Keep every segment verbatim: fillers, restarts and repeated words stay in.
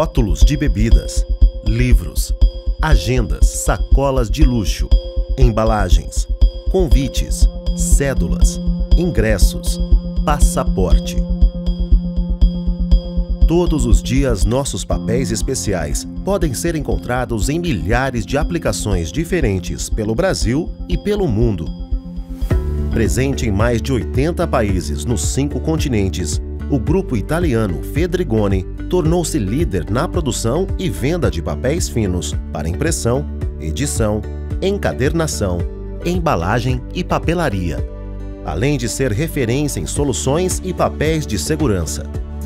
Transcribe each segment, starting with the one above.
rótulos de bebidas, livros, agendas, sacolas de luxo, embalagens, convites, cédulas, ingressos, passaporte. Todos os dias, nossos papéis especiais podem ser encontrados em milhares de aplicações diferentes pelo Brasil e pelo mundo. Presente em mais de oitenta países nos cinco continentes, o grupo italiano Fedrigoni tornou-se líder na produção e venda de papéis finos para impressão, edição, encadernação, embalagem e papelaria, além de ser referência em soluções e papéis de segurança.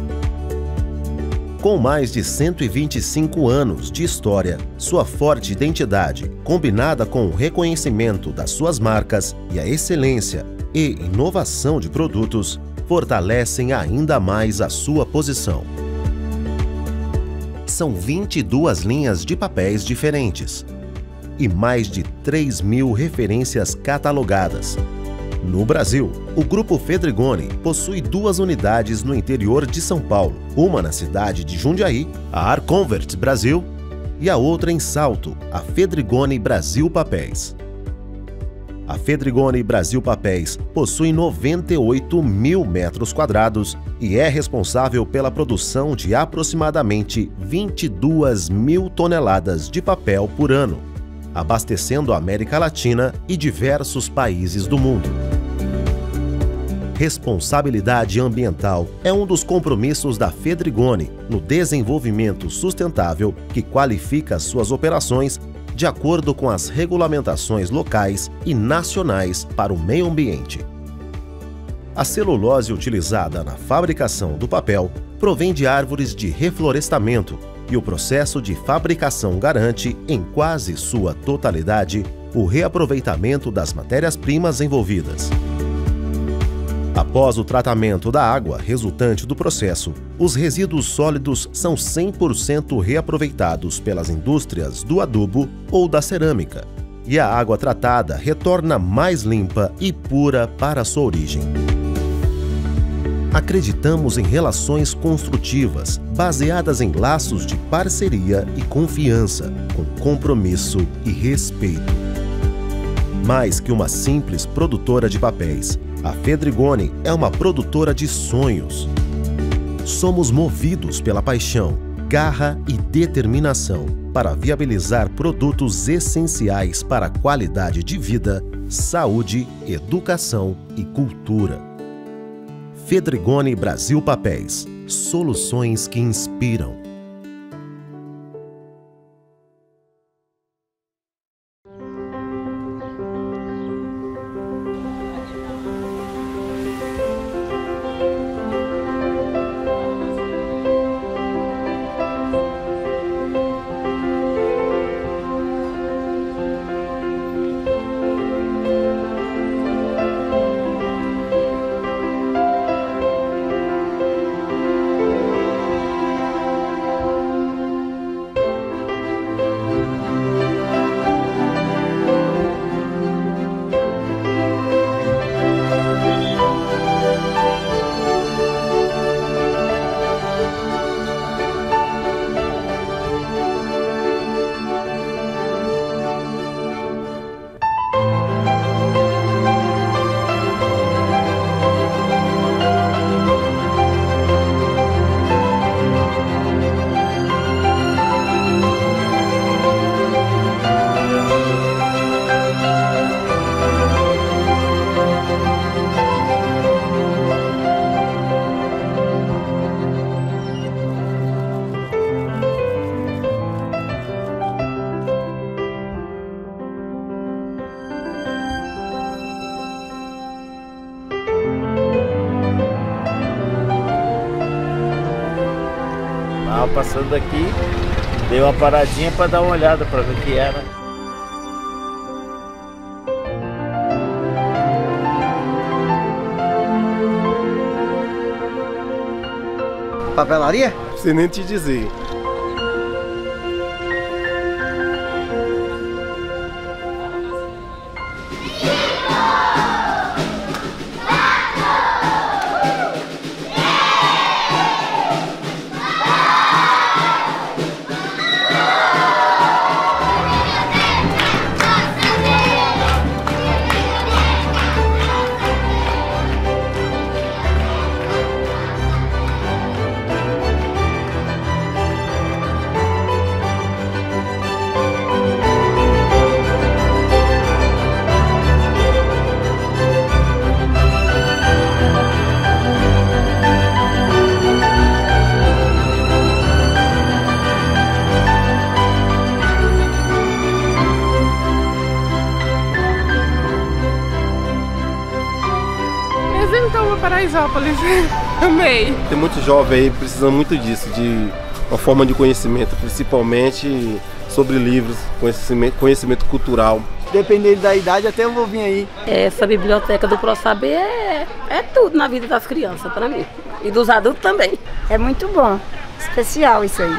Com mais de cento e vinte e cinco anos de história, sua forte identidade, combinada com o reconhecimento das suas marcas e a excelência e inovação de produtos, fortalecem ainda mais a sua posição. São vinte e duas linhas de papéis diferentes e mais de três mil referências catalogadas. No Brasil, o Grupo Fedrigoni possui duas unidades no interior de São Paulo, uma na cidade de Jundiaí, a Arconvert Brasil, e a outra em Salto, a Fedrigoni Brasil Papéis. A Fedrigoni Brasil Papéis possui noventa e oito mil metros quadrados e é responsável pela produção de aproximadamente vinte e duas mil toneladas de papel por ano, abastecendo a América Latina e diversos países do mundo. Responsabilidade ambiental é um dos compromissos da Fedrigoni no desenvolvimento sustentável que qualifica suas operações de acordo com as regulamentações locais e nacionais para o meio ambiente. A celulose utilizada na fabricação do papel provém de árvores de reflorestamento e o processo de fabricação garante, em quase sua totalidade, o reaproveitamento das matérias-primas envolvidas. Após o tratamento da água resultante do processo, os resíduos sólidos são cem por cento reaproveitados pelas indústrias do adubo ou da cerâmica, e a água tratada retorna mais limpa e pura para sua origem. Acreditamos em relações construtivas, baseadas em laços de parceria e confiança, com compromisso e respeito. Mais que uma simples produtora de papéis, a Fedrigoni é uma produtora de sonhos. Somos movidos pela paixão, garra e determinação para viabilizar produtos essenciais para a qualidade de vida, saúde, educação e cultura. Fedrigoni Brasil Papéis. Soluções que inspiram. Passando aqui, dei uma paradinha para dar uma olhada para ver o que era. Papelaria? Sei nem te dizer. então a Paraisópolis. Amei. Tem muito jovem aí precisando muito disso, de uma forma de conhecimento, principalmente sobre livros, conhecimento, conhecimento cultural. Dependendo da idade, até eu vou vir aí. Essa biblioteca do ProSaber é, é tudo na vida das crianças, para mim. E dos adultos também. É muito bom. Especial isso aí.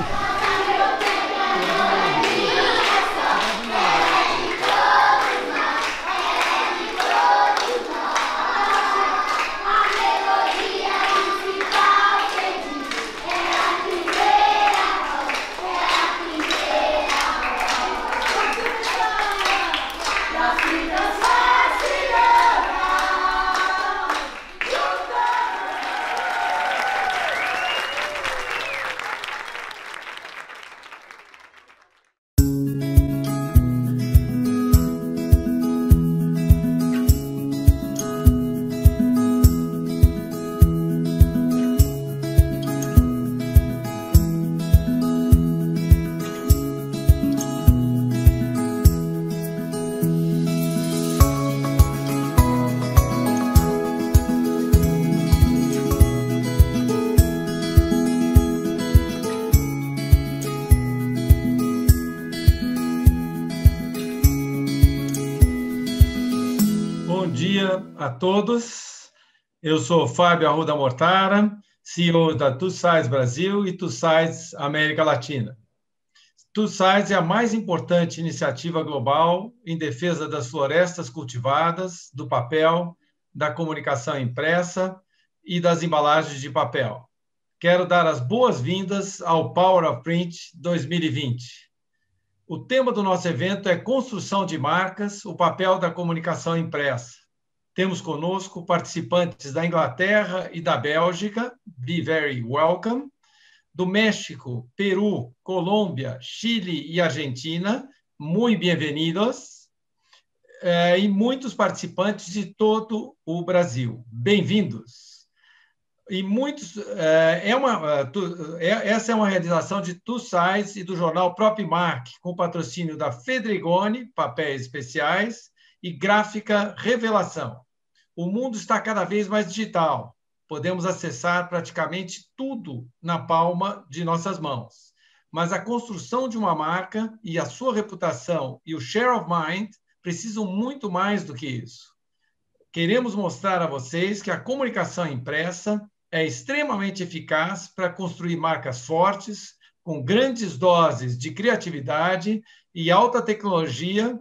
A todos, eu sou Fábio Arruda Mortara, C E O da TwoSides Brasil e TwoSides América Latina. TwoSides é a mais importante iniciativa global em defesa das florestas cultivadas, do papel, da comunicação impressa e das embalagens de papel. Quero dar as boas-vindas ao Power of Print dois mil e vinte. O tema do nosso evento é Construção de Marcas, o papel da comunicação impressa. Temos conosco participantes da Inglaterra e da Bélgica, be very welcome, do México, Peru, Colômbia, Chile e Argentina, muito bem-vindos, e muitos participantes de todo o Brasil. Bem-vindos. E muitos, é uma, essa é uma realização de TwoSides e do jornal PropMark, com patrocínio da Fedrigoni, papéis especiais, e Gráfica Revelação. O mundo está cada vez mais digital. Podemos acessar praticamente tudo na palma de nossas mãos. Mas a construção de uma marca e a sua reputação e o share of mind precisam muito mais do que isso. Queremos mostrar a vocês que a comunicação impressa é extremamente eficaz para construir marcas fortes, com grandes doses de criatividade e alta tecnologia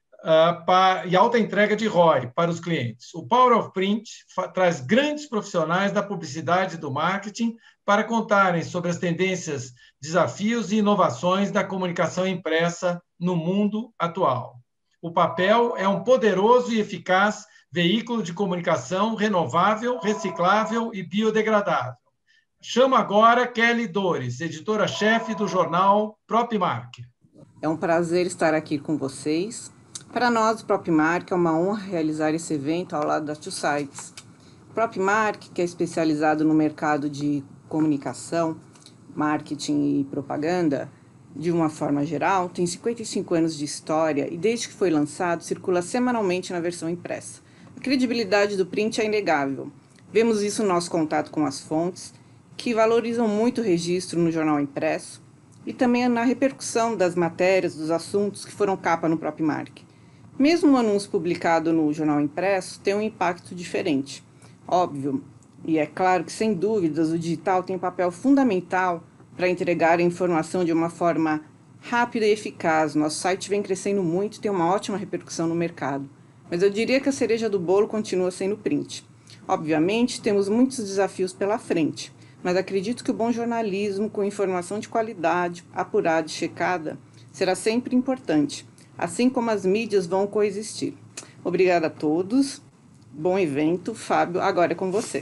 Uh, para, e alta entrega de R O I para os clientes. O Power of Print traz grandes profissionais da publicidade e do marketing para contarem sobre as tendências, desafios e inovações da comunicação impressa no mundo atual. O papel é um poderoso e eficaz veículo de comunicação renovável, reciclável e biodegradável. Chamo agora Kelly Dores, editora-chefe do jornal PropMark. É um prazer estar aqui com vocês. Para nós, o PropMark, é uma honra realizar esse evento ao lado da TwoSides. O PropMark, que é especializado no mercado de comunicação, marketing e propaganda, de uma forma geral, tem cinquenta e cinco anos de história e, desde que foi lançado, circula semanalmente na versão impressa. A credibilidade do print é inegável. Vemos isso no nosso contato com as fontes, que valorizam muito o registro no jornal impresso, e também na repercussão das matérias, dos assuntos que foram capa no PropMark. Mesmo o anúncio publicado no jornal impresso tem um impacto diferente. Óbvio, e é claro que, sem dúvidas, o digital tem um papel fundamental para entregar a informação de uma forma rápida e eficaz. Nosso site vem crescendo muito e tem uma ótima repercussão no mercado. Mas eu diria que a cereja do bolo continua sendo o print. Obviamente, temos muitos desafios pela frente, mas acredito que o bom jornalismo, com informação de qualidade, apurada e checada, será sempre importante, assim como as mídias vão coexistir. Obrigada a todos, bom evento. Fábio, agora é com você.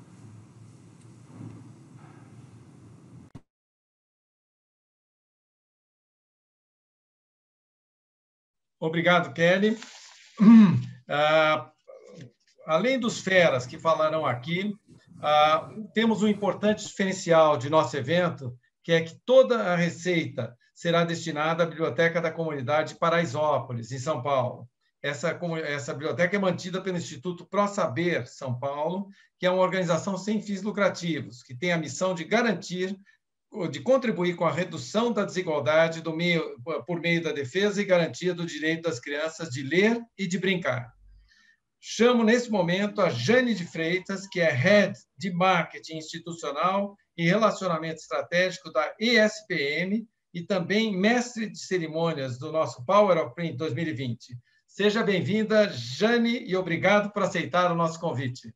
Obrigado, Kelly. Uh, além dos feras que falarão aqui, uh, temos um importante diferencial de nosso evento, que é que toda a receita será destinada à Biblioteca da Comunidade Paraisópolis, em São Paulo. Essa, essa biblioteca é mantida pelo Instituto ProSaber São Paulo, que é uma organização sem fins lucrativos, que tem a missão de garantir, de contribuir com a redução da desigualdade do meio, por meio da defesa e garantia do direito das crianças de ler e de brincar. Chamo, nesse momento, a Jane de Freitas, que é Head de Marketing Institucional e Relacionamento Estratégico da E S P M e também mestre de cerimônias do nosso Power of Print dois mil e vinte. Seja bem-vinda, Jane, e obrigado por aceitar o nosso convite.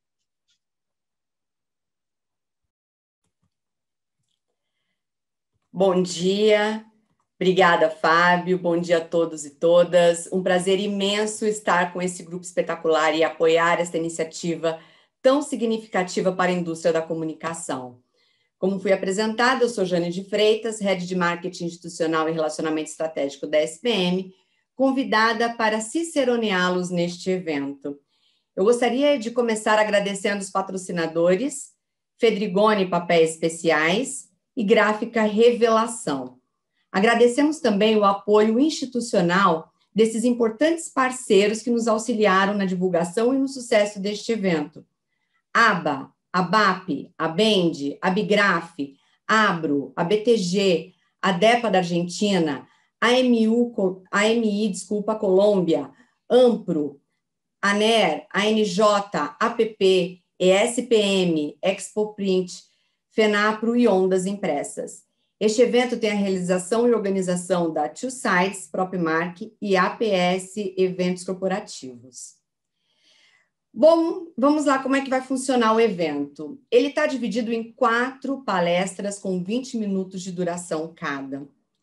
Bom dia, obrigada, Fábio, bom dia a todos e todas. Um prazer imenso estar com esse grupo espetacular e apoiar esta iniciativa tão significativa para a indústria da comunicação. Como fui apresentada, eu sou Jane de Freitas, Head de Marketing Institucional e Relacionamento Estratégico da E S P M, convidada para ciceroneá-los neste evento. Eu gostaria de começar agradecendo os patrocinadores, Fedrigoni Papéis Especiais e Gráfica Revelação. Agradecemos também o apoio institucional desses importantes parceiros que nos auxiliaram na divulgação e no sucesso deste evento. A B A, a B A P, a Bend, a Bigraf, Abro, a B T G, a DEPA da Argentina, a M U, a M I, desculpa, Colômbia, Ampro, a N E R, a N J, A P P, E S P M, Expo Print, FENAPRO e Ondas Impressas. Este evento tem a realização e organização da Two Sides, Propmark e A P S Eventos Corporativos. Bom, vamos lá, como é que vai funcionar o evento? Ele está dividido em quatro palestras com vinte minutos de duração cada.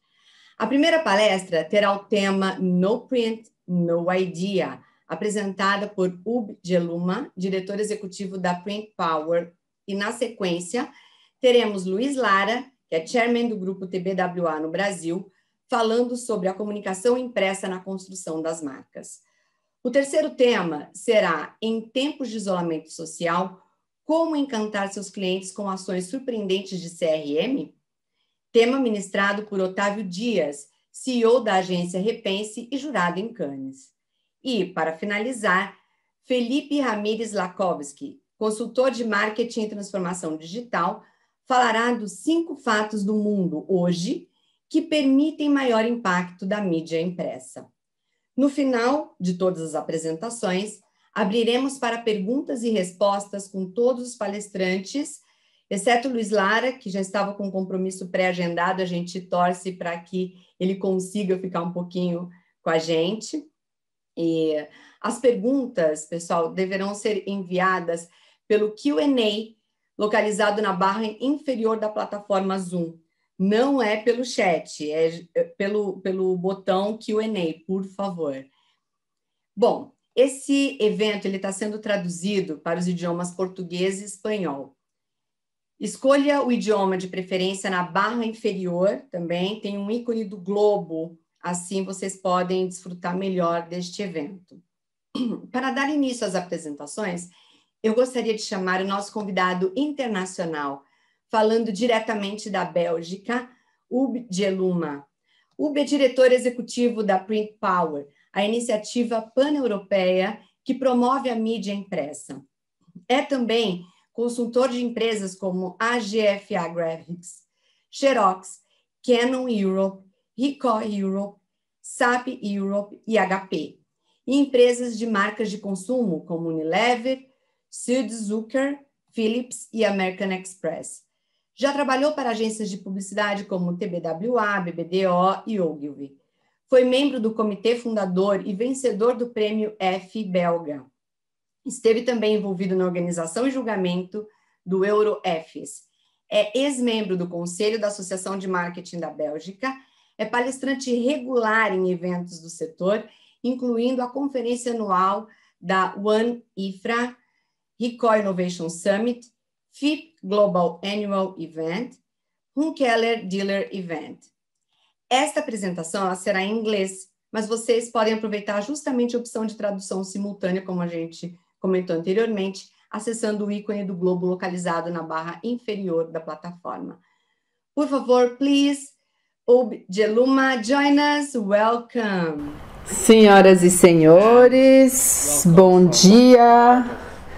A primeira palestra terá o tema No Print, No Idea, apresentada por Ub Geluma, diretor executivo da Print Power, e na sequência teremos Luiz Lara, que é chairman do grupo T B W A no Brasil, falando sobre a comunicação impressa na construção das marcas. O terceiro tema será, em tempos de isolamento social, como encantar seus clientes com ações surpreendentes de C R M? Tema ministrado por Otávio Dias, C E O da agência Repense e jurado em Cannes. E, para finalizar, Felipe Ramires Lakowski, consultor de marketing e transformação digital, falará dos cinco fatos do mundo hoje que permitem maior impacto da mídia impressa. No final de todas as apresentações, abriremos para perguntas e respostas com todos os palestrantes, exceto Luiz Lara, que já estava com um compromisso pré-agendado, a gente torce para que ele consiga ficar um pouquinho com a gente. E as perguntas, pessoal, deverão ser enviadas pelo Q and A, localizado na barra inferior da plataforma Zoom. Não é pelo chat, é pelo, pelo botão Q and A, por favor. Bom, esse evento está sendo traduzido para os idiomas português e espanhol. Escolha o idioma de preferência na barra inferior, também tem um ícone do globo, assim vocês podem desfrutar melhor deste evento. Para dar início às apresentações, eu gostaria de chamar o nosso convidado internacional, falando diretamente da Bélgica, Ub Geluma. Ub é diretor executivo da Print Power, a iniciativa pan-europeia que promove a mídia impressa. É também consultor de empresas como A G F A Graphics, Xerox, Canon Europe, Ricoh Europe, S A P Europe e H P, e empresas de marcas de consumo como Unilever, Südzucker, Philips e American Express. Já trabalhou para agências de publicidade como T B W A, B B D O e Ogilvy. Foi membro do comitê fundador e vencedor do prêmio F belga. Esteve também envolvido na organização e julgamento do EuroEFES. É ex-membro do Conselho da Associação de Marketing da Bélgica, é palestrante regular em eventos do setor, incluindo a conferência anual da One I F R A, Ricoh Innovation Summit, F I P Global Annual Event, Hunkeler Dealer Event. Esta apresentação ela será em inglês, mas vocês podem aproveitar justamente a opção de tradução simultânea, como a gente comentou anteriormente, acessando o ícone do globo localizado na barra inferior da plataforma. Por favor, please Objeluma, join us, welcome. Senhoras e senhores, bom dia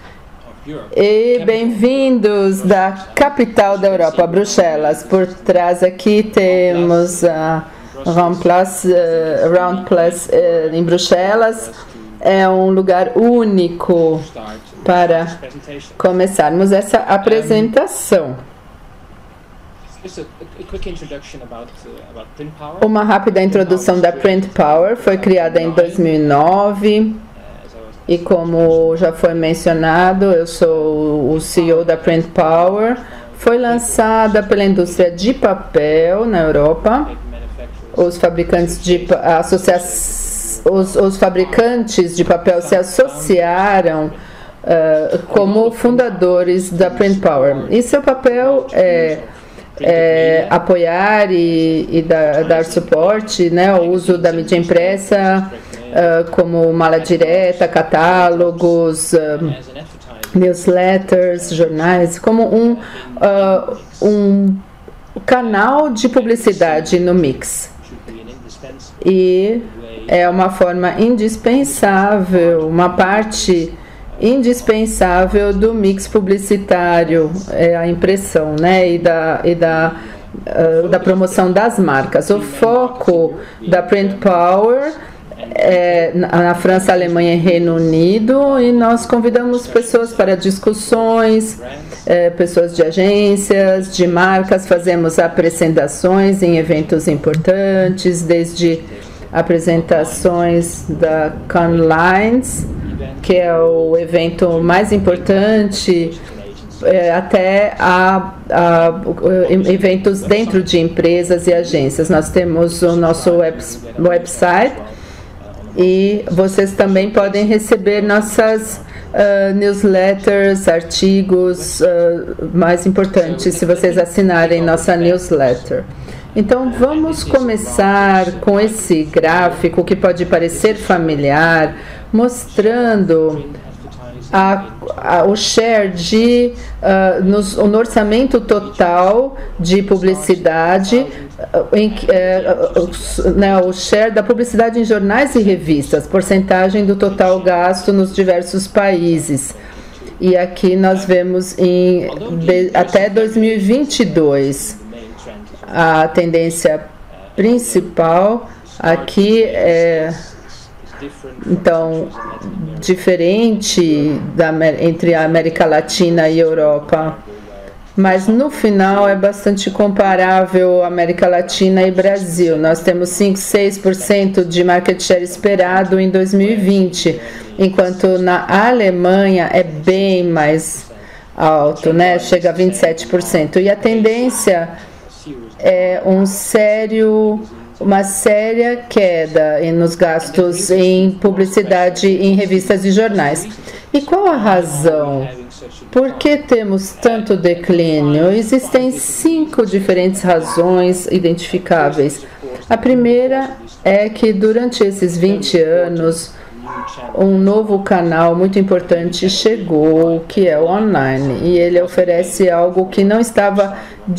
e bem-vindos da capital da Europa, Bruxelas. Por trás aqui temos a Round Plus, uh, Round Plus uh, em Bruxelas. É um lugar único para começarmos essa apresentação. Uma rápida introdução da Print Power. Foi criada em dois mil e nove e, como já foi mencionado, eu sou o C E O da Print Power. Foi lançada pela indústria de papel na Europa. Os fabricantes de associação Os, os fabricantes de papel se associaram uh, como fundadores da Print Power. E seu papel é, é apoiar e, e dar, dar suporte, né, ao uso da mídia impressa, uh, como mala direta, catálogos, uh, newsletters, jornais, como um, uh, um canal de publicidade no Mix. E é uma forma indispensável, uma parte indispensável do mix publicitário, é a impressão, né, e da, e da, uh, da promoção das marcas. O foco da Print Power é na França, Alemanha e Reino Unido, e nós convidamos pessoas para discussões, é, pessoas de agências, de marcas, fazemos apresentações em eventos importantes, desde apresentações da Cannes Lions, que é o evento mais importante, é, até a, a, eventos dentro de empresas e agências. Nós temos o nosso web, website e vocês também podem receber nossas uh, newsletters, artigos uh, mais importantes se vocês assinarem nossa newsletter. Então, vamos começar com esse gráfico que pode parecer familiar, mostrando a, a, o share de, uh, nos, no orçamento total de publicidade, uh, em, uh, uh, né, o share da publicidade em jornais e revistas, porcentagem do total gasto nos diversos países. E aqui nós vemos em, de, até dois mil e vinte e dois. A tendência principal aqui é, então, diferente da, entre a América Latina e a Europa, mas no final é bastante comparável América Latina e Brasil. Nós temos cinco, seis por cento de market share esperado em dois mil e vinte, enquanto na Alemanha é bem mais alto, né? Chega a vinte e sete por cento. E a tendência é um sério, uma séria queda nos gastos em publicidade em revistas e jornais. E qual a razão? Por que temos tanto declínio? Existem cinco diferentes razões identificáveis. A primeira é que durante esses vinte anos, um novo canal muito importante chegou, que é o online, e ele oferece algo que não estava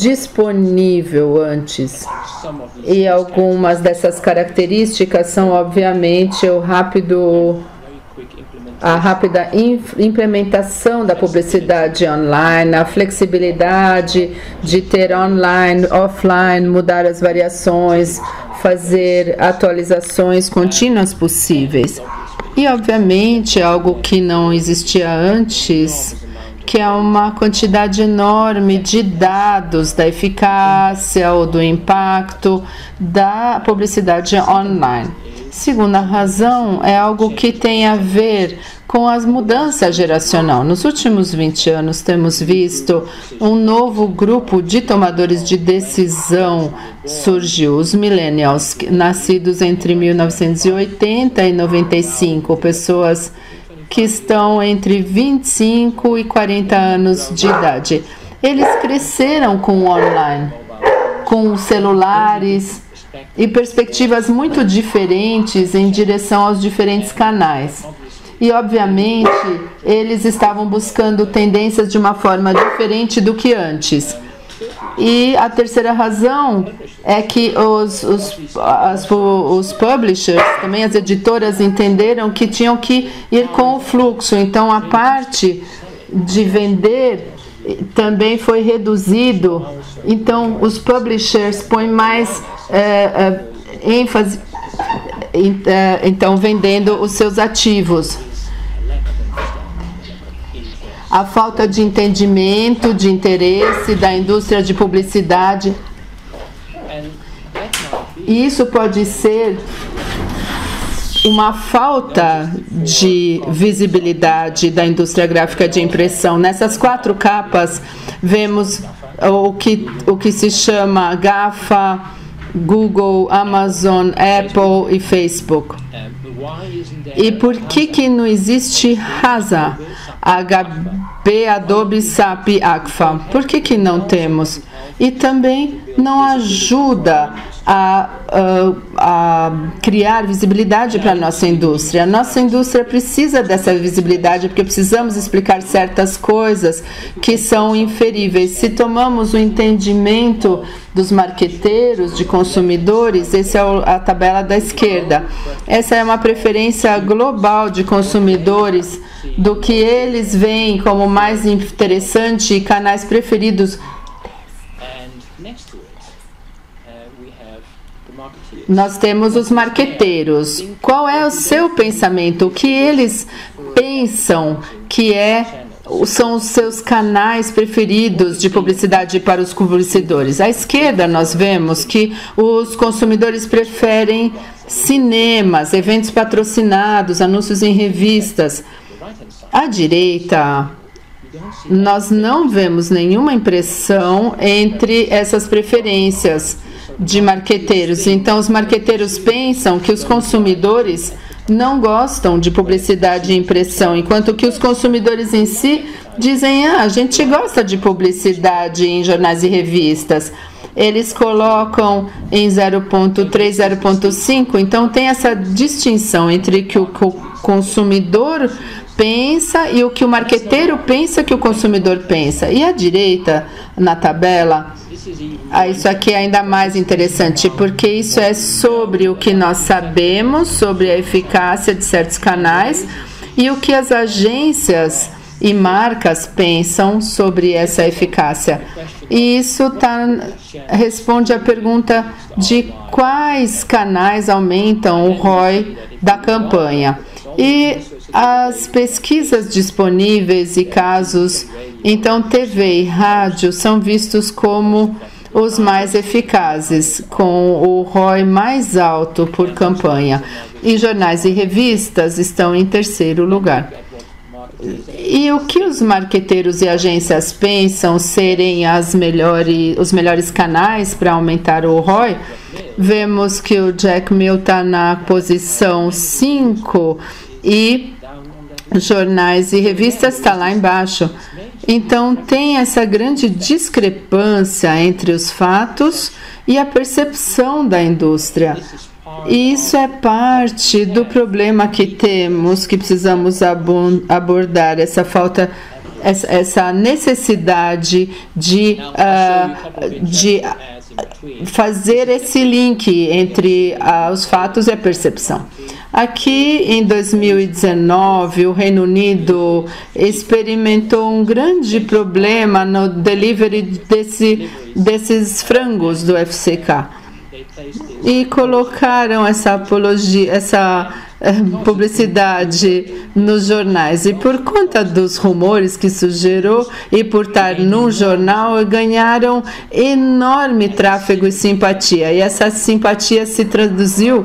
disponível antes. E algumas dessas características são, obviamente, o rápido, a rápida implementação da publicidade online, a flexibilidade de ter online, offline, mudar as variações, fazer atualizações contínuas possíveis. E, obviamente, algo que não existia antes, que é uma quantidade enorme de dados da eficácia ou do impacto da publicidade online. Segunda razão é algo que tem a ver com as mudanças geracional. Nos últimos vinte anos, temos visto um novo grupo de tomadores de decisão surgiu, os millennials, nascidos entre mil novecentos e oitenta e noventa e cinco, pessoas que estão entre vinte e cinco e quarenta anos de idade. Eles cresceram com o online, com celulares e perspectivas muito diferentes em direção aos diferentes canais. E, obviamente, eles estavam buscando tendências de uma forma diferente do que antes. E a terceira razão é que os, os, as, os publishers, também as editoras, entenderam que tinham que ir com o fluxo. Então, a parte de vender também foi reduzido. Então, os publishers põem mais é, é, ênfase, é, então, vendendo os seus ativos. A falta de entendimento, de interesse da indústria de publicidade. E isso pode ser uma falta de visibilidade da indústria gráfica de impressão. Nessas quatro capas, vemos o que, o que se chama GAFA, Google, Amazon, Apple e Facebook. E por que que não existe Rasa, H P, Adobe, S A P e A C F A? Por que que não temos? E também não ajuda a, a, a criar visibilidade para a nossa indústria. A nossa indústria precisa dessa visibilidade porque precisamos explicar certas coisas que são inferíveis. Se tomamos o entendimento dos marqueteiros, de consumidores, essa é a tabela da esquerda. Essa é uma preferência global de consumidores do que eles veem como mais interessante e canais preferidos. Nós temos os marqueteiros. Qual é o seu pensamento? O que eles pensam que é, são os seus canais preferidos de publicidade para os publicidores? À esquerda, nós vemos que os consumidores preferem cinemas, eventos patrocinados, anúncios em revistas. À direita, nós não vemos nenhuma impressão entre essas preferências de marqueteiros. Então, os marqueteiros pensam que os consumidores não gostam de publicidade e impressão, enquanto que os consumidores em si dizem: ah, a gente gosta de publicidade em jornais e revistas. Eles colocam em zero ponto três, zero ponto cinco, então tem essa distinção entre o que o consumidor pensa e o que o marqueteiro pensa que o consumidor pensa. E à direita, na tabela, ah, isso aqui é ainda mais interessante, porque isso é sobre o que nós sabemos sobre a eficácia de certos canais e o que as agências e marcas pensam sobre essa eficácia. E isso tá, responde à pergunta de quais canais aumentam o R O I da campanha. E as pesquisas disponíveis e casos, então T V e rádio são vistos como os mais eficazes, com o R O I mais alto por campanha. E jornais e revistas estão em terceiro lugar. E o que os marqueteiros e agências pensam serem as melhores, os melhores canais para aumentar o R O I? Vemos que o Jack Mill está na posição cinco e jornais e revistas está lá embaixo. Então, tem essa grande discrepância entre os fatos e a percepção da indústria. E isso é parte do problema que temos, que precisamos abordar, essa falta, essa necessidade de, uh, de fazer esse link entre uh, os fatos e a percepção. Aqui, em dois mil e dezenove, o Reino Unido experimentou um grande problema no delivery desse, desses frangos do F C K. E colocaram essa apologia, essa uh, publicidade nos jornais. E por conta dos rumores que isso gerou e por estar num jornal, ganharam enorme tráfego e simpatia. E essa simpatia se traduziu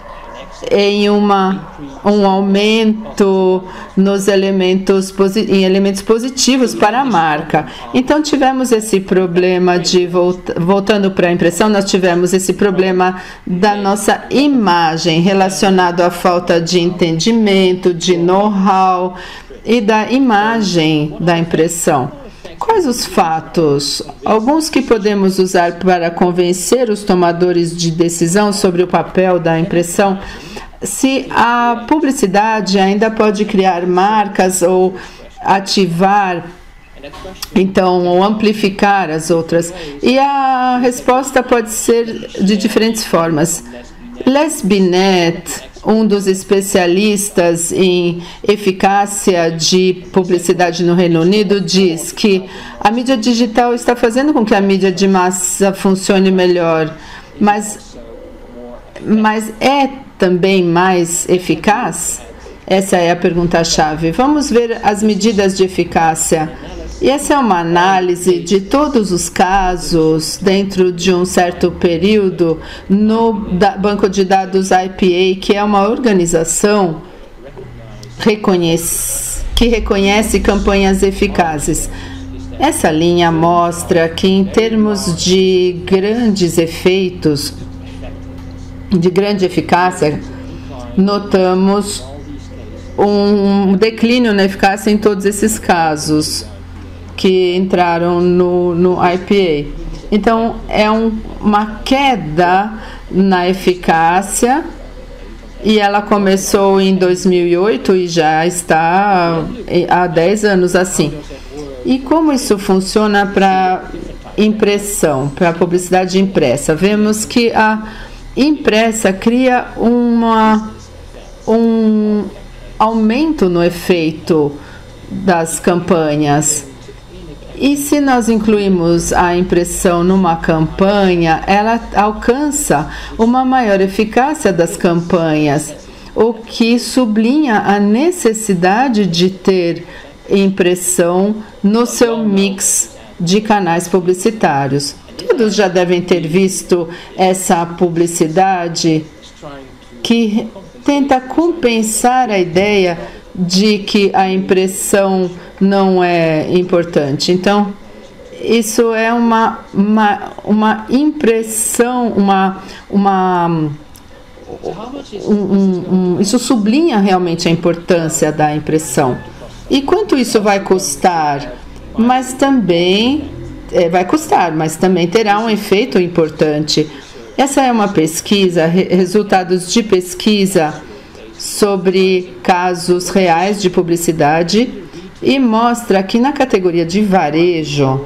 em uma, um aumento nos elementos, em elementos positivos para a marca. Então, tivemos esse problema de, voltando para a impressão, nós tivemos esse problema da nossa imagem relacionado à falta de entendimento, de know-how e da imagem da impressão. Quais os fatos? Alguns que podemos usar para convencer os tomadores de decisão sobre o papel da impressão. Se a publicidade ainda pode criar marcas ou ativar Então, amplificar as outras. E a resposta pode ser de diferentes formas. Les Binet, um dos especialistas em eficácia de publicidade no Reino Unido, diz que a mídia digital está fazendo com que a mídia de massa funcione melhor, mas, mas é também mais eficaz? Essa é a pergunta-chave. Vamos ver as medidas de eficácia. E essa é uma análise de todos os casos dentro de um certo período no banco de dados I P A, que é uma organização reconhece, que reconhece campanhas eficazes. Essa linha mostra que, em termos de grandes efeitos, de grande eficácia, notamos um declínio na eficácia em todos esses casos que entraram no, no I P A. Então, é um, uma queda na eficácia, e ela começou em dois mil e oito e já está há dez anos assim. E como isso funciona para impressão, para publicidade impressa? Vemos que a impressa cria uma, um aumento no efeito das campanhas. E se nós incluímos a impressão numa campanha, ela alcança uma maior eficácia das campanhas, o que sublinha a necessidade de ter impressão no seu mix de canais publicitários. Todos já devem ter visto essa publicidade que tenta compensar a ideia de que a impressão não é importante. Então, isso é uma, uma, uma impressão, uma, uma, um, um, um, isso sublinha realmente a importância da impressão. E quanto isso vai custar? Mas também, é, vai custar, mas também terá um efeito importante. Essa é uma pesquisa, re, resultados de pesquisa sobre casos reais de publicidade, e mostra que na categoria de varejo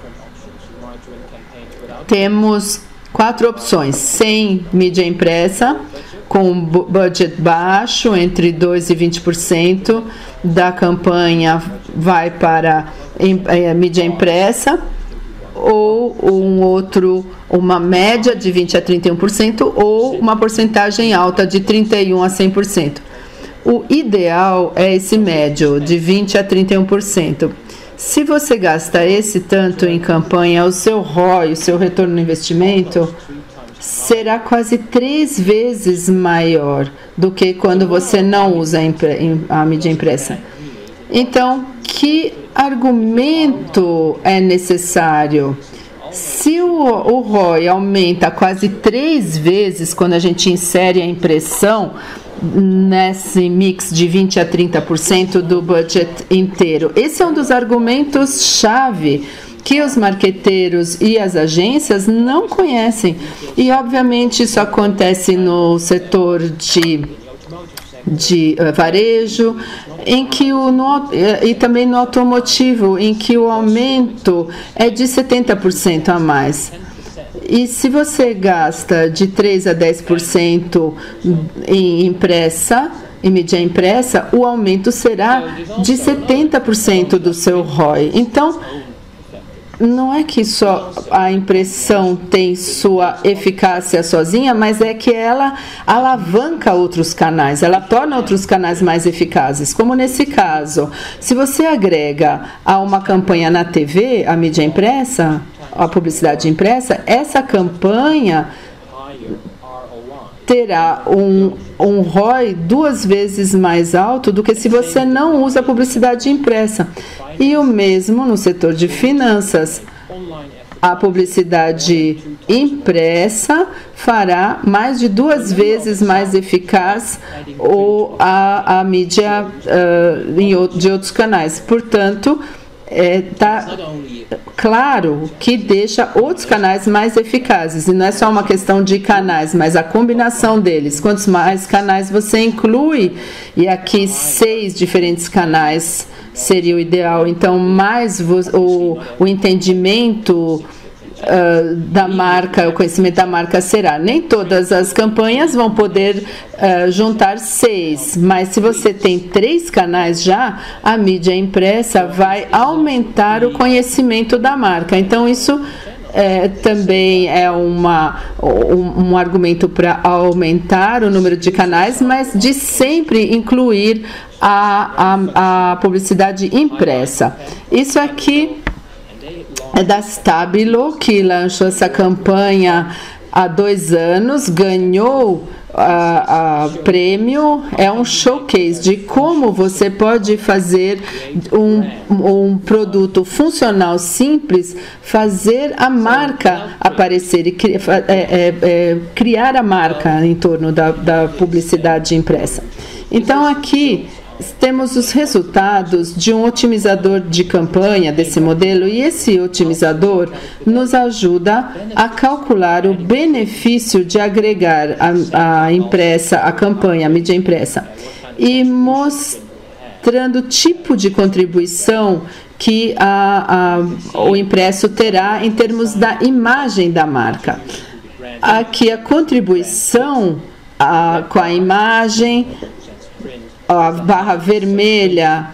temos quatro opções: sem mídia impressa, com budget baixo, entre dois e vinte por cento da campanha vai para a mídia impressa, ou um outro, uma média de vinte a trinta e um por cento, ou uma porcentagem alta de trinta e um a cem por cento. O ideal é esse médio, de vinte a trinta e um por cento. Se você gasta esse tanto em campanha, o seu R O I, o seu retorno no investimento, será quase três vezes maior do que quando você não usa a mídia impressa. Então, que argumento é necessário? Se o, o R O I aumenta quase três vezes quando a gente insere a impressão nesse mix de vinte a trinta por cento do budget inteiro, esse é um dos argumentos-chave que os marqueteiros e as agências não conhecem. E, obviamente, isso acontece no setor de, de uh, varejo, em que o, no, e também no automotivo, em que o aumento é de setenta por cento a mais. E se você gasta de três a dez por cento em impressa, em mídia impressa, o aumento será de setenta por cento do seu R O I. Então, não é que só a impressão tem sua eficácia sozinha, mas é que ela alavanca outros canais, ela torna outros canais mais eficazes, como nesse caso. Se você agrega a uma campanha na T V, a mídia impressa, a publicidade impressa, essa campanha terá um, um R O I duas vezes mais alto do que se você não usa a publicidade impressa. E o mesmo no setor de finanças. A publicidade impressa fará mais de duas vezes mais eficaz ou a, a mídia uh, em, de outros canais. Portanto, é, tá claro que deixa outros canais mais eficazes. E não é só uma questão de canais, mas a combinação deles. Quantos mais canais você inclui, e aqui seis diferentes canais seria o ideal. Então, mais o, o entendimento Uh, da marca, o conhecimento da marca será. Nem todas as campanhas vão poder uh, juntar seis, mas se você tem três canais já, a mídia impressa vai aumentar o conhecimento da marca. Então, isso é, também é uma, um, um argumento para aumentar o número de canais, mas de sempre incluir a, a, a publicidade impressa. Isso aqui é da Stabilo, que lançou essa campanha há dois anos, ganhou a, a prêmio. É um showcase de como você pode fazer um, um produto funcional simples, fazer a marca aparecer e é, é, é, criar a marca em torno da, da publicidade impressa. Então, aqui temos os resultados de um otimizador de campanha desse modelo, e esse otimizador nos ajuda a calcular o benefício de agregar a, a impressa, a campanha, a mídia impressa, e mostrando o tipo de contribuição que a, a, o impresso terá em termos da imagem da marca. Aqui a contribuição a, com a imagem, a barra vermelha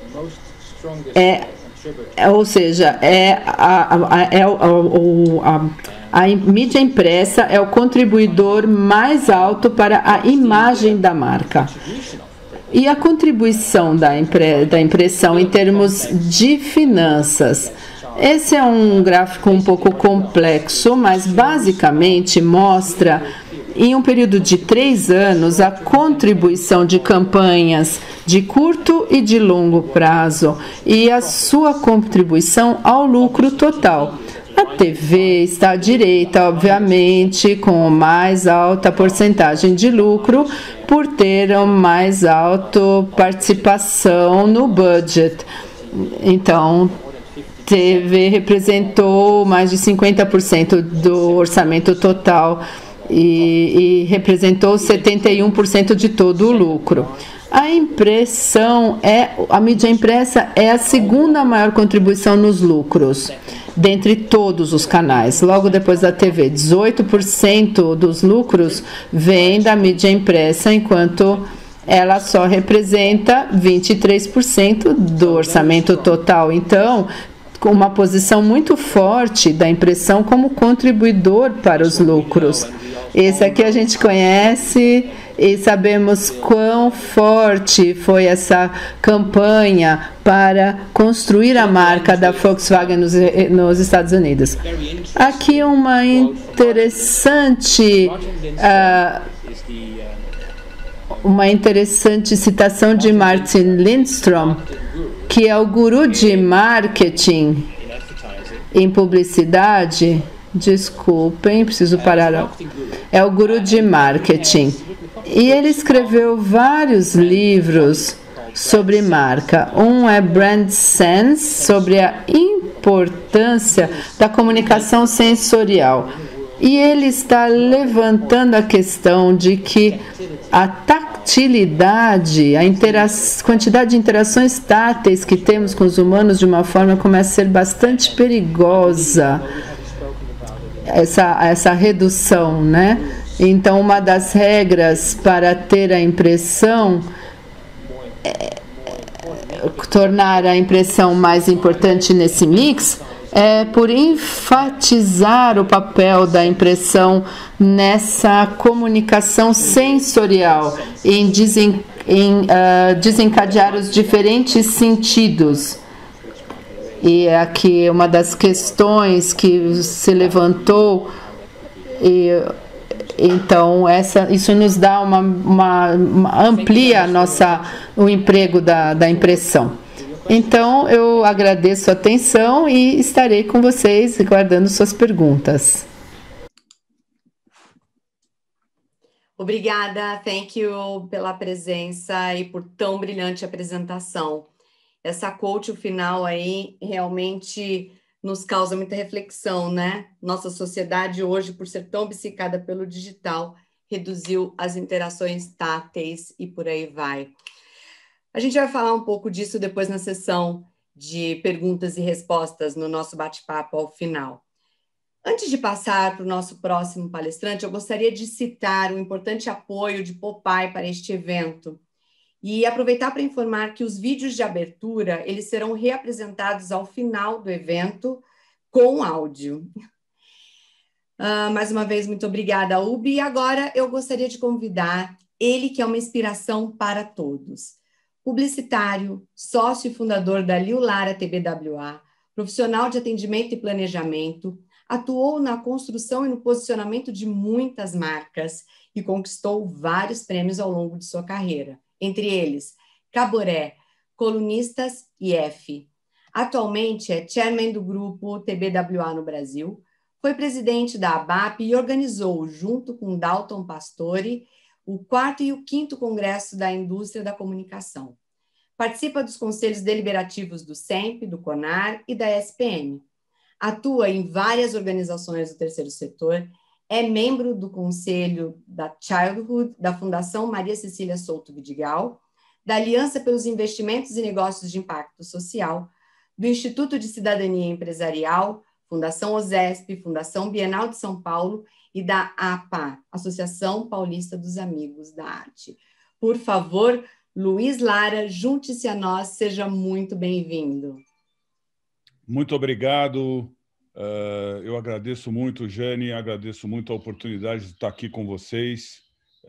é, é ou seja, é a, a, é a, a, a mídia impressa é o contribuidor mais alto para a imagem da marca. E a contribuição da, impre, da impressão em termos de finanças. Esse é um gráfico um pouco complexo, mas basicamente mostra, em um período de três anos, a contribuição de campanhas de curto e de longo prazo e a sua contribuição ao lucro total. A T V está à direita, obviamente, com mais alta porcentagem de lucro, por ter mais alta participação no budget. Então, T V representou mais de cinquenta por cento do orçamento total e, e representou setenta e um por cento de todo o lucro. A impressão, é, a mídia impressa é a segunda maior contribuição nos lucros, dentre todos os canais, logo depois da T V. dezoito por cento dos lucros vem da mídia impressa, enquanto ela só representa vinte e três por cento do orçamento total. Então, com uma posição muito forte da impressão como contribuidor para os lucros. Esse aqui a gente conhece e sabemos quão forte foi essa campanha para construir a marca da Volkswagen nos, nos Estados Unidos. Aqui uma interessante, uh, uma interessante citação de Martin Lindstrom, que é o guru de marketing em publicidade. Desculpem, preciso parar. É o guru de marketing. E ele escreveu vários livros sobre marca. Um é Brand Sense, sobre a importância da comunicação sensorial. E ele está levantando a questão de que a tactilidade, a intera- quantidade de interações táteis que temos com os humanos de uma forma começa a ser bastante perigosa. Essa, essa redução, né? Então, uma das regras para ter a impressão, é, tornar a impressão mais importante nesse mix, é por enfatizar o papel da impressão nessa comunicação sensorial, em, desen, em uh, desencadear os diferentes sentidos. E aqui uma das questões que se levantou, e, então essa, isso nos dá uma, uma, uma amplia a nossa, o emprego da, da impressão. Então eu agradeço a atenção e estarei com vocês guardando suas perguntas. Obrigada, thank you pela presença e por tão brilhante apresentação. essa quote, o final aí, realmente nos causa muita reflexão, né? Nossa sociedade hoje, por ser tão obcecada pelo digital, reduziu as interações táteis e por aí vai. A gente vai falar um pouco disso depois na sessão de perguntas e respostas no nosso bate-papo ao final. Antes de passar para o nosso próximo palestrante, eu gostaria de citar o importante apoio de Popeye para este evento e aproveitar para informar que os vídeos de abertura eles serão reapresentados ao final do evento com áudio. Uh, mais uma vez, muito obrigada, Ubi. E agora eu gostaria de convidar ele, que é uma inspiração para todos. Publicitário, sócio e fundador da Liu Lara T B W A, profissional de atendimento e planejamento, atuou na construção e no posicionamento de muitas marcas e conquistou vários prêmios ao longo de sua carreira, entre eles Caboré, Colunistas e F. Atualmente é chairman do grupo T B W A no Brasil, foi presidente da A B A P e organizou, junto com Dalton Pastore, o quarto e o quinto Congresso da Indústria da Comunicação. Participa dos conselhos deliberativos do S E M P, do CONAR e da S P M. Atua em várias organizações do terceiro setor, é membro do Conselho da Childhood, da Fundação Maria Cecília Souto Vidigal, da Aliança pelos Investimentos e Negócios de Impacto Social, do Instituto de Cidadania Empresarial, Fundação OSESP, Fundação Bienal de São Paulo e da A P A, Associação Paulista dos Amigos da Arte. Por favor, Luiz Lara, junte-se a nós, seja muito bem-vindo. Muito obrigado. Uh, eu agradeço muito, Jane, agradeço muito a oportunidade de estar aqui com vocês.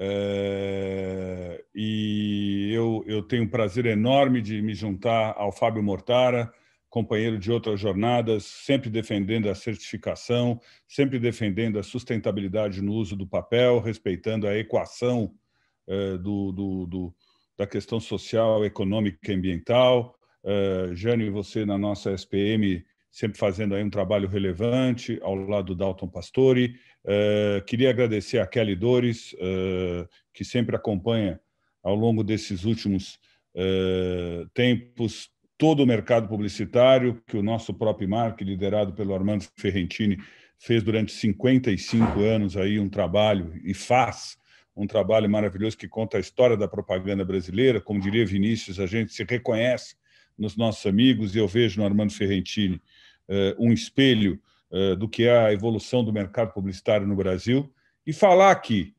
Uh, e eu, eu tenho um prazer enorme de me juntar ao Fábio Mortara, companheiro de outras jornadas, sempre defendendo a certificação, sempre defendendo a sustentabilidade no uso do papel, respeitando a equação uh, do, do, do, da questão social, econômica e ambiental. Uh, Jane, você na nossa S P M, sempre fazendo aí um trabalho relevante, ao lado do Dalton Pastore. Uh, queria agradecer a Kelly Dores, uh, que sempre acompanha, ao longo desses últimos uh, tempos, todo o mercado publicitário, que o nosso próprio Mark, liderado pelo Armando Ferrentini, fez durante cinquenta e cinco anos aí um trabalho, e faz um trabalho maravilhoso que conta a história da propaganda brasileira. Como diria Vinícius, a gente se reconhece nos nossos amigos, e eu vejo no Armando Ferrentini uh, um espelho uh, do que é a evolução do mercado publicitário no Brasil. E falar aqui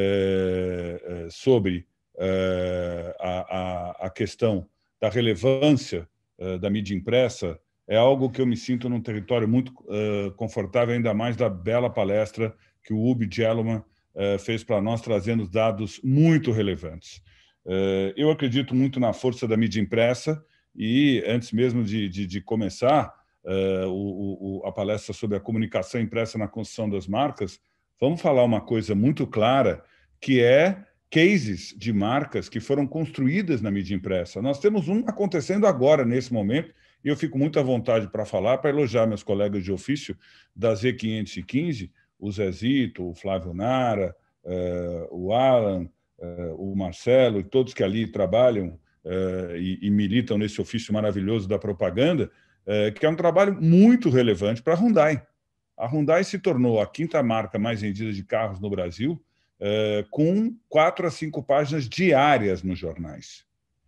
uh, uh, sobre uh, a, a, a questão da relevância uh, da mídia impressa é algo que eu me sinto num território muito uh, confortável, ainda mais da bela palestra que o Ubi Gelman uh, fez para nós, trazendo dados muito relevantes. Uh, eu acredito muito na força da mídia impressa. E, antes mesmo de, de, de começar uh, o, o, a palestra sobre a comunicação impressa na construção das marcas, vamos falar uma coisa muito clara, que é cases de marcas que foram construídas na mídia impressa. Nós temos um acontecendo agora, nesse momento, e eu fico muito à vontade para falar, para elogiar meus colegas de ofício da Z quinhentos e quinze, o Zezito, o Flávio Nara, uh, o Alan, uh, o Marcelo, e todos que ali trabalham Uh, e, e militam nesse ofício maravilhoso da propaganda, uh, que é um trabalho muito relevante para a Hyundai. A Hyundai se tornou a quinta marca mais vendida de carros no Brasil, uh, com quatro a cinco páginas diárias nos jornais.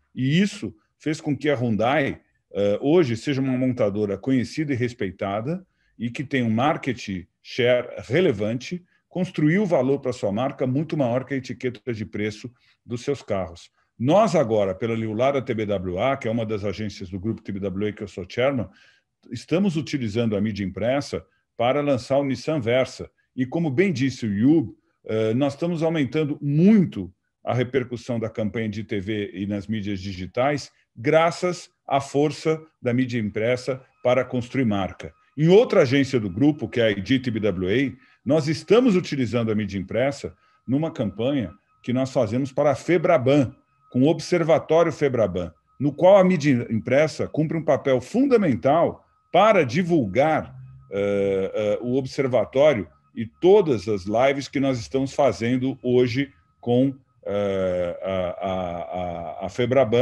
E isso fez com que a Hyundai uh, hoje seja uma montadora conhecida e respeitada e que tem um market share relevante, construiu valor para sua marca muito maior que a etiqueta de preço dos seus carros. Nós agora, pela Liu Lara T B W A, que é uma das agências do grupo T B W A que eu sou chairman, estamos utilizando a mídia impressa para lançar o Nissan Versa. E como bem disse o Yub, nós estamos aumentando muito a repercussão da campanha de T V e nas mídias digitais, graças à força da mídia impressa para construir marca. Em outra agência do grupo, que é a I D T B W A, nós estamos utilizando a mídia impressa numa campanha que nós fazemos para a Febraban, com o Observatório Febraban, no qual a mídia impressa cumpre um papel fundamental para divulgar uh, uh, o Observatório e todas as lives que nós estamos fazendo hoje com uh, a, a, a Febraban,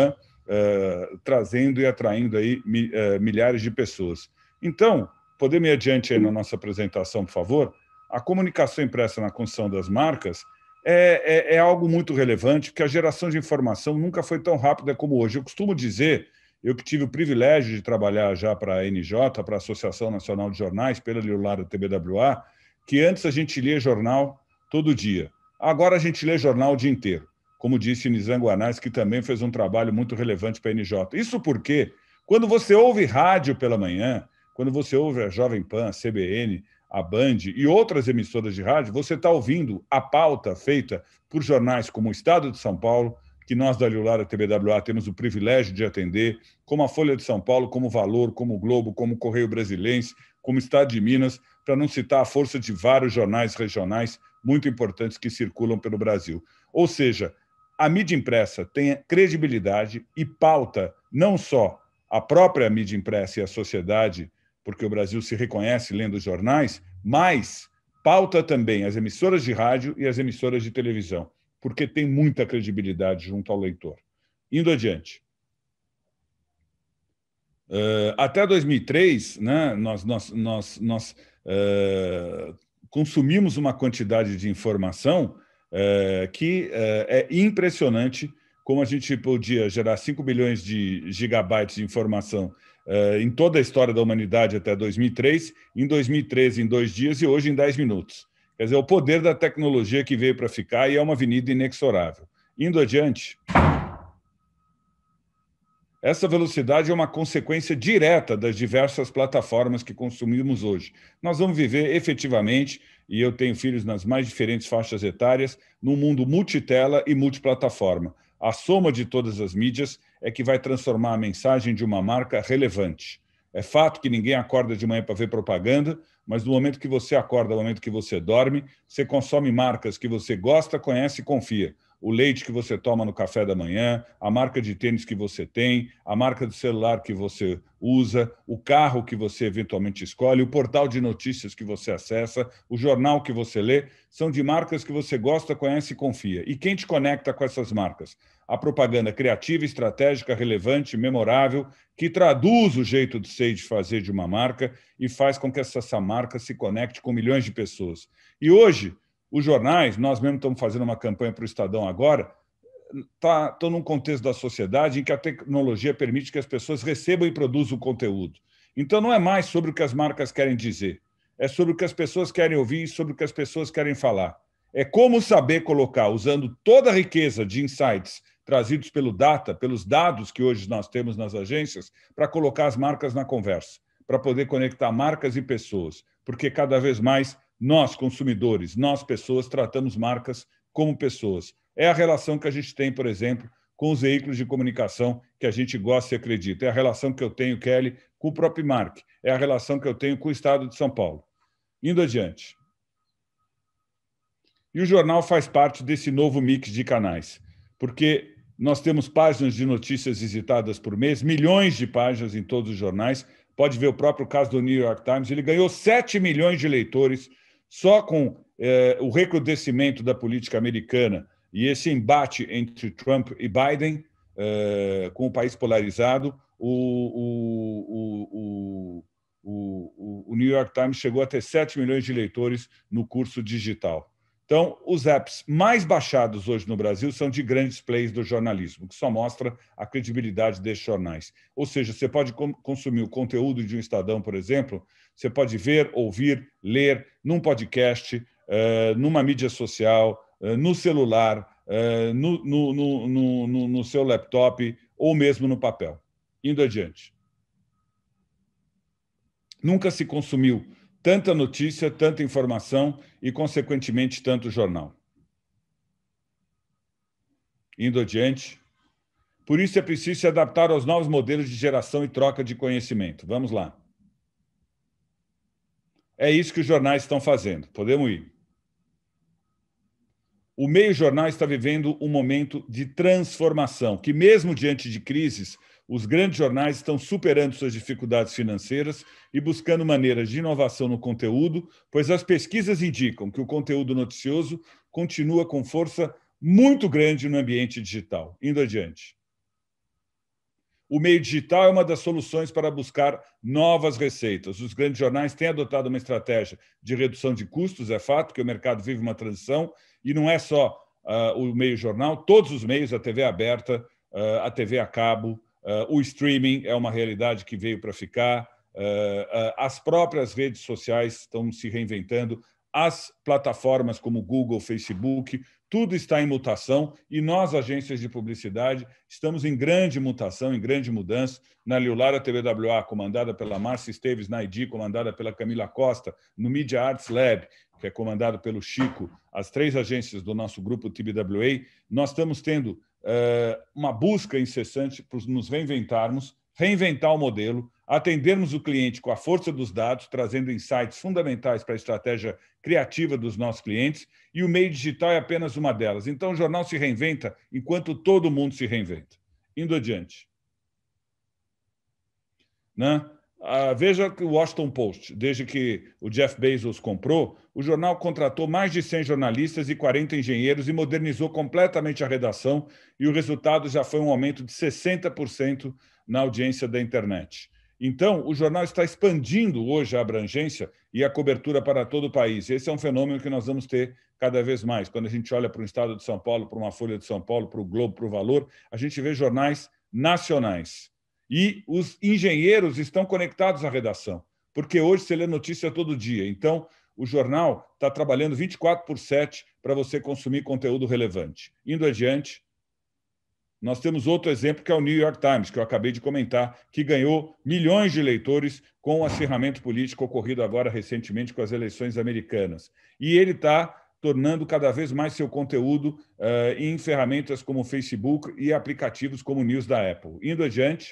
uh, trazendo e atraindo aí, mi, uh, milhares de pessoas. Então, podemos ir adiante aí na nossa apresentação, por favor? A comunicação impressa na construção das marcas é, é, é algo muito relevante, porque a geração de informação nunca foi tão rápida como hoje. Eu costumo dizer, eu que tive o privilégio de trabalhar já para a N J, para a Associação Nacional de Jornais, pela Liulara T B W A, que antes a gente lia jornal todo dia. Agora a gente lê jornal o dia inteiro, como disse Nizam Guanais, que também fez um trabalho muito relevante para a N J. Isso porque, quando você ouve rádio pela manhã, quando você ouve a Jovem Pan, a C B N, a Band e outras emissoras de rádio, você está ouvindo a pauta feita por jornais como o Estado de São Paulo, que nós da Liulara T B W A temos o privilégio de atender, como a Folha de São Paulo, como o Valor, como o Globo, como o Correio Brasilense, como o Estado de Minas, para não citar a força de vários jornais regionais muito importantes que circulam pelo Brasil. Ou seja, a mídia impressa tem credibilidade e pauta não só a própria mídia impressa e a sociedade, porque o Brasil se reconhece lendo os jornais, mas pauta também as emissoras de rádio e as emissoras de televisão, porque tem muita credibilidade junto ao leitor. Indo adiante. Uh, até dois mil e três, né, nós, nós, nós, nós uh, consumimos uma quantidade de informação uh, que uh, é impressionante, como a gente podia gerar cinco bilhões de gigabytes de informação uh, em toda a história da humanidade até dois mil e três, em dois mil e treze em dois dias e hoje em dez minutos. Quer dizer, o poder da tecnologia que veio para ficar e é uma avenida inexorável. Indo adiante, essa velocidade é uma consequência direta das diversas plataformas que consumimos hoje. Nós vamos viver efetivamente, e eu tenho filhos nas mais diferentes faixas etárias, num mundo multitela e multiplataforma. A soma de todas as mídias é que vai transformar a mensagem de uma marca relevante. É fato que ninguém acorda de manhã para ver propaganda, mas no momento que você acorda, no momento que você dorme, você consome marcas que você gosta, conhece e confia. O leite que você toma no café da manhã, a marca de tênis que você tem, a marca do celular que você usa, o carro que você eventualmente escolhe, o portal de notícias que você acessa, o jornal que você lê, são de marcas que você gosta, conhece e confia. E quem te conecta com essas marcas? A propaganda criativa, estratégica, relevante, memorável, que traduz o jeito de ser e de fazer de uma marca e faz com que essa marca se conecte com milhões de pessoas. E hoje, os jornais, nós mesmos estamos fazendo uma campanha para o Estadão agora, tá, estão num contexto da sociedade em que a tecnologia permite que as pessoas recebam e produzam o conteúdo. Então, não é mais sobre o que as marcas querem dizer, é sobre o que as pessoas querem ouvir e sobre o que as pessoas querem falar. É como saber colocar, usando toda a riqueza de insights trazidos pelo data, pelos dados que hoje nós temos nas agências, para colocar as marcas na conversa, para poder conectar marcas e pessoas, porque cada vez mais nós, consumidores, nós, pessoas, tratamos marcas como pessoas. É a relação que a gente tem, por exemplo, com os veículos de comunicação que a gente gosta e acredita. É a relação que eu tenho, Kelly, com o próprio Mark. É a relação que eu tenho com o Estado de São Paulo. Indo adiante. E o jornal faz parte desse novo mix de canais, porque nós temos páginas de notícias visitadas por mês, milhões de páginas em todos os jornais. Pode ver o próprio caso do New York Times. Ele ganhou sete milhões de leitores só com eh, o recrudescimento da política americana e esse embate entre Trump e Biden, eh, com o país polarizado, o, o, o, o, o New York Times chegou a ter sete milhões de leitores no curso digital. Então, os apps mais baixados hoje no Brasil são de grandes players do jornalismo, que só mostra a credibilidade desses jornais. Ou seja, você pode consumir o conteúdo de um Estadão, por exemplo, você pode ver, ouvir, ler num podcast, numa mídia social, no celular, no, no, no, no, no seu laptop ou mesmo no papel. Indo adiante. Nunca se consumiu tanta notícia, tanta informação e, consequentemente, tanto jornal. Indo adiante. Por isso é preciso se adaptar aos novos modelos de geração e troca de conhecimento. Vamos lá. É isso que os jornais estão fazendo. Podemos ir. O meio jornal está vivendo um momento de transformação, que mesmo diante de crises, os grandes jornais estão superando suas dificuldades financeiras e buscando maneiras de inovação no conteúdo, pois as pesquisas indicam que o conteúdo noticioso continua com força muito grande no ambiente digital. Indo adiante. O meio digital é uma das soluções para buscar novas receitas. Os grandes jornais têm adotado uma estratégia de redução de custos, é fato que o mercado vive uma transição, e não é só uh, o meio jornal, todos os meios, a T V aberta, uh, a T V a cabo, uh, o streaming é uma realidade que veio para ficar, uh, uh, as próprias redes sociais estão se reinventando, as plataformas como Google, Facebook, tudo está em mutação e nós, agências de publicidade, estamos em grande mutação, em grande mudança. Na Liulara T V W A, comandada pela Márcia Esteves, na I D, comandada pela Camila Costa, no Media Arts Lab, que é comandado pelo Chico, as três agências do nosso grupo T B W A, nós estamos tendo uh, uma busca incessante por nos reinventarmos, reinventar o modelo, atendermos o cliente com a força dos dados, trazendo insights fundamentais para a estratégia criativa dos nossos clientes, e o meio digital é apenas uma delas. Então, o jornal se reinventa enquanto todo mundo se reinventa. Indo adiante. Né? Ah, veja que o Washington Post, desde que o Jeff Bezos comprou, o jornal contratou mais de cem jornalistas e quarenta engenheiros e modernizou completamente a redação, e o resultado já foi um aumento de sessenta por cento na audiência da internet. Então, o jornal está expandindo hoje a abrangência e a cobertura para todo o país. Esse é um fenômeno que nós vamos ter cada vez mais. Quando a gente olha para o Estado de São Paulo, para uma Folha de São Paulo, para o Globo, para o Valor, a gente vê jornais nacionais. E os engenheiros estão conectados à redação, porque hoje você lê notícia todo dia. Então, o jornal está trabalhando vinte e quatro por sete para você consumir conteúdo relevante. Indo adiante, nós temos outro exemplo, que é o New York Times, que eu acabei de comentar, que ganhou milhões de leitores com o acirramento político ocorrido agora recentemente com as eleições americanas. E ele está tornando cada vez mais seu conteúdo uh, em ferramentas como o Facebook e aplicativos como o News da Apple. Indo adiante,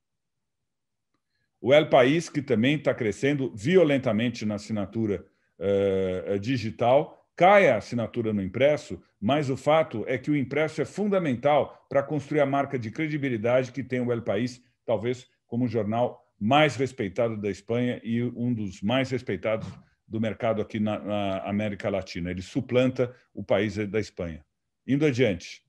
o El País, que também está crescendo violentamente na assinatura uh, digital, cai a assinatura no impresso, mas o fato é que o impresso é fundamental para construir a marca de credibilidade que tem o El País, talvez como o jornal mais respeitado da Espanha e um dos mais respeitados do mercado aqui na, na América Latina. Ele suplanta o país da Espanha. Indo adiante.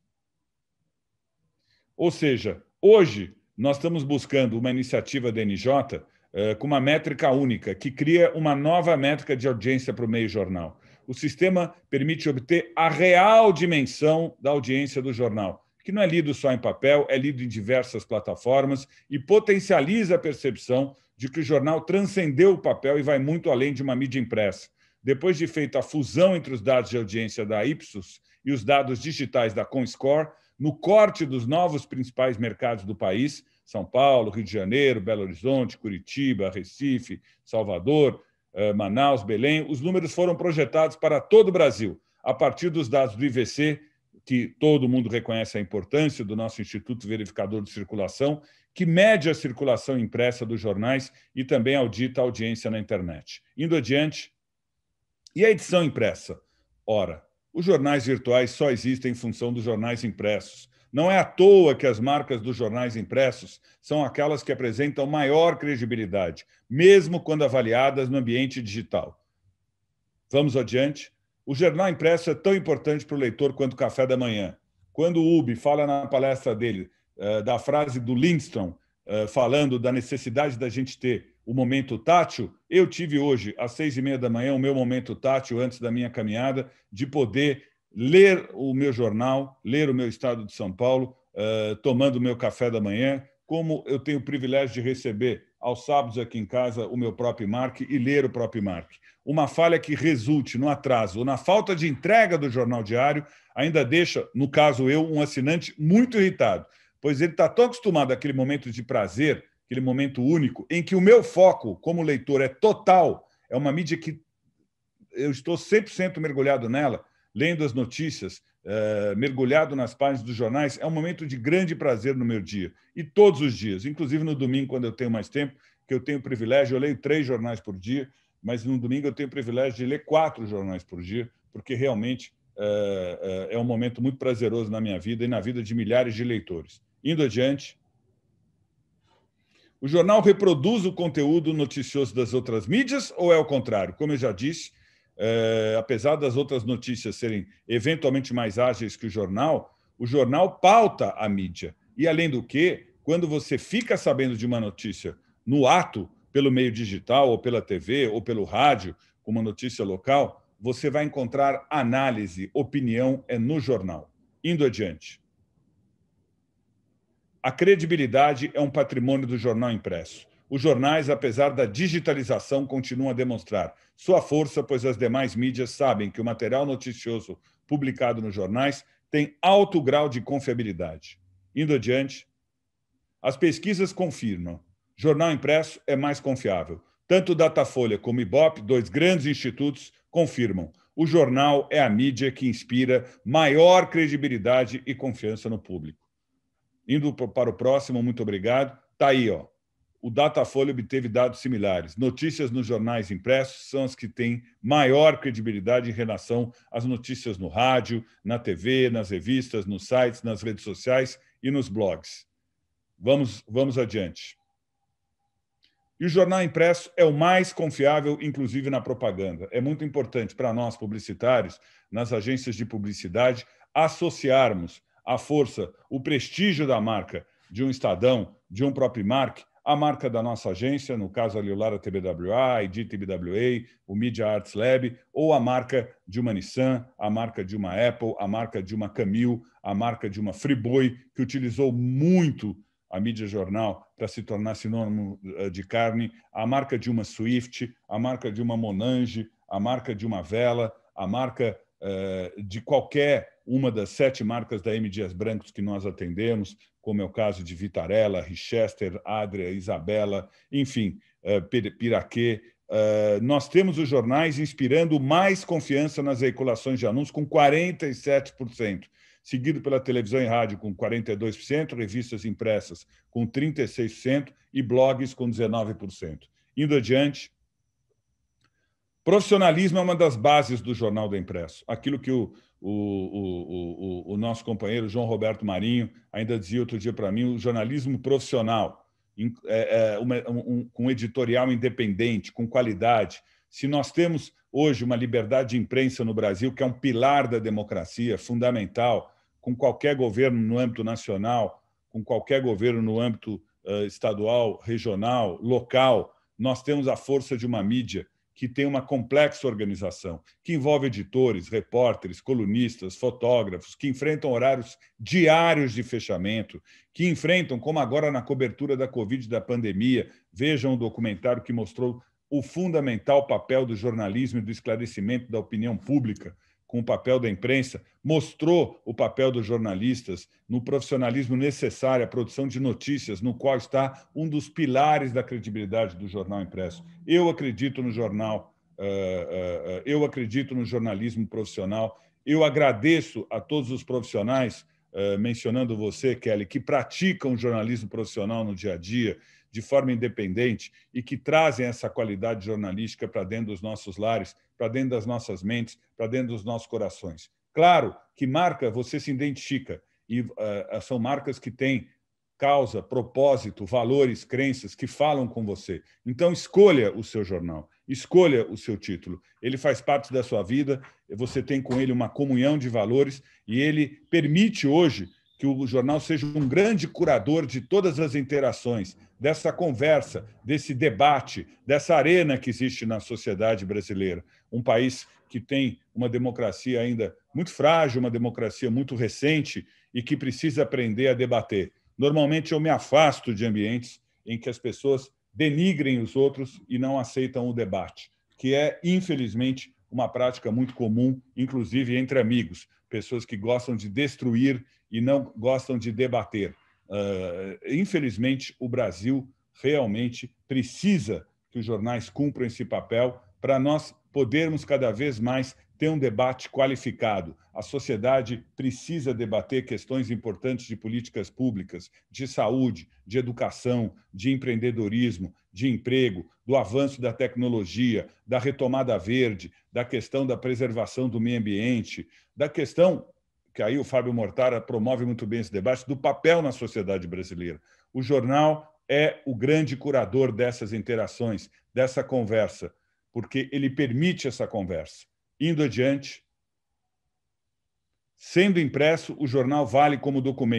Ou seja, hoje nós estamos buscando uma iniciativa da N J uh, com uma métrica única, que cria uma nova métrica de audiência para o meio jornal. O sistema permite obter a real dimensão da audiência do jornal, que não é lido só em papel, é lido em diversas plataformas e potencializa a percepção de que o jornal transcendeu o papel e vai muito além de uma mídia impressa. Depois de feita a fusão entre os dados de audiência da Ipsos e os dados digitais da Comscore, no corte dos novos principais mercados do país, São Paulo, Rio de Janeiro, Belo Horizonte, Curitiba, Recife, Salvador, Manaus, Belém, os números foram projetados para todo o Brasil, a partir dos dados do I V C, que todo mundo reconhece a importância do nosso Instituto Verificador de Circulação, que mede a circulação impressa dos jornais e também audita a audiência na internet. Indo adiante, e a edição impressa? Ora, os jornais virtuais só existem em função dos jornais impressos. Não é à toa que as marcas dos jornais impressos são aquelas que apresentam maior credibilidade, mesmo quando avaliadas no ambiente digital. Vamos adiante. O jornal impresso é tão importante para o leitor quanto o café da manhã. Quando o Ubi fala na palestra dele uh, da frase do Lindstrom, uh, falando da necessidade da gente ter o momento tátil, eu tive hoje, às seis e meia da manhã, o meu momento tátil antes da minha caminhada, de poder ler o meu jornal, ler o meu Estado de São Paulo, uh, tomando o meu café da manhã, como eu tenho o privilégio de receber aos sábados aqui em casa o meu próprio Mark e ler o próprio Mark. Uma falha que resulte no atraso ou na falta de entrega do jornal diário ainda deixa, no caso eu, um assinante muito irritado, pois ele está tão acostumado àquele momento de prazer, aquele momento único, em que o meu foco como leitor é total, é uma mídia que eu estou cem por cento mergulhado nela, lendo as notícias, uh, mergulhado nas páginas dos jornais, é um momento de grande prazer no meu dia. E todos os dias, inclusive no domingo, quando eu tenho mais tempo, que eu tenho o privilégio, eu leio três jornais por dia, mas no domingo eu tenho o privilégio de ler quatro jornais por dia, porque realmente uh, uh, é um momento muito prazeroso na minha vida e na vida de milhares de leitores. Indo adiante, o jornal reproduz o conteúdo noticioso das outras mídias ou é o contrário? Como eu já disse, É, apesar das outras notícias serem eventualmente mais ágeis que o jornal, o jornal pauta a mídia. E, além do que, quando você fica sabendo de uma notícia no ato, pelo meio digital, ou pela T V, ou pelo rádio, com uma notícia local, você vai encontrar análise, opinião, é no jornal. Indo adiante. A credibilidade é um patrimônio do jornal impresso. Os jornais, apesar da digitalização, continuam a demonstrar sua força, pois as demais mídias sabem que o material noticioso publicado nos jornais tem alto grau de confiabilidade. Indo adiante, as pesquisas confirmam. Jornal impresso é mais confiável. Tanto o Datafolha como o Ibope, dois grandes institutos, confirmam. O jornal é a mídia que inspira maior credibilidade e confiança no público. Indo para o próximo, muito obrigado. Está aí, ó. O Datafolha obteve dados similares. Notícias nos jornais impressos são as que têm maior credibilidade em relação às notícias no rádio, na T V, nas revistas, nos sites, nas redes sociais e nos blogs. Vamos, vamos adiante. E o jornal impresso é o mais confiável, inclusive na propaganda. É muito importante para nós, publicitários, nas agências de publicidade, associarmos a força, o prestígio da marca de um Estadão, de um Proprimark, a marca da nossa agência, no caso ali o Lara T B W A, I D T B W A, o Media Arts Lab, ou a marca de uma Nissan, a marca de uma Apple, a marca de uma Camil, a marca de uma Friboi, que utilizou muito a mídia jornal para se tornar sinônimo de carne, a marca de uma Swift, a marca de uma Monange, a marca de uma Vela, a marca eh, de qualquer uma das sete marcas da M. Dias Branco que nós atendemos, como é o caso de Vitarella, Richester, Adria, Isabela, enfim, eh, Piraquê. Eh, nós temos os jornais inspirando mais confiança nas veiculações de anúncios, com quarenta e sete por cento. Seguido pela televisão e rádio com quarenta e dois por cento, revistas impressas com trinta e seis por cento e blogs com dezenove por cento. Indo adiante, profissionalismo é uma das bases do Jornal do Impresso. Aquilo que o, o, o, o, o nosso companheiro João Roberto Marinho ainda dizia outro dia para mim, o jornalismo profissional, é, é, uma, um, com editorial independente, com qualidade. Se nós temos hoje uma liberdade de imprensa no Brasil, que é um pilar da democracia, fundamental, com qualquer governo no âmbito nacional, com qualquer governo no âmbito uh, estadual, regional, local, nós temos a força de uma mídia que tem uma complexa organização, que envolve editores, repórteres, colunistas, fotógrafos, que enfrentam horários diários de fechamento, que enfrentam, como agora na cobertura da Covid e da pandemia, vejam o documentário que mostrou o fundamental papel do jornalismo e do esclarecimento da opinião pública, com o papel da imprensa, mostrou o papel dos jornalistas no profissionalismo necessário à produção de notícias, no qual está um dos pilares da credibilidade do jornal impresso. Eu acredito no jornal, eu acredito no jornalismo profissional, eu agradeço a todos os profissionais, mencionando você, Kelly, que praticam jornalismo profissional no dia a dia, de forma independente e que trazem essa qualidade jornalística para dentro dos nossos lares, para dentro das nossas mentes, para dentro dos nossos corações. Claro que marca você se identifica e uh, são marcas que têm causa, propósito, valores, crenças que falam com você. Então, escolha o seu jornal, escolha o seu título. Ele faz parte da sua vida, você tem com ele uma comunhão de valores e ele permite hoje que o jornal seja um grande curador de todas as interações, dessa conversa, desse debate, dessa arena que existe na sociedade brasileira. Um país que tem uma democracia ainda muito frágil, uma democracia muito recente e que precisa aprender a debater. Normalmente, eu me afasto de ambientes em que as pessoas denigrem os outros e não aceitam o debate, que é, infelizmente, uma prática muito comum, inclusive entre amigos, pessoas que gostam de destruir e não gostam de debater. Uh, infelizmente, o Brasil realmente precisa que os jornais cumpram esse papel para nós podermos cada vez mais ter um debate qualificado. A sociedade precisa debater questões importantes de políticas públicas, de saúde, de educação, de empreendedorismo, de emprego, do avanço da tecnologia, da retomada verde, da questão da preservação do meio ambiente, da questão que aí o Fábio Mortara promove muito bem esse debate, do papel na sociedade brasileira. O jornal é o grande curador dessas interações, dessa conversa, porque ele permite essa conversa. Indo adiante, sendo impresso, o jornal vale como documento.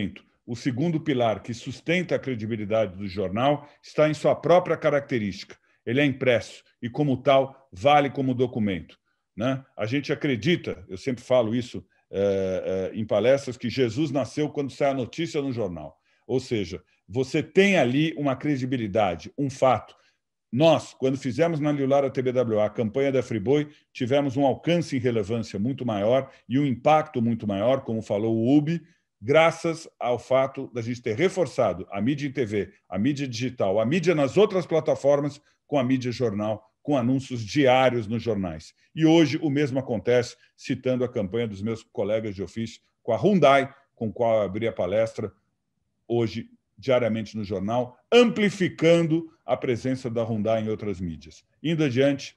o segundo pilar que sustenta a credibilidade do jornal está em sua própria característica. Ele é impresso e, como tal, vale como documento, né? A gente acredita, eu sempre falo isso é, é, em palestras, que Jesus nasceu quando sai a notícia no jornal. Ou seja, você tem ali uma credibilidade, um fato. Nós, quando fizemos na Liulara T B W A a campanha da Friboi, tivemos um alcance e relevância muito maior e um impacto muito maior, como falou o Ubi, graças ao fato da gente ter reforçado a mídia em T V, a mídia digital, a mídia nas outras plataformas com a mídia jornal, com anúncios diários nos jornais. E hoje o mesmo acontece, citando a campanha dos meus colegas de ofício com a Hyundai, com a qual eu abri a palestra hoje, diariamente no jornal, amplificando a presença da Hyundai em outras mídias. Indo adiante,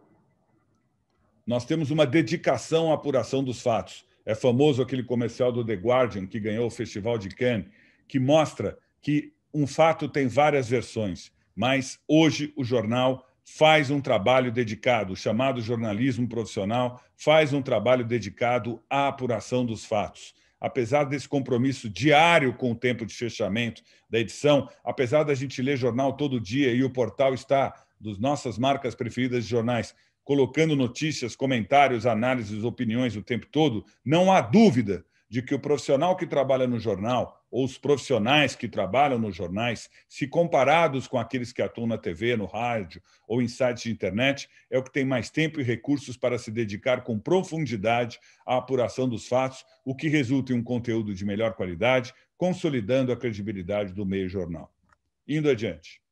nós temos uma dedicação à apuração dos fatos. É famoso aquele comercial do The Guardian, que ganhou o Festival de Cannes, que mostra que um fato tem várias versões, mas hoje o jornal faz um trabalho dedicado, chamado jornalismo profissional, faz um trabalho dedicado à apuração dos fatos. Apesar desse compromisso diário com o tempo de fechamento da edição, apesar da gente ler jornal todo dia e o portal está, das nossas marcas preferidas de jornais, colocando notícias, comentários, análises, opiniões o tempo todo, não há dúvida de que o profissional que trabalha no jornal, ou os profissionais que trabalham nos jornais, se comparados com aqueles que atuam na T V, no rádio ou em sites de internet, é o que tem mais tempo e recursos para se dedicar com profundidade à apuração dos fatos, o que resulta em um conteúdo de melhor qualidade, consolidando a credibilidade do meio jornal. Indo adiante.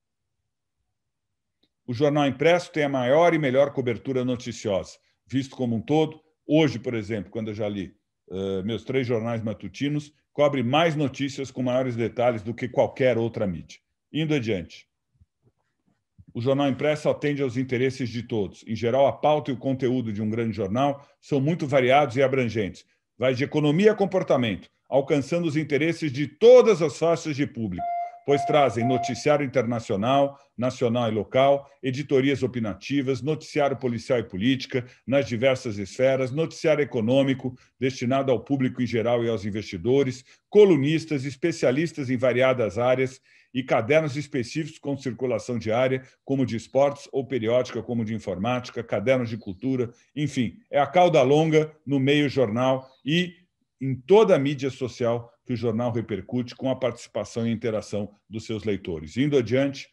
O jornal impresso tem a maior e melhor cobertura noticiosa, visto como um todo. Hoje, por exemplo, quando eu já li uh, meus três jornais matutinos, cobre mais notícias com maiores detalhes do que qualquer outra mídia. Indo adiante. O jornal impresso atende aos interesses de todos. Em geral, a pauta e o conteúdo de um grande jornal são muito variados e abrangentes. Vai de economia a comportamento, alcançando os interesses de todas as faixas de público, pois trazem noticiário internacional, nacional e local, editorias opinativas, noticiário policial e política, nas diversas esferas, noticiário econômico, destinado ao público em geral e aos investidores, colunistas, especialistas em variadas áreas e cadernos específicos com circulação diária, como de esportes, ou periódica, como de informática, cadernos de cultura, enfim, é a cauda longa no meio jornal e em toda a mídia social que o jornal repercute com a participação e interação dos seus leitores. Indo adiante,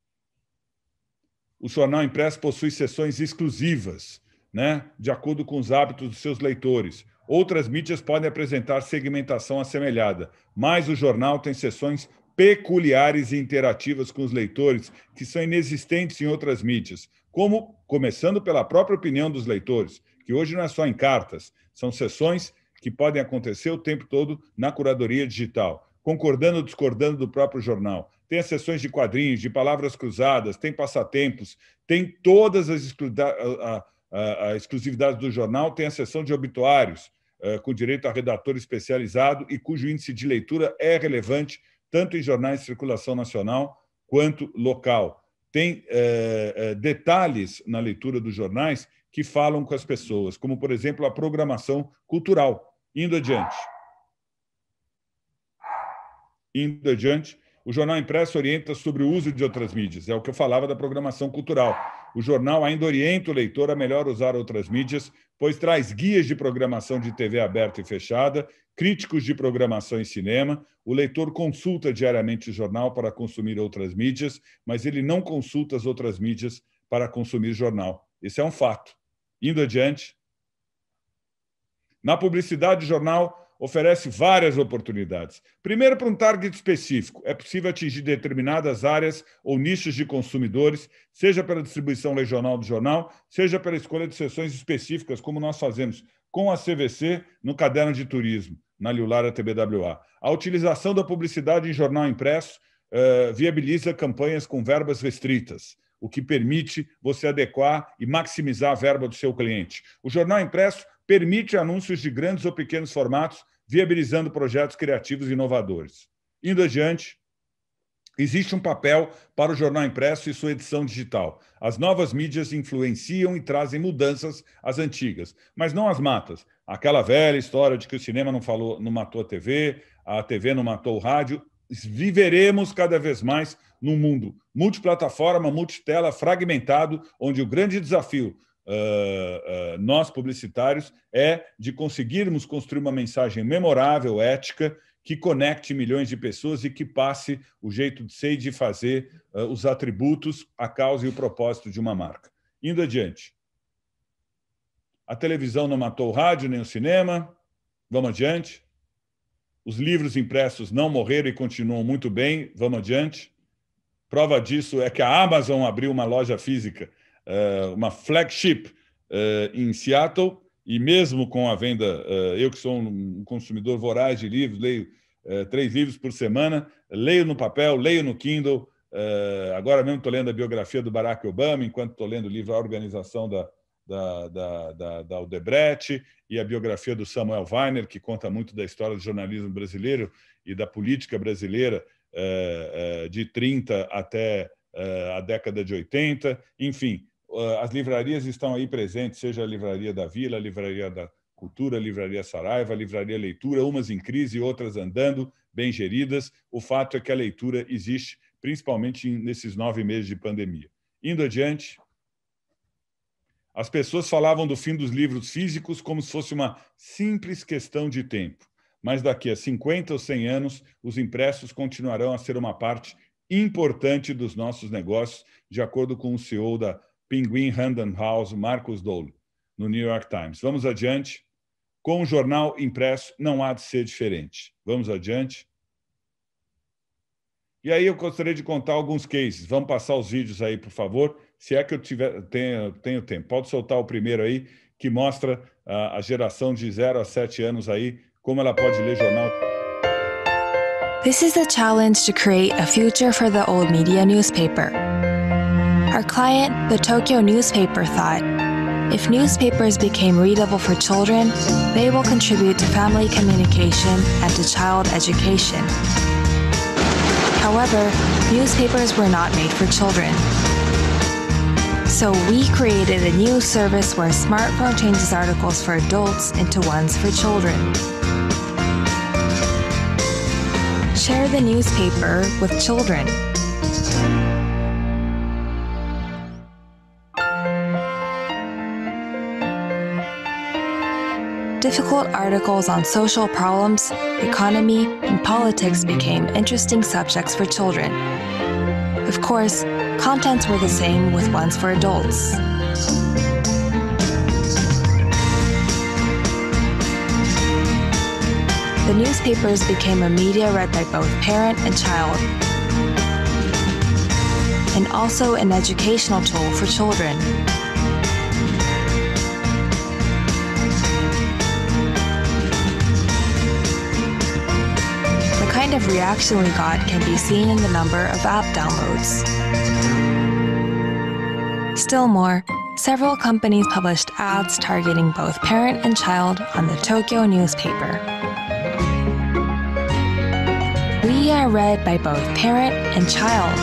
o jornal impresso possui seções exclusivas, né, de acordo com os hábitos dos seus leitores. Outras mídias podem apresentar segmentação assemelhada, mas o jornal tem seções peculiares e interativas com os leitores que são inexistentes em outras mídias, como, começando pela própria opinião dos leitores, que hoje não é só em cartas, são sessões que podem acontecer o tempo todo na curadoria digital, concordando ou discordando do próprio jornal. Tem as sessões de quadrinhos, de palavras cruzadas, tem passatempos, tem todas as exclusividades do jornal, tem a seção de obituários, com direito a redator especializado e cujo índice de leitura é relevante tanto em jornais de circulação nacional quanto local. Tem eh, detalhes na leitura dos jornais que falam com as pessoas, como, por exemplo, a programação cultural. Indo adiante. Indo adiante, o jornal impresso orienta sobre o uso de outras mídias. É o que eu falava da programação cultural. O jornal ainda orienta o leitor a melhor usar outras mídias, pois traz guias de programação de T V aberta e fechada, críticos de programação em cinema. O leitor consulta diariamente o jornal para consumir outras mídias, mas ele não consulta as outras mídias para consumir jornal. Esse é um fato. Indo adiante. Na publicidade, o jornal oferece várias oportunidades. Primeiro, para um target específico. É possível atingir determinadas áreas ou nichos de consumidores, seja pela distribuição regional do jornal, seja pela escolha de seções específicas, como nós fazemos com a C V C no caderno de turismo, na Liulara T B W A. A utilização da publicidade em jornal impresso uh, viabiliza campanhas com verbas restritas, o que permite você adequar e maximizar a verba do seu cliente. O jornal impresso permite anúncios de grandes ou pequenos formatos, viabilizando projetos criativos e inovadores. Indo adiante, Existe um papel para o jornal impresso e sua edição digital. As novas mídias influenciam e trazem mudanças às antigas, mas não as matas. Aquela velha história de que o cinema não, falou, não matou a T V, a T V não matou o rádio. Viveremos cada vez mais num mundo multiplataforma, multitela, fragmentado, onde o grande desafio, uh, uh, nós publicitários, é de conseguirmos construir uma mensagem memorável, ética, que conecte milhões de pessoas e que passe o jeito de ser e de fazer, uh, os atributos, a causa e o propósito de uma marca. Indo adiante. A televisão não matou o rádio nem o cinema. Vamos adiante. Os livros impressos não morreram e continuam muito bem. Vamos adiante. Prova disso é que a Amazon abriu uma loja física, uh, uma flagship uh, em Seattle, e mesmo com a venda, eu que sou um consumidor voraz de livros, leio três livros por semana, leio no papel, leio no Kindle, agora mesmo estou lendo a biografia do Barack Obama, enquanto estou lendo o livro A Organização da, da, da, da, da Odebrecht, e a biografia do Samuel Weiner, que conta muito da história do jornalismo brasileiro e da política brasileira de trinta até a década de oitenta, enfim. As livrarias estão aí presentes, seja a Livraria da Vila, a Livraria da Cultura, a Livraria Saraiva, a Livraria Leitura, umas em crise, outras andando, bem geridas. O fato é que a leitura existe, principalmente nesses nove meses de pandemia. Indo adiante, as pessoas falavam do fim dos livros físicos como se fosse uma simples questão de tempo. Mas daqui a cinquenta ou cem anos, os impressos continuarão a ser uma parte importante dos nossos negócios, de acordo com o C E O da Penguin Random House, Marcus Dole, no New York Times. Vamos adiante. Com o jornal impresso, não há de ser diferente. Vamos adiante. E aí eu gostaria de contar alguns cases. Vamos passar os vídeos aí, por favor, se é que eu tiver, tenho, tenho tempo. Pode soltar o primeiro aí, que mostra a, a geração de zero a sete anos aí, como ela pode ler jornal. This is a challenge to create a future for the old media newspaper. Our client, the Tokyo newspaper, thought, if newspapers became readable for children, they will contribute to family communication and to child education. However, newspapers were not made for children. So we created a new service where a smartphone changes articles for adults into ones for children. Share the newspaper with children. Difficult articles on social problems, economy, and politics became interesting subjects for children. Of course, contents were the same with ones for adults. The newspapers became a media read by both parent and child, and also an educational tool for children. The kind of reaction we got can be seen in the number of app downloads. Still more, several companies published ads targeting both parent and child on the Tokyo newspaper. We are read by both parent and child.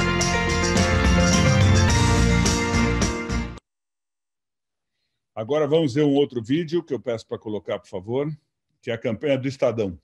Agora vamos ver um outro vídeo que eu peço para colocar, por favor, que é a campanha do Estadão.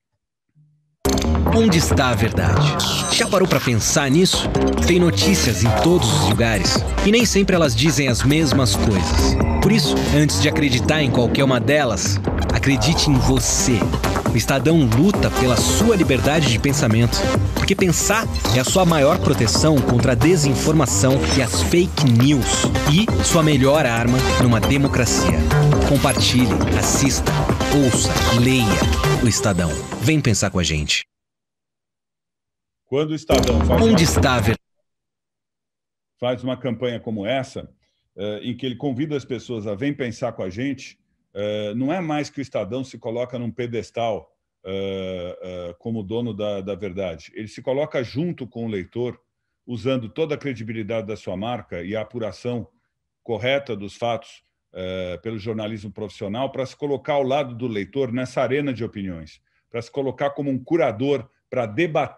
Onde está a verdade? Já parou para pensar nisso? Tem notícias em todos os lugares e nem sempre elas dizem as mesmas coisas. Por isso, antes de acreditar em qualquer uma delas, acredite em você. O Estadão luta pela sua liberdade de pensamento, porque pensar é a sua maior proteção contra a desinformação e as fake news e sua melhor arma numa democracia. Compartilhe, assista, ouça, leia o Estadão. Vem pensar com a gente. Quando o Estadão faz, Onde uma, está a ver... faz uma campanha como essa, uh, em que ele convida as pessoas a vir pensar com a gente, uh, não é mais que o Estadão se coloca num pedestal uh, uh, como dono da, da verdade. Ele se coloca junto com o leitor, usando toda a credibilidade da sua marca e a apuração correta dos fatos uh, pelo jornalismo profissional, para se colocar ao lado do leitor nessa arena de opiniões, para se colocar como um curador, para debater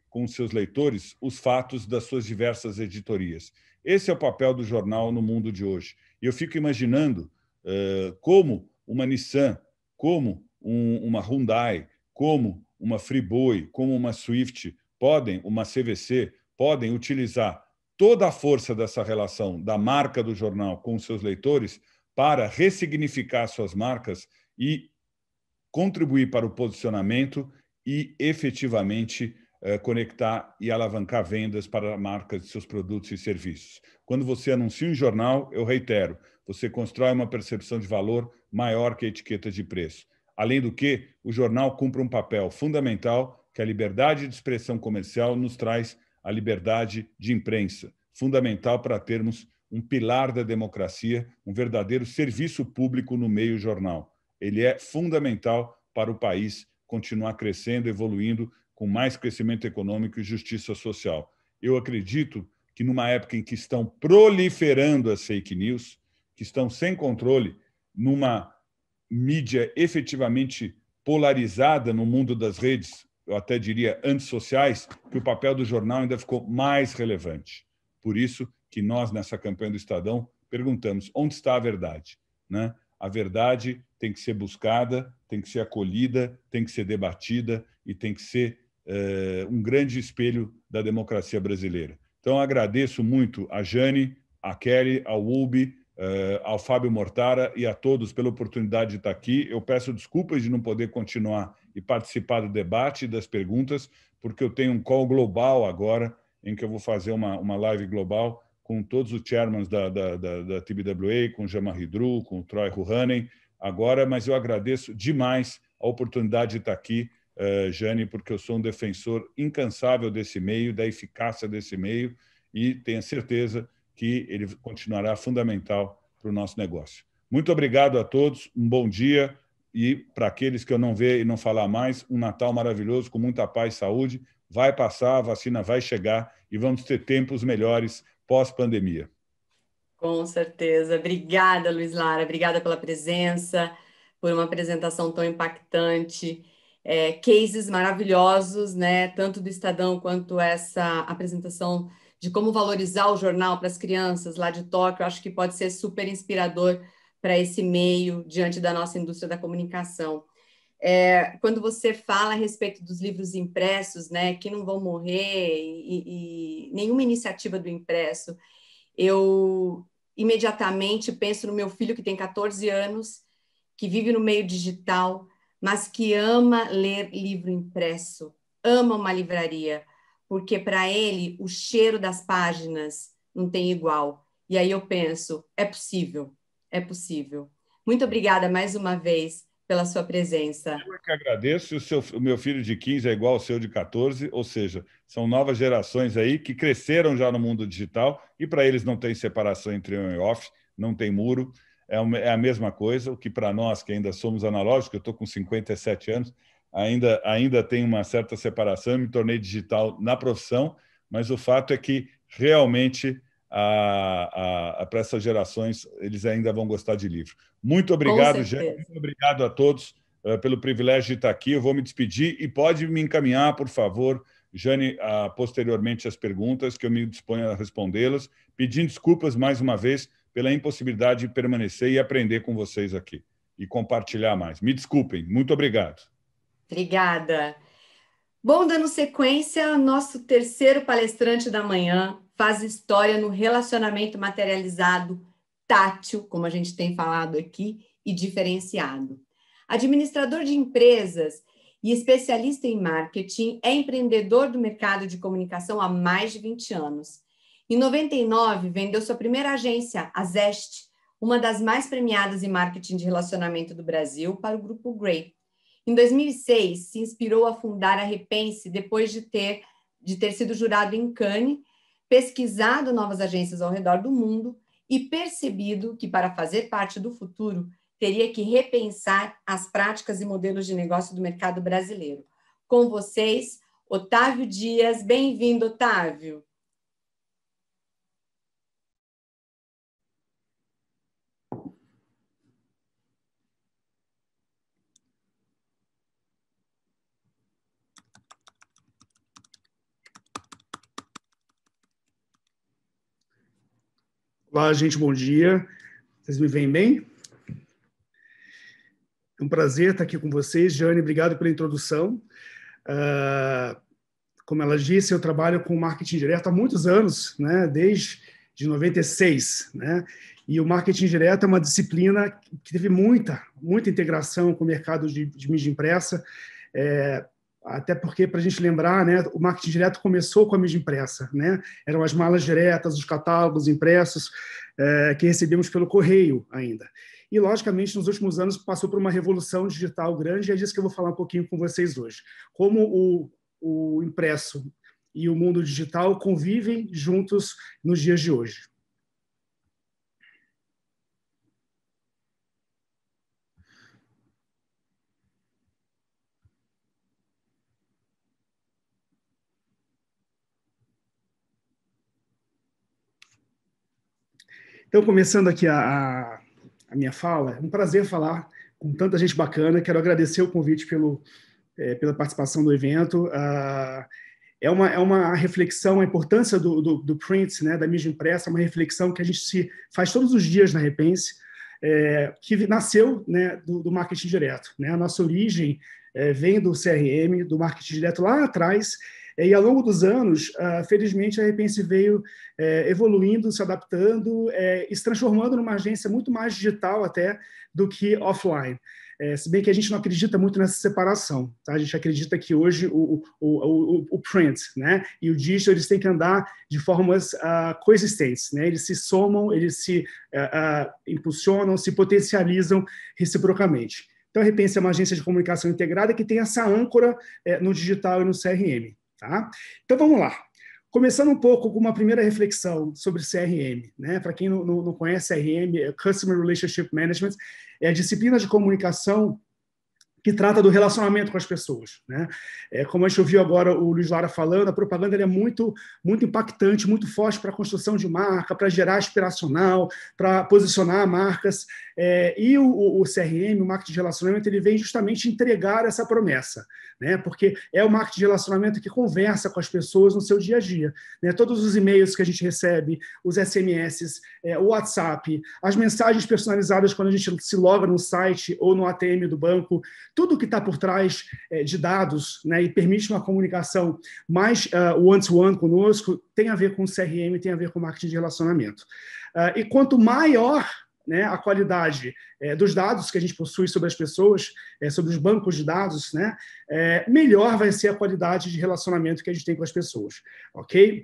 com os seus leitores os fatos das suas diversas editorias. Esse é o papel do jornal no mundo de hoje. E eu fico imaginando uh, como uma Nissan, como um, uma Hyundai, como uma Friboi, como uma Swift, podem, uma C V C, podem utilizar toda a força dessa relação da marca do jornal com os seus leitores para ressignificar suas marcas e contribuir para o posicionamento e, efetivamente, conectar e alavancar vendas para marcas de seus produtos e serviços. Quando você anuncia um jornal, eu reitero, você constrói uma percepção de valor maior que a etiqueta de preço. Além do que, o jornal cumpre um papel fundamental que a liberdade de expressão comercial nos traz a liberdade de imprensa, fundamental para termos um pilar da democracia, um verdadeiro serviço público no meio jornal. Ele é fundamental para o país continuar crescendo, evoluindo, com mais crescimento econômico e justiça social. Eu acredito que, numa época em que estão proliferando as fake news, que estão sem controle, numa mídia efetivamente polarizada no mundo das redes, eu até diria antissociais, que o papel do jornal ainda ficou mais relevante. Por isso que nós, nessa campanha do Estadão, perguntamos onde está a verdade, né? A verdade tem que ser buscada, tem que ser acolhida, tem que ser debatida e tem que ser eh, um grande espelho da democracia brasileira. Então, agradeço muito a Jane, a Kelly, ao Ulbi, eh, ao Fábio Mortara e a todos pela oportunidade de estar aqui. Eu peço desculpas de não poder continuar e participar do debate e das perguntas, porque eu tenho um call global agora, em que eu vou fazer uma, uma live global com todos os chairmans da, da, da, da T B W A, com o Jean-Marie Dru, com o Troy Ruhanen, agora, mas eu agradeço demais a oportunidade de estar aqui, uh, Jane, porque eu sou um defensor incansável desse meio, da eficácia desse meio, e tenho certeza que ele continuará fundamental para o nosso negócio. Muito obrigado a todos, um bom dia, e para aqueles que eu não ver e não falar mais, um Natal maravilhoso, com muita paz e saúde. Vai passar, a vacina vai chegar e vamos ter tempos melhores pós-pandemia. Com certeza. Obrigada, Luiz Lara. Obrigada pela presença, por uma apresentação tão impactante. É, cases maravilhosos, né? Tanto do Estadão quanto essa apresentação de como valorizar o jornal para as crianças lá de Tóquio. Acho que pode ser super inspirador para esse meio diante da nossa indústria da comunicação. É, quando você fala a respeito dos livros impressos, né, que não vão morrer e, e nenhuma iniciativa do impresso, eu imediatamente penso no meu filho que tem quatorze anos, que vive no meio digital, mas que ama ler livro impresso, ama uma livraria, porque para ele o cheiro das páginas não tem igual. E aí eu penso, é possível, é possível. Muito obrigada mais uma vez pela sua presença. Eu que agradeço. O, seu, o meu filho de quinze é igual ao seu de quatorze, ou seja, são novas gerações aí que cresceram já no mundo digital e para eles não tem separação entre on e off, não tem muro, é, uma, é a mesma coisa, o que para nós que ainda somos analógicos, eu estou com cinquenta e sete anos, ainda, ainda tem uma certa separação, eu me tornei digital na profissão, mas o fato é que realmente a, a, a, para essas gerações eles ainda vão gostar de livro. Muito obrigado, Jane. Muito obrigado a todos uh, pelo privilégio de estar aqui. Eu vou me despedir e pode me encaminhar, por favor, Jane, uh, posteriormente as perguntas, que eu me disponho a respondê-las, pedindo desculpas mais uma vez pela impossibilidade de permanecer e aprender com vocês aqui e compartilhar mais. Me desculpem. Muito obrigado. Obrigada. Bom, dando sequência, nosso terceiro palestrante da manhã faz história no relacionamento materializado tátil, como a gente tem falado aqui, e diferenciado. Administrador de empresas e especialista em marketing, é empreendedor do mercado de comunicação há mais de vinte anos. Em noventa e nove, vendeu sua primeira agência, a Zest, uma das mais premiadas em marketing de relacionamento do Brasil, para o Grupo Grey. Em dois mil e seis, se inspirou a fundar a Repense depois de ter, de ter sido jurado em Cannes, pesquisado novas agências ao redor do mundo e percebido que, para fazer parte do futuro, teria que repensar as práticas e modelos de negócio do mercado brasileiro. Com vocês, Otávio Dias. Bem-vindo, Otávio. Olá, gente, bom dia. Vocês me veem bem? É um prazer estar aqui com vocês. Jane, obrigado pela introdução. Uh, como ela disse, eu trabalho com marketing direto há muitos anos, né? Desde de noventa e seis, né? E o marketing direto é uma disciplina que teve muita, muita integração com o mercado de, de mídia impressa, é, até porque, para a gente lembrar, né, o marketing direto começou com a mídia impressa, né? Eram as malas diretas, os catálogos impressos é, que recebemos pelo correio ainda. E, logicamente, nos últimos anos passou por uma revolução digital grande, e é disso que eu vou falar um pouquinho com vocês hoje. Como o, o impresso e o mundo digital convivem juntos nos dias de hoje. Então, começando aqui a, a, a minha fala, é um prazer falar com tanta gente bacana. Quero agradecer o convite pelo, é, pela participação do evento. Uh, é, uma, é uma reflexão, a importância do, do, do print, né, da mídia impressa, é uma reflexão que a gente se faz todos os dias na Repense, é, que nasceu, né, do, do marketing direto, né? A nossa origem é, vem do C R M, do marketing direto lá atrás. E, ao longo dos anos, uh, felizmente, a Repense veio é, evoluindo, se adaptando é, e se transformando numa agência muito mais digital até do que offline. É, se bem que a gente não acredita muito nessa separação. Tá? A gente acredita que hoje o, o, o, o print, né, e o digital eles têm que andar de formas uh, coexistentes. Né? Eles se somam, eles se uh, uh, impulsionam, se potencializam reciprocamente. Então, a Repense é uma agência de comunicação integrada que tem essa âncora é, no digital e no C R M. Tá? Então, vamos lá. Começando um pouco com uma primeira reflexão sobre C R M. Né? Para quem não, não conhece C R M, é Customer Relationship Management, é a disciplina de comunicação que trata do relacionamento com as pessoas. Né? É, como a gente ouviu agora o Luiz Lara falando, a propaganda é muito, muito impactante, muito forte para a construção de marca, para gerar aspiracional, para posicionar marcas. É, e o, o C R M, o marketing de relacionamento, ele vem justamente entregar essa promessa, né? Porque é o marketing de relacionamento que conversa com as pessoas no seu dia a dia. Né? Todos os e-mails que a gente recebe, os S M S, é, o WhatsApp, as mensagens personalizadas quando a gente se loga no site ou no A T M do banco, tudo que está por trás é, de dados, né, e permite uma comunicação mais uh, one-to-one conosco, tem a ver com C R M, tem a ver com marketing de relacionamento. Uh, e quanto maior, né, a qualidade é, dos dados que a gente possui sobre as pessoas, é, sobre os bancos de dados, né, é, melhor vai ser a qualidade de relacionamento que a gente tem com as pessoas, ok?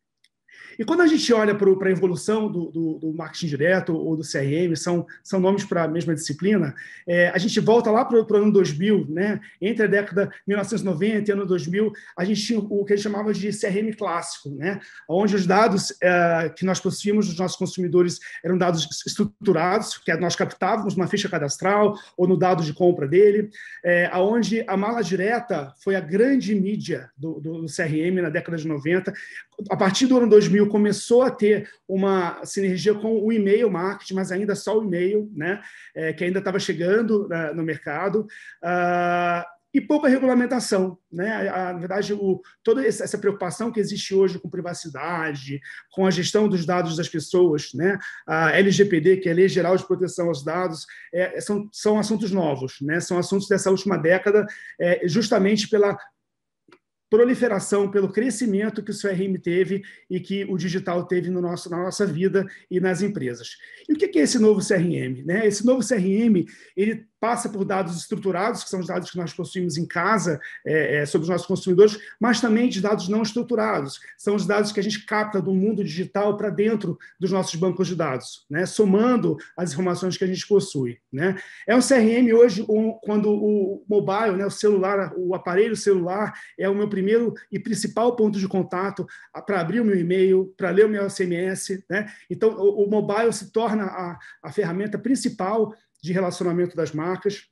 E quando a gente olha para a evolução do, do, do marketing direto ou do C R M, são, são nomes para a mesma disciplina, é, a gente volta lá para o ano dois mil, né? Entre a década de mil novecentos e noventa e ano dois mil, a gente tinha o que a gente chamava de C R M clássico, né? Onde os dados é, que nós possuímos dos nossos consumidores eram dados estruturados, que nós captávamos numa ficha cadastral ou no dado de compra dele, é, onde a mala direta foi a grande mídia do, do, do C R M na década de noventa. A partir do ano dois mil, começou a ter uma sinergia com o e-mail marketing, mas ainda só o e-mail, né, é, que ainda estava chegando uh, no mercado, uh, e pouca regulamentação. Né? A, a, na verdade, o, toda essa preocupação que existe hoje com privacidade, com a gestão dos dados das pessoas, né? A L G P D, que é a Lei Geral de Proteção aos Dados, é, são, são assuntos novos, né? São assuntos dessa última década, é, justamente pela proliferação, pelo crescimento que o C R M teve e que o digital teve no nosso, na nossa vida e nas empresas. E o que é esse novo C R M? Né? Esse novo C R M, ele passa por dados estruturados, que são os dados que nós possuímos em casa é, é, sobre os nossos consumidores, mas também de dados não estruturados. São os dados que a gente capta do mundo digital para dentro dos nossos bancos de dados, né? Somando as informações que a gente possui. Né? É um C R M hoje, um, quando o mobile, né, o celular, o aparelho celular é o meu primeiro e principal ponto de contato para abrir o meu e-mail, para ler o meu S M S. Né? Então, o, o mobile se torna a, a ferramenta principal de relacionamento das marcas.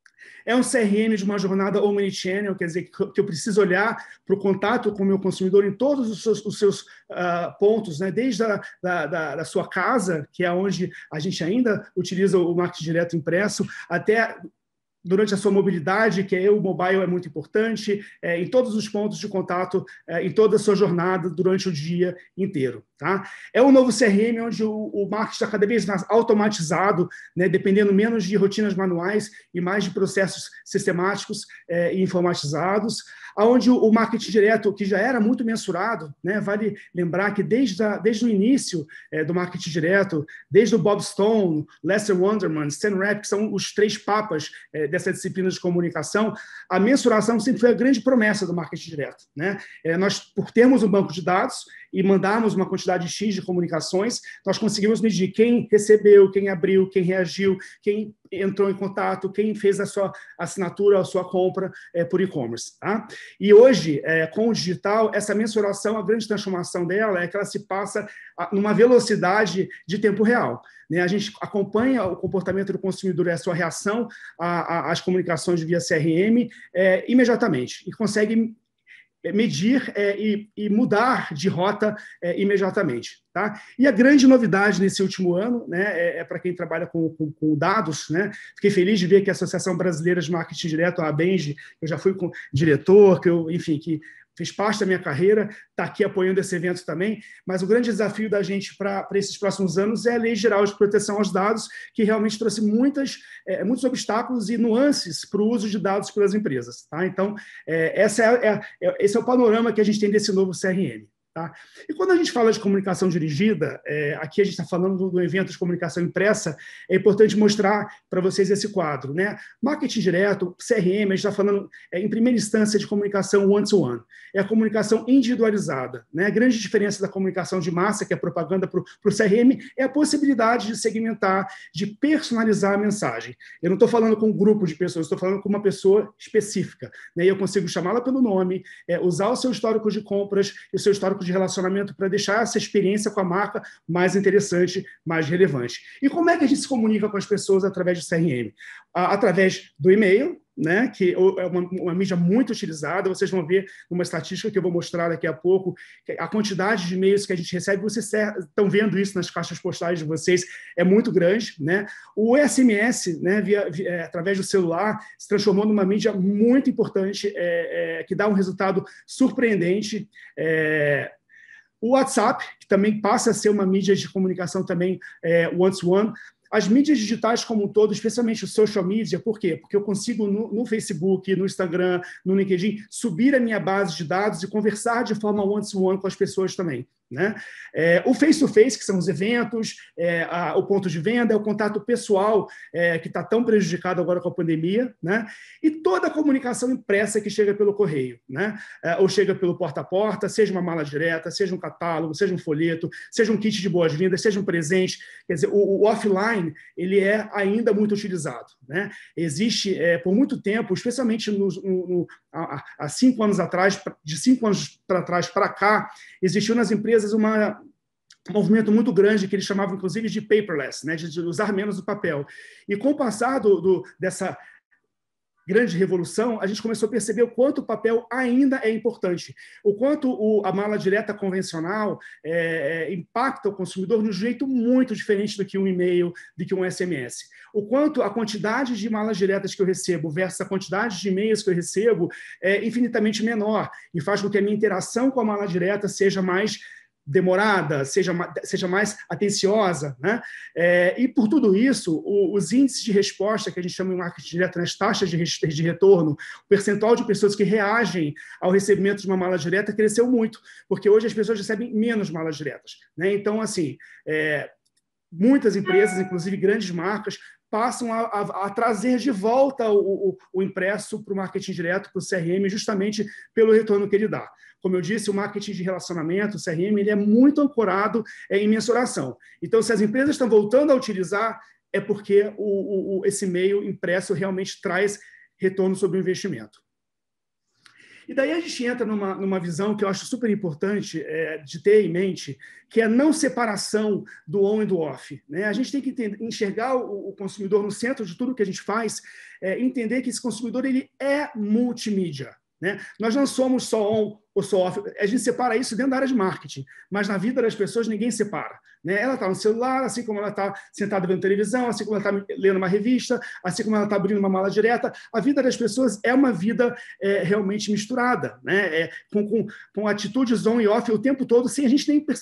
É um C R M de uma jornada omnichannel, quer dizer, que eu preciso olhar para o contato com o meu consumidor em todos os seus, os seus uh, pontos, né? Desde a da, da, da sua casa, que é onde a gente ainda utiliza o marketing direto impresso, até durante a sua mobilidade, que é o mobile é muito importante, é, em todos os pontos de contato, é, em toda a sua jornada, durante o dia inteiro. Tá? É um novo C R M onde o, o marketing está cada vez mais automatizado, né, dependendo menos de rotinas manuais e mais de processos sistemáticos é, e informatizados, onde o, o marketing direto, que já era muito mensurado, né, vale lembrar que desde, a, desde o início é, do marketing direto, desde o Bob Stone, Lester Wonderman, Stan Rapp, que são os três papas é, dessa disciplina de comunicação, a mensuração sempre foi a grande promessa do marketing direto. Né? É, nós, por termos um banco de dados e mandarmos uma quantidade X de comunicações, nós conseguimos medir quem recebeu, quem abriu, quem reagiu, quem entrou em contato, quem fez a sua assinatura, a sua compra é, por e-commerce. Tá? E hoje, é, com o digital, essa mensuração, a grande transformação dela é que ela se passa a, numa velocidade de tempo real. Né? A gente acompanha o comportamento do consumidor e a sua reação às comunicações via C R M é, imediatamente, e consegue medir é, e, e mudar de rota é, imediatamente. Tá? E a grande novidade nesse último ano, né, é, é para quem trabalha com, com, com dados, né, fiquei feliz de ver que a Associação Brasileira de Marketing Direto, a ABENGE, eu já fui com diretor, que eu, enfim, que fez parte da minha carreira, está aqui apoiando esse evento também, mas o grande desafio da gente para esses próximos anos é a Lei Geral de Proteção aos Dados, que realmente trouxe muitas, é, muitos obstáculos e nuances para o uso de dados pelas empresas. Tá? Então, é, essa é, é, é, esse é o panorama que a gente tem desse novo C R M. Tá? E quando a gente fala de comunicação dirigida, é, aqui a gente está falando do, do evento de comunicação impressa, é importante mostrar para vocês esse quadro. Né? Marketing direto, C R M, a gente está falando é, em primeira instância de comunicação one-to-one. É a comunicação individualizada. Né? A grande diferença da comunicação de massa, que é a propaganda para o C R M, é a possibilidade de segmentar, de personalizar a mensagem. Eu não estou falando com um grupo de pessoas, estou falando com uma pessoa específica. Né? E eu consigo chamá-la pelo nome, é, usar o seu histórico de compras e o seu histórico de relacionamento para deixar essa experiência com a marca mais interessante, mais relevante. E como é que a gente se comunica com as pessoas através do C R M? Através do e-mail, né, que é uma, uma mídia muito utilizada. Vocês vão ver numa estatística que eu vou mostrar daqui a pouco, a quantidade de e-mails que a gente recebe, vocês estão vendo isso nas caixas postais de vocês, é muito grande. Né? O S M S, né, via, via, através do celular, se transformou numa mídia muito importante, é, é, que dá um resultado surpreendente. É, o WhatsApp, que também passa a ser uma mídia de comunicação também é, one-to-one. As mídias digitais como um todo, especialmente o social media, por quê? Porque eu consigo no, no Facebook, no Instagram, no LinkedIn, subir a minha base de dados e conversar de forma one-to-one com as pessoas também. Né? É, o face-to-face, que são os eventos, é, a, o ponto de venda, é o contato pessoal, é, que está tão prejudicado agora com a pandemia, né? E toda a comunicação impressa que chega pelo correio, né? É, ou chega pelo porta a porta, seja uma mala direta, seja um catálogo, seja um folheto, seja um kit de boas-vindas, seja um presente. Quer dizer, o, o offline ele é ainda muito utilizado. Né? Existe, é, por muito tempo, especialmente no, no, no, há, há cinco anos atrás, de cinco anos para trás para cá, existiu nas empresas uma, um movimento muito grande que eles chamavam, inclusive, de paperless, né? de, de usar menos o papel. E com o passar do, do, dessa grande revolução, a gente começou a perceber o quanto o papel ainda é importante, o quanto o, a mala direta convencional é, é, impacta o consumidor de um jeito muito diferente do que um e-mail, do que um S M S. O quanto a quantidade de malas diretas que eu recebo versus a quantidade de e-mails que eu recebo é infinitamente menor e faz com que a minha interação com a mala direta seja mais demorada, seja, seja mais atenciosa. Né? É, e, por tudo isso, o, os índices de resposta, que a gente chama em marketing direto, nas taxas de, de retorno, o percentual de pessoas que reagem ao recebimento de uma mala direta cresceu muito, porque hoje as pessoas recebem menos malas diretas. Né? Então, assim, é, muitas empresas, inclusive grandes marcas, passam a, a, a trazer de volta o, o, o impresso para o marketing direto, para o C R M, justamente pelo retorno que ele dá. Como eu disse, o marketing de relacionamento, o C R M, ele é muito ancorado é, em mensuração. Então, se as empresas estão voltando a utilizar, é porque o, o, esse meio impresso realmente traz retorno sobre o investimento. E daí a gente entra numa, numa visão que eu acho super importante é, de ter em mente, que é a não separação do on e do off. Né? A gente tem que entender, enxergar o, o consumidor no centro de tudo que a gente faz, é, entender que esse consumidor ele é multimídia. Né? Nós não somos só on ou só off, a gente separa isso dentro da área de marketing, mas na vida das pessoas ninguém separa. Né? Ela está no celular, assim como ela está sentada vendo televisão, assim como ela está lendo uma revista, assim como ela está abrindo uma mala direta. A vida das pessoas é uma vida é, realmente misturada, né? É, com, com, com atitudes on e off o tempo todo, sem a gente nem perceber.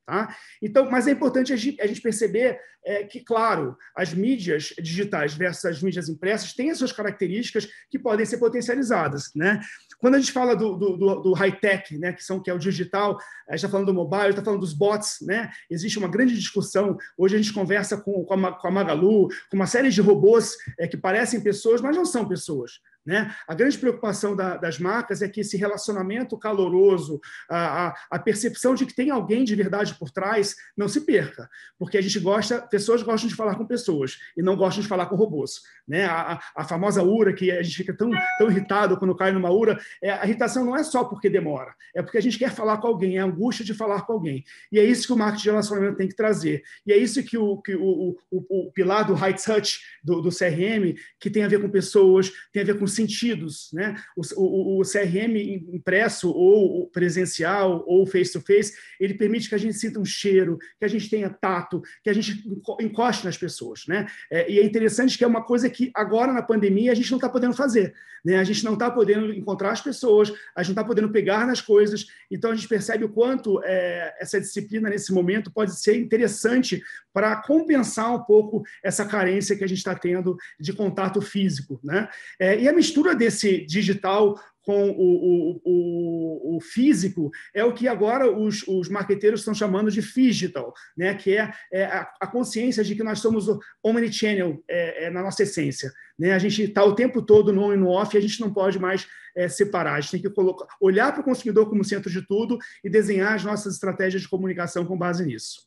Tá? Então, mas é importante a gente perceber é, que, claro, as mídias digitais versus as mídias impressas têm as suas características que podem ser potencializadas. Né? Quando a gente fala do, do, do high-tech, né, que, são, que é o digital, a gente está falando do mobile, está falando dos bots, né? Existe uma grande discussão. Hoje a gente conversa com, com, a, com a Magalu, com uma série de robôs é, que parecem pessoas, mas não são pessoas. Né? A grande preocupação da, das marcas é que esse relacionamento caloroso, a, a, a percepção de que tem alguém de verdade por trás, não se perca, porque a gente gosta, pessoas gostam de falar com pessoas e não gostam de falar com robôs. Né? A, a famosa U R A, que a gente fica tão, tão irritado quando cai numa U R A, é, a irritação não é só porque demora, é porque a gente quer falar com alguém, é a angústia de falar com alguém. E é isso que o marketing de relacionamento tem que trazer. E é isso que o, que o, o, o pilar do high touch, do, do C R M, que tem a ver com pessoas, tem a ver com sentidos, né? O, o, o C R M impresso ou presencial ou face-to-face, ele permite que a gente sinta um cheiro, que a gente tenha tato, que a gente encoste nas pessoas, né? É, e é interessante que é uma coisa que agora na pandemia a gente não está podendo fazer, né? A gente não está podendo encontrar as pessoas, a gente não está podendo pegar nas coisas, então a gente percebe o quanto é, essa disciplina nesse momento pode ser interessante para compensar um pouco essa carência que a gente está tendo de contato físico, né? É, e a mistura desse digital com o, o, o, o físico é o que agora os, os marqueteiros estão chamando de phygital, né? Que é, é a, a consciência de que nós somos omnichannel é, é, na nossa essência. Né? A gente está o tempo todo no on e no off e a gente não pode mais é, separar. A gente tem que colocar, olhar para o consumidor como centro de tudo e desenhar as nossas estratégias de comunicação com base nisso.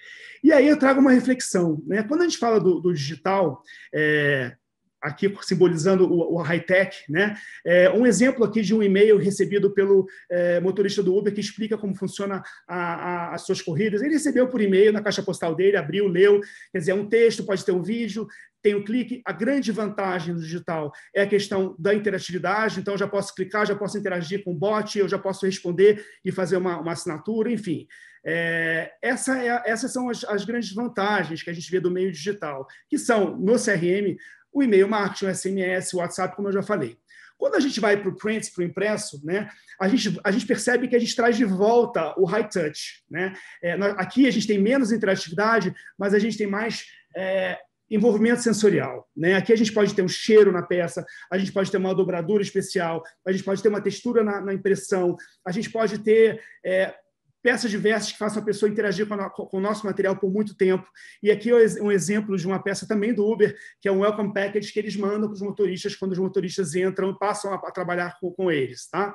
E aí eu trago uma reflexão. Né? Quando a gente fala do, do digital, é, aqui simbolizando o, o high-tech, né? É, um exemplo aqui de um e-mail recebido pelo é, motorista do Uber que explica como funciona a, a, as suas corridas. Ele recebeu por e-mail na caixa postal dele, abriu, leu, quer dizer, é um texto, pode ter um vídeo, tem um clique. A grande vantagem do digital é a questão da interatividade, então eu já posso clicar, já posso interagir com o bot, eu já posso responder e fazer uma, uma assinatura, enfim. É, essa é, essas são as, as grandes vantagens que a gente vê do meio digital, que são, no C R M, o e-mail marketing, o S M S, o WhatsApp, como eu já falei. Quando a gente vai para o print, para o impresso, né, a, gente, a gente percebe que a gente traz de volta o high touch. Né? É, aqui a gente tem menos interatividade, mas a gente tem mais é, envolvimento sensorial. Né? Aqui a gente pode ter um cheiro na peça, a gente pode ter uma dobradura especial, a gente pode ter uma textura na, na impressão, a gente pode ter... É, peças diversas que façam a pessoa interagir com, a, com o nosso material por muito tempo. E aqui é um exemplo de uma peça também do Uber, que é um welcome package que eles mandam para os motoristas quando os motoristas entram e passam a, a trabalhar com, com eles. Tá?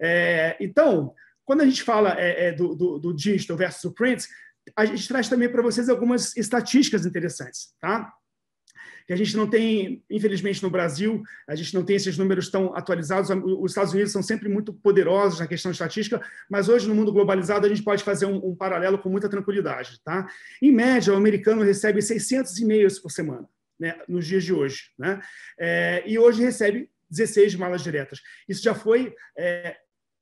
É, então, quando a gente fala é, é, do, do, do digital versus o print, a gente traz também para vocês algumas estatísticas interessantes. Tá? Que a gente não tem, infelizmente, no Brasil, a gente não tem esses números tão atualizados. Os Estados Unidos são sempre muito poderosos na questão estatística, mas hoje, no mundo globalizado, a gente pode fazer um, um paralelo com muita tranquilidade. Tá? Em média, o americano recebe seiscentos e-mails por semana, né, nos dias de hoje. Né? É, e hoje recebe dezesseis malas diretas. Isso já foi é,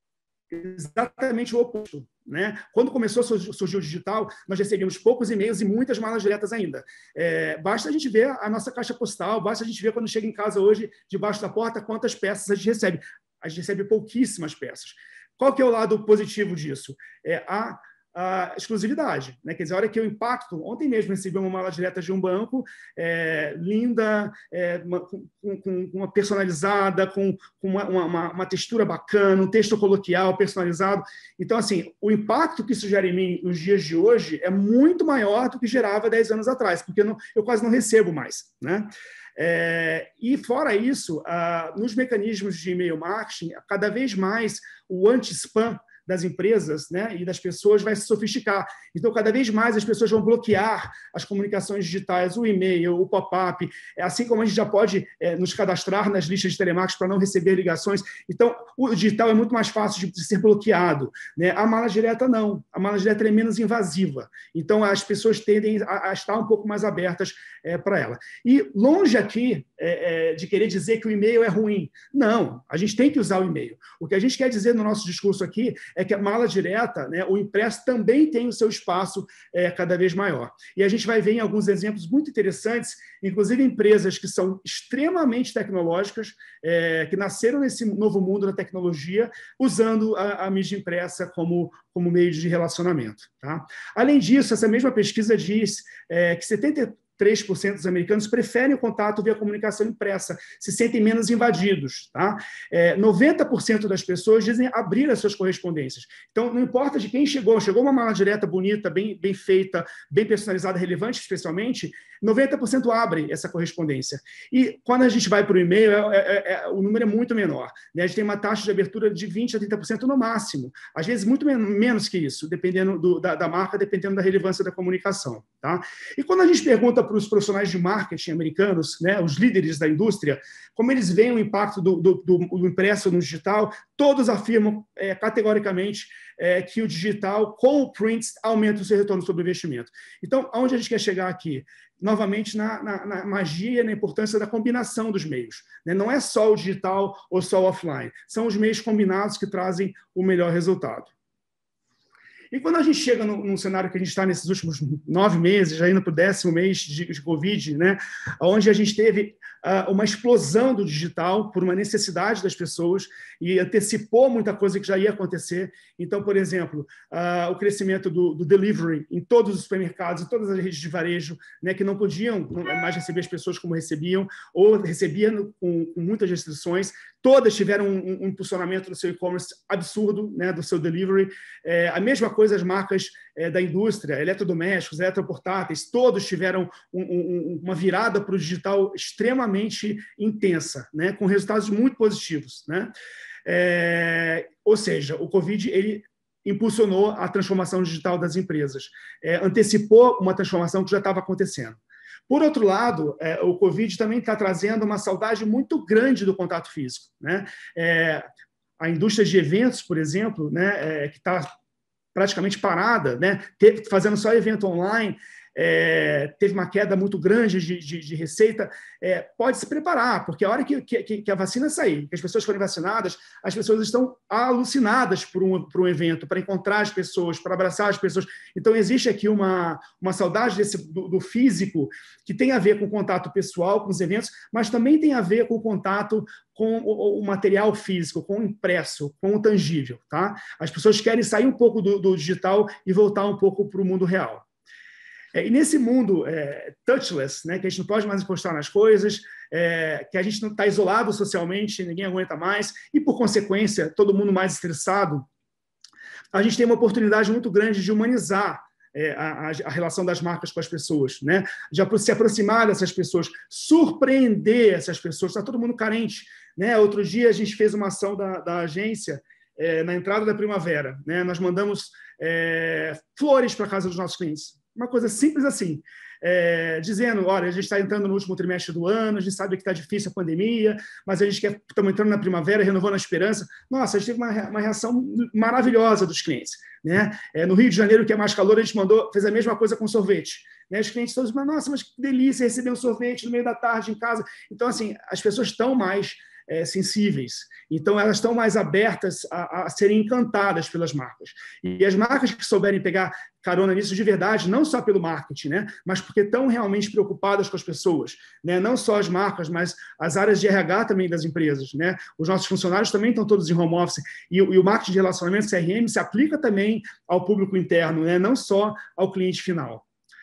exatamente o oposto. Né? Quando começou a surgir o digital, nós recebíamos poucos e-mails e muitas malas diretas ainda. É, basta a gente ver a nossa caixa postal, basta a gente ver quando chega em casa hoje, debaixo da porta, quantas peças a gente recebe. A gente recebe pouquíssimas peças. Qual que é o lado positivo disso? É a a exclusividade, né? Quer dizer, a hora que eu impacto, ontem mesmo recebi uma mala direta de um banco, é, linda, é, uma, com, com uma personalizada, com, com uma, uma, uma textura bacana, um texto coloquial personalizado. Então, assim, o impacto que isso gera em mim nos dias de hoje é muito maior do que gerava dez anos atrás, porque eu, não, eu quase não recebo mais, né? É, e, fora isso, ah, nos mecanismos de e-mail marketing, cada vez mais o anti-spam das empresas, né, e das pessoas vai se sofisticar. Então, cada vez mais as pessoas vão bloquear as comunicações digitais, o e-mail, o pop-up, assim como a gente já pode é, nos cadastrar nas listas de telemarketing para não receber ligações. Então, o digital é muito mais fácil de, de ser bloqueado. Né? A mala direta não. A mala direta é menos invasiva. Então, as pessoas tendem a, a estar um pouco mais abertas é, para ela. E longe aqui é, é, de querer dizer que o e-mail é ruim. Não, a gente tem que usar o e-mail. O que a gente quer dizer no nosso discurso aqui é que a mala direta, né, o impresso também tem o seu espaço é, cada vez maior. E a gente vai ver em alguns exemplos muito interessantes, inclusive empresas que são extremamente tecnológicas, é, que nasceram nesse novo mundo da tecnologia, usando a, a mídia impressa como, como meio de relacionamento. Tá? Além disso, essa mesma pesquisa diz é, que setenta e três por cento dos americanos preferem o contato via comunicação impressa, se sentem menos invadidos. Tá? É, noventa por cento das pessoas dizem abrir as suas correspondências. Então, não importa de quem chegou, chegou uma mala direta bonita, bem, bem feita, bem personalizada, relevante especialmente, noventa por cento abre essa correspondência. E quando a gente vai para o e-mail, é, é, é, o número é muito menor. Né? A gente tem uma taxa de abertura de vinte por cento a trinta por cento no máximo. Às vezes, muito men menos que isso, dependendo do, da, da marca, dependendo da relevância da comunicação. Tá? E quando a gente pergunta para os profissionais de marketing americanos, né, os líderes da indústria, como eles veem o impacto do, do, do, do impresso no digital, todos afirmam é, categoricamente é, que o digital, com o print, aumenta o seu retorno sobre o investimento. Então, aonde a gente quer chegar aqui? Novamente, na, na, na magia e na importância da combinação dos meios. Né? Não é só o digital ou só o offline, são os meios combinados que trazem o melhor resultado. E quando a gente chega num, num cenário que a gente está nesses últimos nove meses, já indo para o décimo mês de, de Covid, né, onde a gente teve uh, uma explosão do digital por uma necessidade das pessoas e antecipou muita coisa que já ia acontecer. Então, por exemplo, uh, o crescimento do, do delivery em todos os supermercados, em todas as redes de varejo, né, que não podiam mais receber as pessoas como recebiam, ou recebiam com, com muitas restrições. Todas tiveram um, um impulsionamento do seu e-commerce absurdo, né, do seu delivery. É, a mesma coisa as marcas é, da indústria, eletrodomésticos, eletroportáteis, todos tiveram um, um, uma virada para o digital extremamente intensa, né, com resultados muito positivos. Né? É, ou seja, o Covid ele impulsionou a transformação digital das empresas, é, antecipou uma transformação que já estava acontecendo. Por outro lado, é, o Covid também está trazendo uma saudade muito grande do contato físico. Né? É, a indústria de eventos, por exemplo, né, é, que está praticamente parada, né, fazendo só evento online, é, teve uma queda muito grande de, de, de receita, é, pode se preparar, porque a hora que, que, que a vacina sair, que as pessoas forem vacinadas, as pessoas estão alucinadas por um, por um evento, para encontrar as pessoas, para abraçar as pessoas. Então, existe aqui uma, uma saudade desse, do, do físico, que tem a ver com o contato pessoal, com os eventos, mas também tem a ver com o contato com o, o material físico, com o impresso, com o tangível. Tá? As pessoas querem sair um pouco do, do digital e voltar um pouco para o mundo real. E nesse mundo é, touchless, né, que a gente não pode mais encostar nas coisas, é, que a gente não está isolado socialmente, ninguém aguenta mais, e, por consequência, todo mundo mais estressado, a gente tem uma oportunidade muito grande de humanizar é, a, a relação das marcas com as pessoas, né? De se aproximar dessas pessoas, surpreender essas pessoas. Está todo mundo carente. Né? Outro dia, a gente fez uma ação da, da agência é, na entrada da primavera. Né? Nós mandamos é, flores para a casa dos nossos clientes. Uma coisa simples assim, é, dizendo, olha, a gente está entrando no último trimestre do ano, a gente sabe que está difícil a pandemia, mas a gente quer, estamos entrando na primavera, renovando a esperança. Nossa, a gente teve uma, uma reação maravilhosa dos clientes. Né? É, no Rio de Janeiro, que é mais calor, a gente mandou, fez a mesma coisa com sorvete. Né? Os clientes todos falaram, nossa, mas que delícia receber um sorvete no meio da tarde em casa. Então, assim, as pessoas estão mais É, sensíveis. Então, elas estão mais abertas a, a serem encantadas pelas marcas. E as marcas que souberem pegar carona nisso de verdade, não só pelo marketing, né, mas porque estão realmente preocupadas com as pessoas. Né, não só as marcas, mas as áreas de R H também das empresas. Né, os nossos funcionários também estão todos em home office. E, e o marketing de relacionamento, C R M, se aplica também ao público interno, né, não só ao cliente final.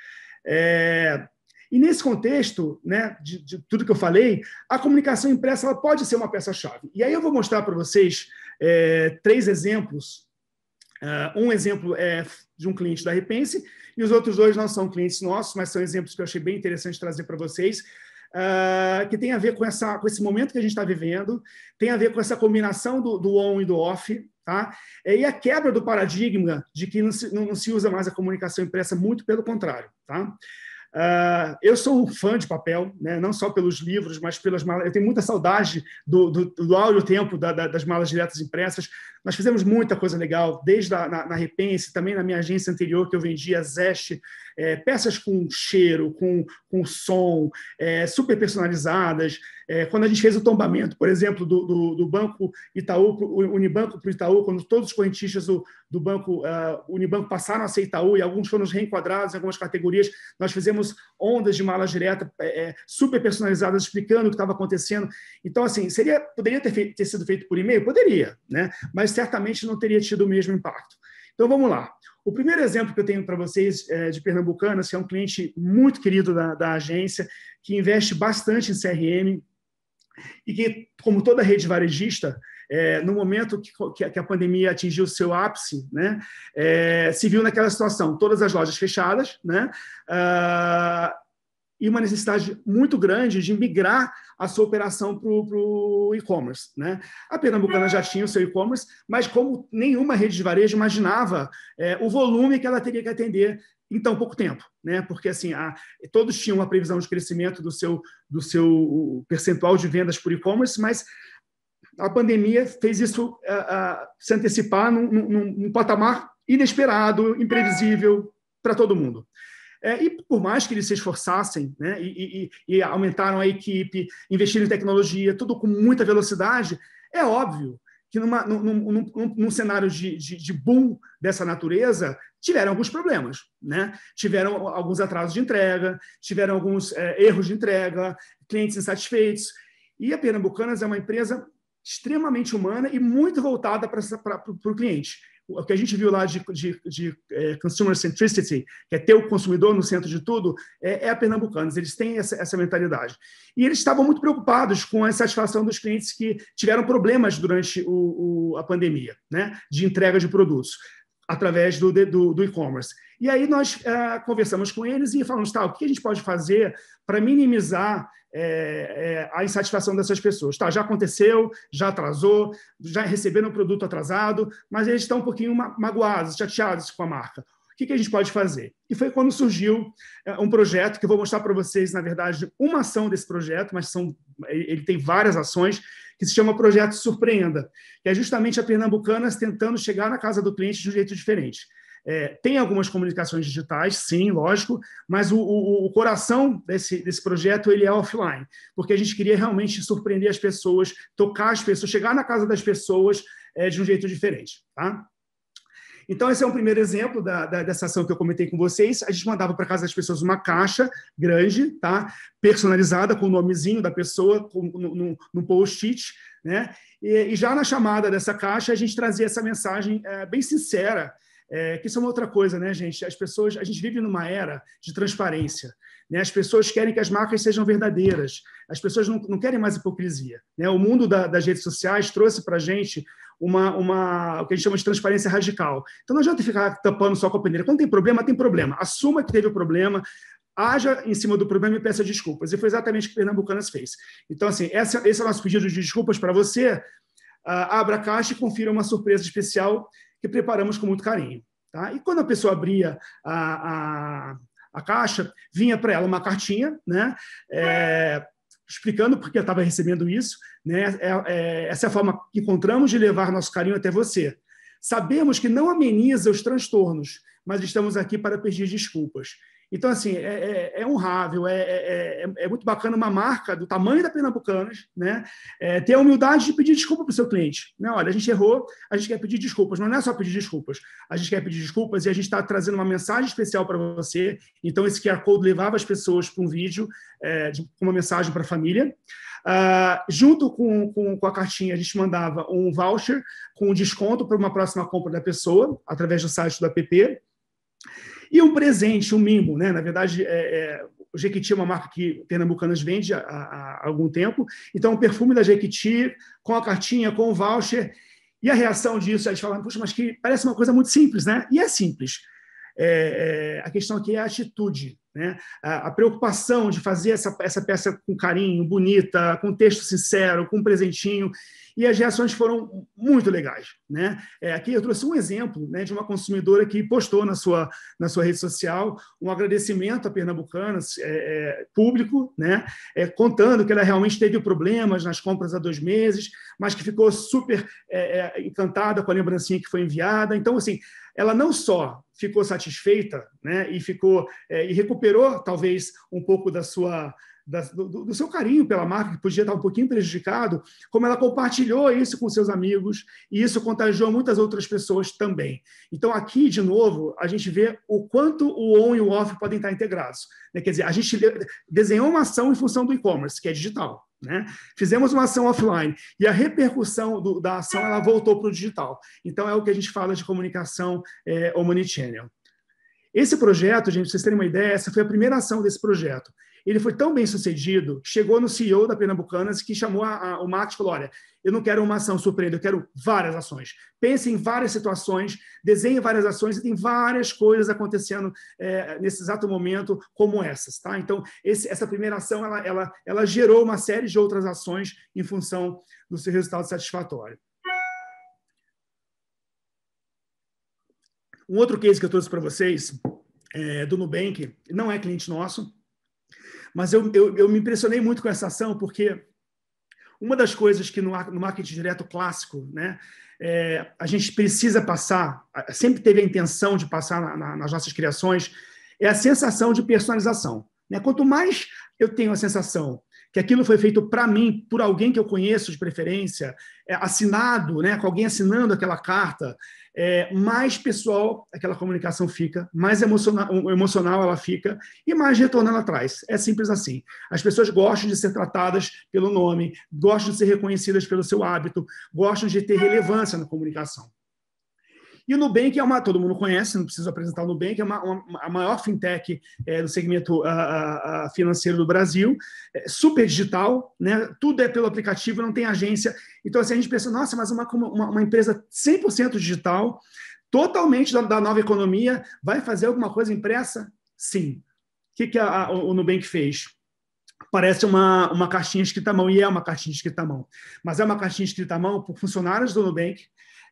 É... E nesse contexto, né, de, de tudo que eu falei, a comunicação impressa ela pode ser uma peça-chave. E aí eu vou mostrar para vocês é, três exemplos. Uh, um exemplo é de um cliente da Repense, e os outros dois não são clientes nossos, mas são exemplos que eu achei bem interessante trazer para vocês, uh, que tem a ver com, essa, com esse momento que a gente está vivendo, tem a ver com essa combinação do, do on e do off, tá? E a quebra do paradigma de que não se, não, não se usa mais a comunicação impressa, muito pelo contrário. Tá? Uh, eu sou um fã de papel, né? Não só pelos livros, mas pelas malas. Eu tenho muita saudade do, do, do áureo tempo da, da, das malas diretas impressas. Nós fizemos muita coisa legal, desde a, na, na Repense, também na minha agência anterior, que eu vendia Zest, é, peças com cheiro, com, com som, é, super personalizadas. É, quando a gente fez o tombamento, por exemplo, do, do, do Banco Itaú, o Unibanco para o Itaú, quando todos os correntistas do, do Banco uh, Unibanco passaram a ser Itaú e alguns foram reenquadrados em algumas categorias, nós fizemos ondas de malas diretas é, super personalizadas, explicando o que estava acontecendo. Então, assim, seria, poderia ter, feito, ter sido feito por e-mail? Poderia, né? Mas certamente não teria tido o mesmo impacto. Então, vamos lá. O primeiro exemplo que eu tenho para vocês é de Pernambucanas, que é um cliente muito querido da, da agência, que investe bastante em C R M e que, como toda rede varejista, é, no momento que, que a pandemia atingiu o seu ápice, né, é, se viu naquela situação, todas as lojas fechadas, né, uh, e uma necessidade muito grande de migrar a sua operação para o e-commerce, né? A Pernambucana já tinha o seu e-commerce, mas como nenhuma rede de varejo imaginava é, o volume que ela teria que atender em tão pouco tempo, né? Porque assim, a, todos tinham uma previsão de crescimento do seu, do seu percentual de vendas por e-commerce, mas a pandemia fez isso uh, uh, se antecipar num, num, num patamar inesperado, imprevisível para todo mundo. É, e por mais que eles se esforçassem, né, e, e, e aumentaram a equipe, investiram em tecnologia, tudo com muita velocidade, é óbvio que numa, num, num, num, num cenário de, de, de boom dessa natureza, tiveram alguns problemas, né? Tiveram alguns atrasos de entrega, tiveram alguns é, erros de entrega, clientes insatisfeitos. E a Pernambucanas é uma empresa extremamente humana e muito voltada para o cliente. O que a gente viu lá de, de, de é, consumer centricity, que é ter o consumidor no centro de tudo, é, é a Pernambucanas. Eles têm essa, essa mentalidade. E eles estavam muito preocupados com a insatisfação dos clientes que tiveram problemas durante o, o, a pandemia, né, de entrega de produtos através do, do, do e-commerce. E aí nós é, conversamos com eles e falamos, tá, o que a gente pode fazer para minimizar É, é, a insatisfação dessas pessoas. Tá, já aconteceu, já atrasou, já receberam o produto atrasado, mas eles estão um pouquinho magoados, chateados com a marca. O que, que a gente pode fazer? E foi quando surgiu é, um projeto, que eu vou mostrar para vocês, na verdade, uma ação desse projeto, mas são, ele tem várias ações, que se chama Projeto Surpreenda, que é justamente a Pernambucanas tentando chegar na casa do cliente de um jeito diferente. É, tem algumas comunicações digitais, sim, lógico, mas o, o, o coração desse, desse projeto ele é offline, porque a gente queria realmente surpreender as pessoas, tocar as pessoas, chegar na casa das pessoas é, de um jeito diferente. Tá? Então, esse é um primeiro exemplo da, da, dessa ação que eu comentei com vocês. A gente mandava para casa das pessoas uma caixa grande, tá? Personalizada, com o nomezinho da pessoa, com, no, no, no post-it, né? E, e já na chamada dessa caixa, a gente trazia essa mensagem é, bem sincera. É, que isso é uma outra coisa, né, gente? As pessoas, a gente vive numa era de transparência, né? As pessoas querem que as marcas sejam verdadeiras, as pessoas não, não querem mais hipocrisia, né? O mundo da, das redes sociais trouxe para a gente uma, uma, o que a gente chama de transparência radical. Então não adianta ficar tampando só com a peneira. Quando tem problema, tem problema. Assuma que teve o problema, haja em cima do problema e peça desculpas. E foi exatamente o que Pernambucanas fez. Então, assim, essa, esse é o nosso pedido de desculpas para você. Uh, abra a caixa e confira uma surpresa especial que preparamos com muito carinho. Tá? E quando a pessoa abria a, a, a caixa, vinha para ela uma cartinha, né, é, explicando por que eu estava recebendo isso. Né, é, é, essa é a forma que encontramos de levar nosso carinho até você. Sabemos que não ameniza os transtornos, mas estamos aqui para pedir desculpas. Então, assim, é, é, é honrável, é, é, é muito bacana uma marca do tamanho da Pernambucanas, né, é, ter a humildade de pedir desculpa para o seu cliente. Né? Olha, a gente errou, a gente quer pedir desculpas, mas não é só pedir desculpas, a gente quer pedir desculpas e a gente está trazendo uma mensagem especial para você. Então, esse Q R Code levava as pessoas para um vídeo, é, de, com uma mensagem para a família. Uh, junto com, com, com a cartinha, a gente mandava um voucher com um desconto para uma próxima compra da pessoa, através do site do app. E um presente, um mimo, né? Na verdade, é, é, o Jequiti é uma marca que Pernambucanas vende há, há, há algum tempo. Então, o perfume da Jequiti, com a cartinha, com o voucher. E a reação disso, a gente fala, puxa, mas que parece uma coisa muito simples, né? E é simples. É, é, a questão aqui é a atitude, né? A, a preocupação de fazer essa, essa peça com carinho, bonita, com texto sincero, com um presentinho, e as reações foram muito legais, né? É, aqui eu trouxe um exemplo, né, de uma consumidora que postou na sua, na sua rede social um agradecimento a Pernambucanas, é, é, público, né, é, contando que ela realmente teve problemas nas compras há dois meses, mas que ficou super é, é, encantada com a lembrancinha que foi enviada. Então, assim, ela não só ficou satisfeita, né, e ficou é, e recuperou talvez um pouco da sua Da, do, do seu carinho pela marca, que podia estar um pouquinho prejudicado, como ela compartilhou isso com seus amigos, e isso contagiou muitas outras pessoas também. Então, aqui, de novo, a gente vê o quanto o on e o off podem estar integrados, né? Quer dizer, a gente desenhou uma ação em função do e-commerce, que é digital, né? Fizemos uma ação offline, e a repercussão do, da ação ela voltou para o digital. Então, é o que a gente fala de comunicação é, omnichannel. Esse projeto, gente, para vocês terem uma ideia, essa foi a primeira ação desse projeto. Ele foi tão bem sucedido, chegou no C E O da Pernambucanas, que chamou a, a, o Max e falou, olha, eu não quero uma ação surpreendente, eu quero várias ações. Pense em várias situações, desenhe várias ações, e tem várias coisas acontecendo é, nesse exato momento como essas. Tá? Então, esse, essa primeira ação ela, ela, ela gerou uma série de outras ações em função do seu resultado satisfatório. Um outro case que eu trouxe para vocês, é, do Nubank, não é cliente nosso, mas eu, eu, eu me impressionei muito com essa ação, porque uma das coisas que no, no marketing direto clássico, né, é, a gente precisa passar, sempre teve a intenção de passar na, na, nas nossas criações, é a sensação de personalização. Né? Quanto mais eu tenho a sensação que aquilo foi feito para mim, por alguém que eu conheço de preferência, é, assinado, né, com alguém assinando aquela carta, é, mais pessoal aquela comunicação fica, mais emocional, emocional ela fica e mais retorno ela traz. É simples assim. As pessoas gostam de ser tratadas pelo nome, gostam de ser reconhecidas pelo seu hábito, gostam de ter relevância na comunicação. E o Nubank é uma, todo mundo conhece, não preciso apresentar o Nubank, é uma, uma, a maior fintech é, do segmento uh, uh, financeiro do Brasil, é super digital, né? Tudo é pelo aplicativo, não tem agência. Então, assim, a gente pensa, nossa, mas uma, uma, uma empresa cem por cento digital, totalmente da, da nova economia, vai fazer alguma coisa impressa? Sim. O que, que a, a, o Nubank fez? Parece uma, uma caixinha escrita à mão, e é uma caixinha escrita à mão, mas é uma caixinha escrita à mão por funcionários do Nubank,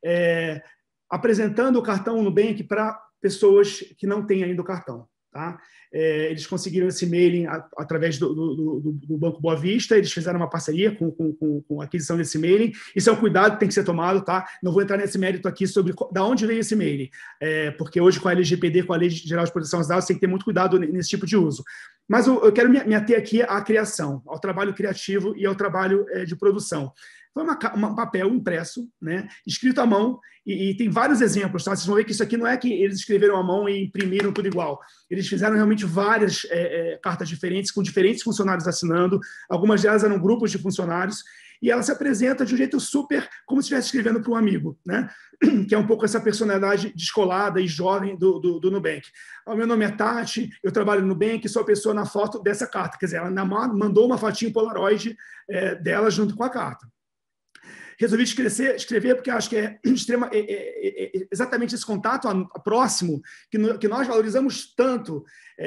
é, apresentando o cartão Nubank para pessoas que não têm ainda o cartão. Tá? É, eles conseguiram esse mailing a, através do, do, do, do Banco Boa Vista, eles fizeram uma parceria com, com, com a aquisição desse mailing. Isso é um cuidado que tem que ser tomado, tá? Não vou entrar nesse mérito aqui sobre de onde veio esse mailing, é, porque hoje com a L G P D, com a Lei Geral de Proteção aos Dados, tem que ter muito cuidado nesse tipo de uso. Mas eu, eu quero me, me ater aqui à criação, ao trabalho criativo e ao trabalho é, de produção. Foi uma, uma, um papel impresso, né, escrito à mão, e, e tem vários exemplos. Tá? Vocês vão ver que isso aqui não é que eles escreveram à mão e imprimiram tudo igual. Eles fizeram realmente várias é, é, cartas diferentes, com diferentes funcionários assinando. Algumas delas eram grupos de funcionários, e ela se apresenta de um jeito super, como se estivesse escrevendo para um amigo, né? Que é um pouco essa personalidade descolada e jovem do, do, do Nubank. O meu nome é Tati, eu trabalho no Nubank, sou a pessoa na foto dessa carta. Quer dizer, ela mandou uma fotinho Polaroid é, dela junto com a carta. Resolvi escrever, escrever porque acho que é, extrema, é, é, é exatamente esse contato próximo que, no, que nós valorizamos tanto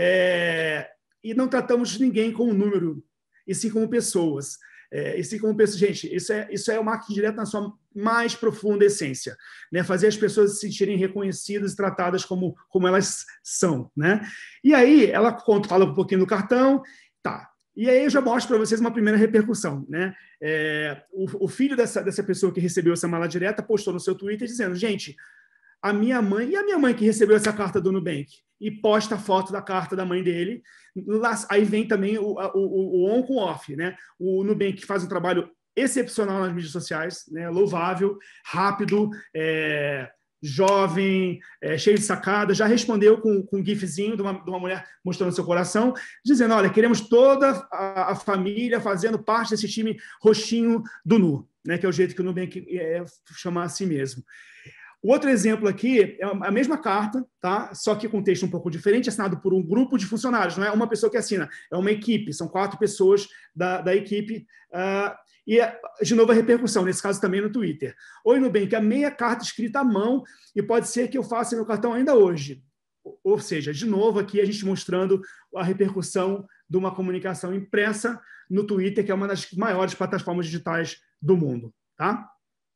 é, e não tratamos ninguém como número, e sim como pessoas. É, e sim como pessoas. Gente, isso é, isso é o marketing direto na sua mais profunda essência. Né? Fazer as pessoas se sentirem reconhecidas e tratadas como, como elas são. Né? E aí, ela conta, fala um pouquinho do cartão, tá. E aí eu já mostro para vocês uma primeira repercussão. Né? É, o, o filho dessa, dessa pessoa que recebeu essa mala direta postou no seu Twitter dizendo, gente, a minha mãe, e a minha mãe que recebeu essa carta do Nubank? E posta a foto da carta da mãe dele. Lá, aí vem também o, o, o on com off. Né? O Nubank faz um trabalho excepcional nas mídias sociais, né? Louvável, rápido, é, jovem, é, cheio de sacada, já respondeu com, com um gifzinho de uma, de uma mulher mostrando seu coração, dizendo, olha, queremos toda a, a família fazendo parte desse time roxinho do Nu, né, que é o jeito que o Nubank é, chama a si mesmo. O outro exemplo aqui é a mesma carta, tá? Só que com um texto um pouco diferente, assinado por um grupo de funcionários, não é uma pessoa que assina, é uma equipe, são quatro pessoas da, da equipe, uh, e, de novo, a repercussão, nesse caso também no Twitter. Oi, Nubank, a meia carta escrita à mão, e pode ser que eu faça meu cartão ainda hoje. Ou seja, de novo aqui a gente mostrando a repercussão de uma comunicação impressa no Twitter, que é uma das maiores plataformas digitais do mundo. Tá?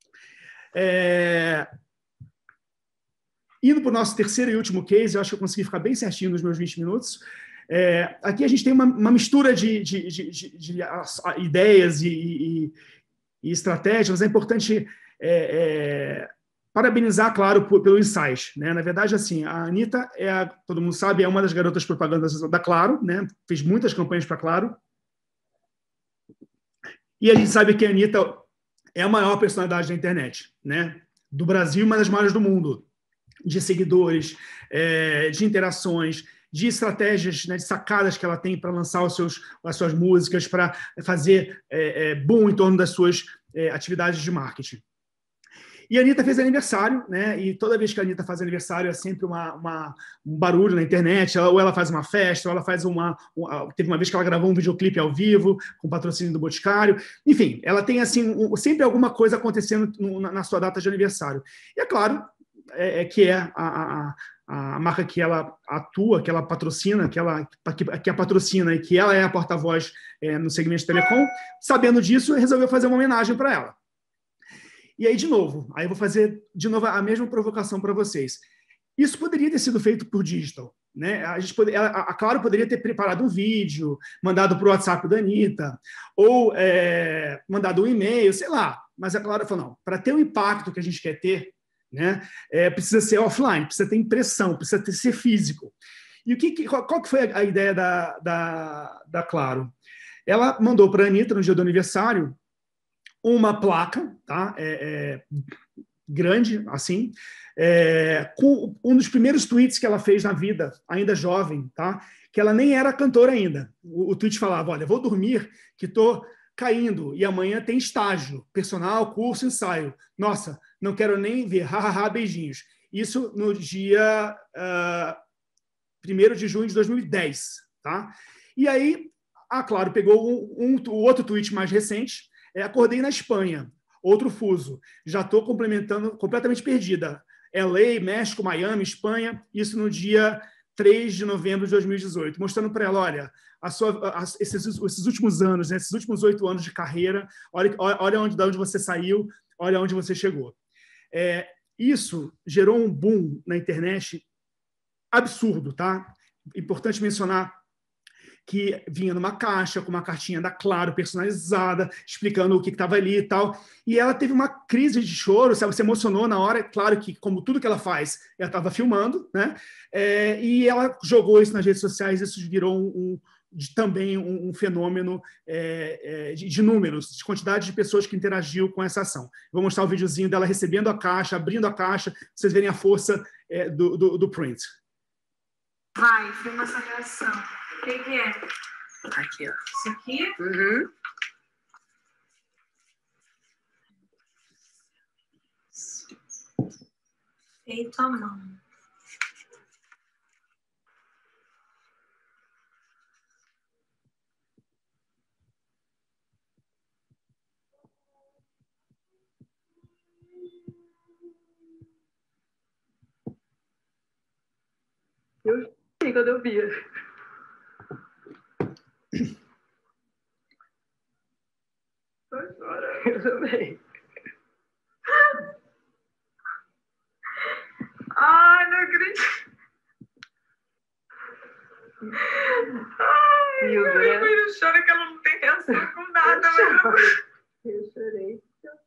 É... Indo para o nosso terceiro e último case, eu acho que eu consegui ficar bem certinho nos meus vinte minutos. É... Aqui a gente tem uma, uma mistura de, de, de, de, de ideias e, e, e estratégias. É importante é, é, parabenizar, claro, por, pelo insight. Né? Na verdade, assim, a Anitta, é a, todo mundo sabe, é uma das garotas propagandas da Claro, né? Fez muitas campanhas para Claro. E a gente sabe que a Anitta é a maior personalidade da internet, né? Do Brasil, uma das maiores do mundo, de seguidores, é, de interações, de estratégias, né, de sacadas que ela tem para lançar os seus, as suas músicas, para fazer é, é, boom em torno das suas é, atividades de marketing. E a Anitta fez aniversário, né? E toda vez que a Anitta faz aniversário é sempre uma, uma, um barulho na internet, ela, ou ela faz uma festa, ou ela faz uma, uma... Teve uma vez que ela gravou um videoclipe ao vivo, com patrocínio do Boticário. Enfim, ela tem assim um, sempre alguma coisa acontecendo no, na, na sua data de aniversário. E é claro é, é que é a, a, a marca que ela atua, que ela patrocina, que ela que, que a patrocina e que ela é a porta-voz é, no segmento de telecom, sabendo disso, resolveu fazer uma homenagem para ela. E aí, de novo, aí eu vou fazer de novo a mesma provocação para vocês. Isso poderia ter sido feito por digital, né? A, gente pode, a, a Claro poderia ter preparado um vídeo, mandado para o WhatsApp da Anitta, ou é, mandado um e-mail, sei lá. Mas a Claro falou, não, para ter o impacto que a gente quer ter, né, é, precisa ser offline, precisa ter impressão, precisa ter, ser físico. E o que, qual, qual que foi a ideia da, da, da Claro? Ela mandou para a Anitta, no dia do aniversário, uma placa, tá? é, é, grande, assim, é, com um dos primeiros tweets que ela fez na vida, ainda jovem, tá? Que ela nem era cantora ainda. O, o tweet falava, olha, vou dormir que estou caindo e amanhã tem estágio, personal, curso, ensaio. Nossa, não quero nem ver, hahaha, beijinhos. Isso no dia uh, primeiro de junho de dois mil e dez, tá? E aí, a Claro pegou um, um, o outro tweet mais recente, é, acordei na Espanha, outro fuso, já estou complementando, completamente perdida. L A, México, Miami, Espanha, isso no dia três de novembro de dois mil e dezoito, mostrando para ela, olha, a sua, a, esses, esses últimos anos, né, esses últimos oito anos de carreira, olha, olha onde, de onde você saiu, olha onde você chegou. É, isso gerou um boom na internet absurdo, tá? Importante mencionar que vinha numa caixa, com uma cartinha da Claro, personalizada, explicando o que estava ali e tal. E ela teve uma crise de choro, sabe? Se emocionou na hora. Claro que, como tudo que ela faz, ela estava filmando, né? É, e ela jogou isso nas redes sociais, isso virou um, um, de, também um, um fenômeno é, é, de, de números, de quantidade de pessoas que interagiu com essa ação. Vou mostrar o videozinho dela recebendo a caixa, abrindo a caixa, pra vocês verem a força é, do, do, do print. Vai, filma essa reação. O que, que é? Aqui, ó. Isso aqui? Uhum. Feito à mão. Eu sei quando eu via. Eu também. Ai, não acredito. Ai, Viu, eu né? não choro que ela não tem reação com nada. Eu, Mas... eu chorei.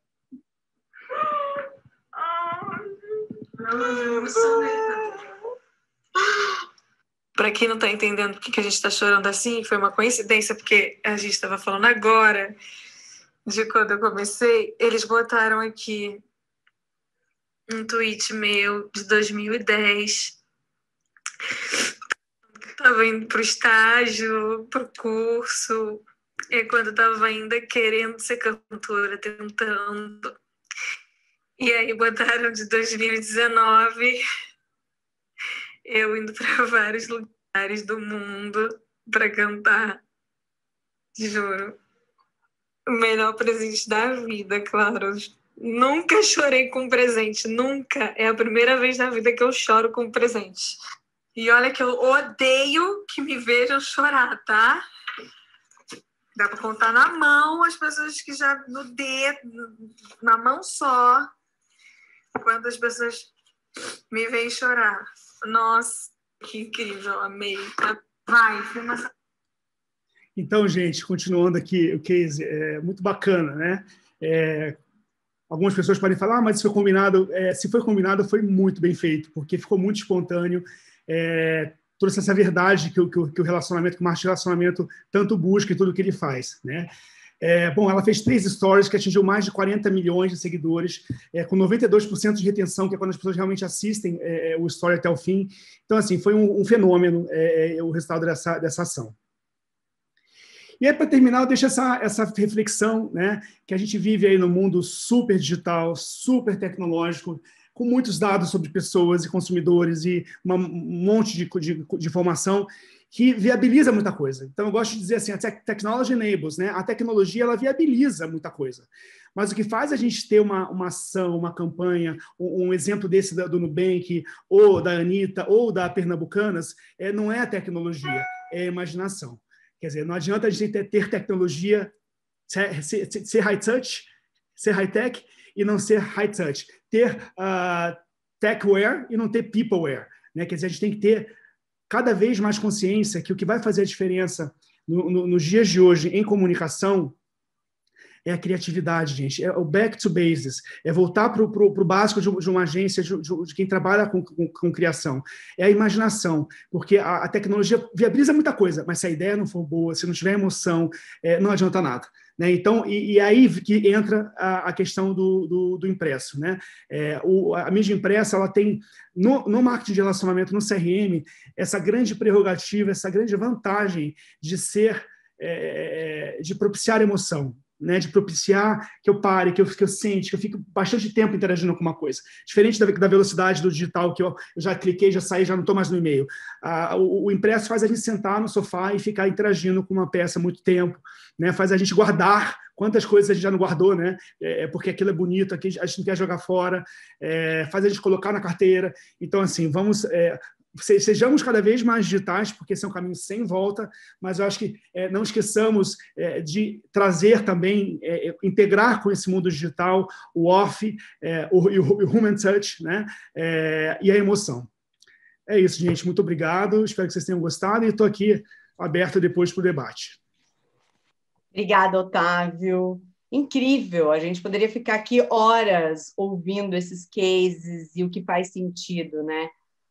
Ai, não, eu emocionei. Para quem não está entendendo por que a gente está chorando assim, foi uma coincidência, porque a gente estava falando agora de quando eu comecei, eles botaram aqui um tweet meu de dois mil e dez. Estava indo para o estágio, para o curso, e quando estava ainda querendo ser cantora, tentando. E aí botaram de dois mil e dezenove, eu indo para vários lugares do mundo para cantar. Juro. O melhor presente da vida, claro. Nunca chorei com presente, nunca. É a primeira vez na vida que eu choro com presente. E olha que eu odeio que me vejam chorar, tá? Dá para contar na mão as pessoas que já no dedo, na mão só, quantas pessoas me veem chorar. Nossa, que incrível, amei. Vai, filma. Então, gente, continuando aqui, o case é muito bacana, né? É, algumas pessoas podem falar, ah, mas se foi combinado, é, se foi combinado, foi muito bem feito, porque ficou muito espontâneo, é, trouxe essa verdade que, que, que o relacionamento, que o marketing de relacionamento tanto busca em tudo que ele faz, né? É, bom, ela fez três stories que atingiu mais de quarenta milhões de seguidores, é, com noventa e dois por cento de retenção, que é quando as pessoas realmente assistem é, o story até o fim. Então, assim, foi um, um fenômeno é, é, o resultado dessa, dessa ação. E aí, para terminar, eu deixo essa, essa reflexão, né, que a gente vive aí no mundo super digital, super tecnológico, com muitos dados sobre pessoas e consumidores e uma, um monte de, de, de informação que viabiliza muita coisa. Então, eu gosto de dizer assim, a technology enables, né? A tecnologia ela viabiliza muita coisa. Mas o que faz a gente ter uma, uma ação, uma campanha, um, um exemplo desse do, do Nubank, ou da Anitta, ou da Pernambucanas, é, não é a tecnologia, é a imaginação. Quer dizer, não adianta a gente ter, ter tecnologia, ser, ser, ser high-touch, ser high-tech e não ser high-touch. Ter uh, tech-aware e não ter people-aware. Né? Quer dizer, a gente tem que ter cada vez mais consciência que o que vai fazer a diferença no, no, nos dias de hoje em comunicação é a criatividade, gente. É o back to basics. É voltar para o básico de, de uma agência, de, de, de quem trabalha com, com, com criação. É a imaginação, porque a, a tecnologia viabiliza muita coisa, mas se a ideia não for boa, se não tiver emoção, é, não adianta nada. Né? Então, e, e aí que entra a, a questão do, do, do impresso. Né? É, o, a mídia impressa ela tem, no, no marketing de relacionamento, no C R M, essa grande prerrogativa, essa grande vantagem de ser, é, de propiciar emoção. Né, de propiciar que eu pare, que eu, que eu sente, que eu fique bastante tempo interagindo com uma coisa. Diferente da, da velocidade do digital, que eu, eu já cliquei, já saí, já não estou mais no e-mail. Ah, o, o impresso faz a gente sentar no sofá e ficar interagindo com uma peça muito tempo, né, faz a gente guardar quantas coisas a gente já não guardou, né, é, porque aquilo é bonito, aqui a gente não quer jogar fora, é, faz a gente colocar na carteira. Então, assim, vamos... É, sejamos cada vez mais digitais, porque esse é um caminho sem volta, mas eu acho que é, não esqueçamos é, de trazer também, é, integrar com esse mundo digital o off, é, o, o, o human touch, né, é, e a emoção. É isso, gente. Muito obrigado. Espero que vocês tenham gostado e estou aqui aberto depois para o debate. Obrigada, Otávio. Incrível. A gente poderia ficar aqui horas ouvindo esses cases e o que faz sentido, né?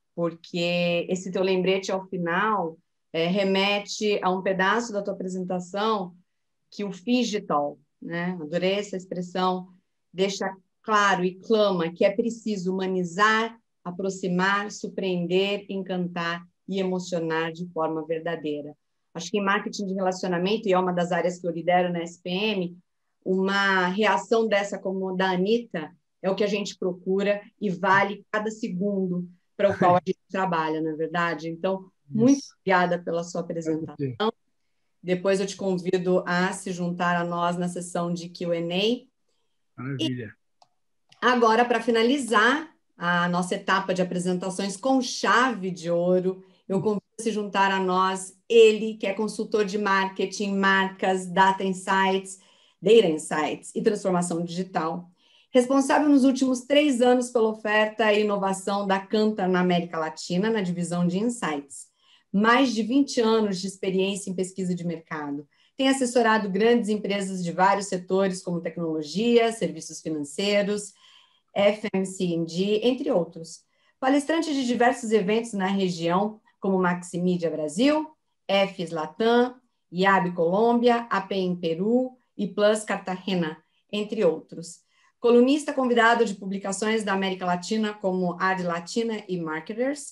Porque esse teu lembrete ao final é, remete a um pedaço da tua apresentação que o Phygital, né? Adorei essa expressão, deixa claro e clama que é preciso humanizar, aproximar, surpreender, encantar e emocionar de forma verdadeira. Acho que em marketing de relacionamento, e é uma das áreas que eu lidero na S P M, uma reação dessa como a da Anitta é o que a gente procura e vale cada segundo para o qual a gente trabalha, não é verdade? Então, muito Isso. obrigada pela sua apresentação. Depois eu te convido a se juntar a nós na sessão de Q and A. Maravilha. E agora, para finalizar a nossa etapa de apresentações com chave de ouro, eu convido a se juntar a nós, ele que é consultor de marketing, marcas, data insights, data insights e transformação digital, responsável nos últimos três anos pela oferta e inovação da Kantar na América Latina, na divisão de Insights. Mais de vinte anos de experiência em pesquisa de mercado. Tem assessorado grandes empresas de vários setores, como tecnologia, serviços financeiros, F M C G, entre outros. Palestrante de diversos eventos na região, como Maximídia Brasil, F I S Latam, I A B Colômbia, A P em Peru e Plus Cartagena, entre outros. Colunista convidado de publicações da América Latina como Ad Latina e Marketers,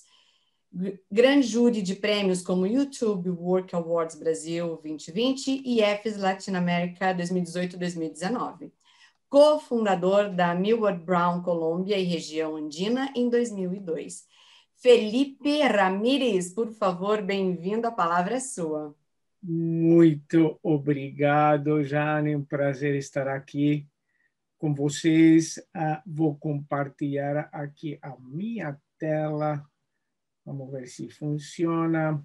grande júri de prêmios como YouTube Work Awards Brasil vinte vinte e F I S Latinoamérica dois mil e dezoito a dois mil e dezenove. Co-fundador da Millward Brown Colômbia e região andina em dois mil e dois. Felipe Ramírez, por favor, bem-vindo, a palavra é sua. Muito obrigado, Jane, um prazer estar aqui com vocês. Uh, vou compartilhar aqui a minha tela Vamos ver se funciona.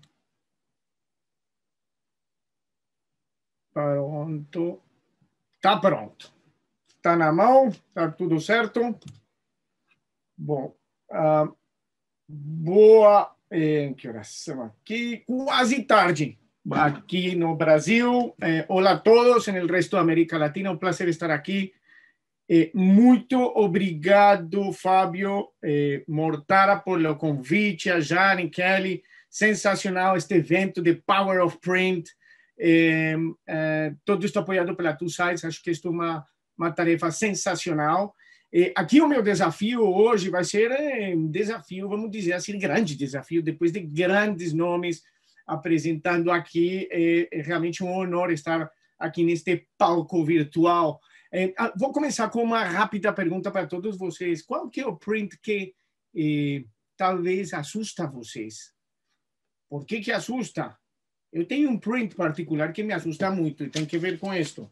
Pronto. Tá pronto. Tá na mão, tá tudo certo? Bom, uh, boa... Eh, que horas são aqui? Quase tarde. Aqui no Brasil. Eh, olá a todos, no resto da América Latina. Um prazer estar aqui. Eh, muito obrigado, Fábio eh, Mortara, pelo convite, a Jane, Kelly. Sensacional este evento de Power of Print. Eh, eh, todo isto apoiado pela Two Sides. Acho que isto é uma, uma tarefa sensacional. Eh, aqui o meu desafio hoje vai ser eh, um desafio, vamos dizer assim, grande desafio, depois de grandes nomes apresentando aqui. É, é realmente um honor estar aqui neste palco virtual. É, vou começar com uma rápida pergunta para todos vocês. Qual que é o print que eh, talvez assusta vocês? Por que que assusta? Eu tenho um print particular que me assusta muito e tem que ver com isto.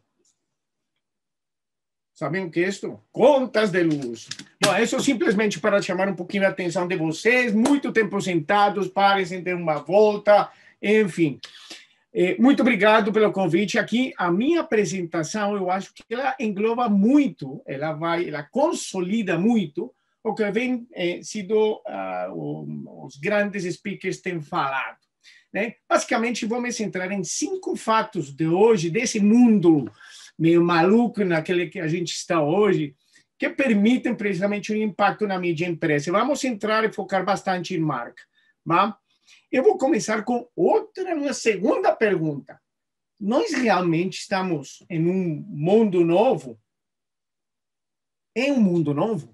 Sabem o que é isto? Contas de luz. Bom, isso simplesmente para chamar um pouquinho a atenção de vocês. Muito tempo sentados, parecem ter uma volta, enfim. Eh, muito obrigado pelo convite. Aqui, a minha apresentação, eu acho que ela engloba muito, ela vai, ela consolida muito o que vem eh, sido uh, o, os grandes speakers têm falado. Né? Basicamente, vou me centrar em cinco fatos de hoje, desse mundo meio maluco naquele que a gente está hoje, que permitem precisamente um impacto na mídia impressa. Vamos entrar e focar bastante em marca. Tá? Eu vou começar com outra, uma segunda pergunta. Nós realmente estamos em um mundo novo? É um mundo novo?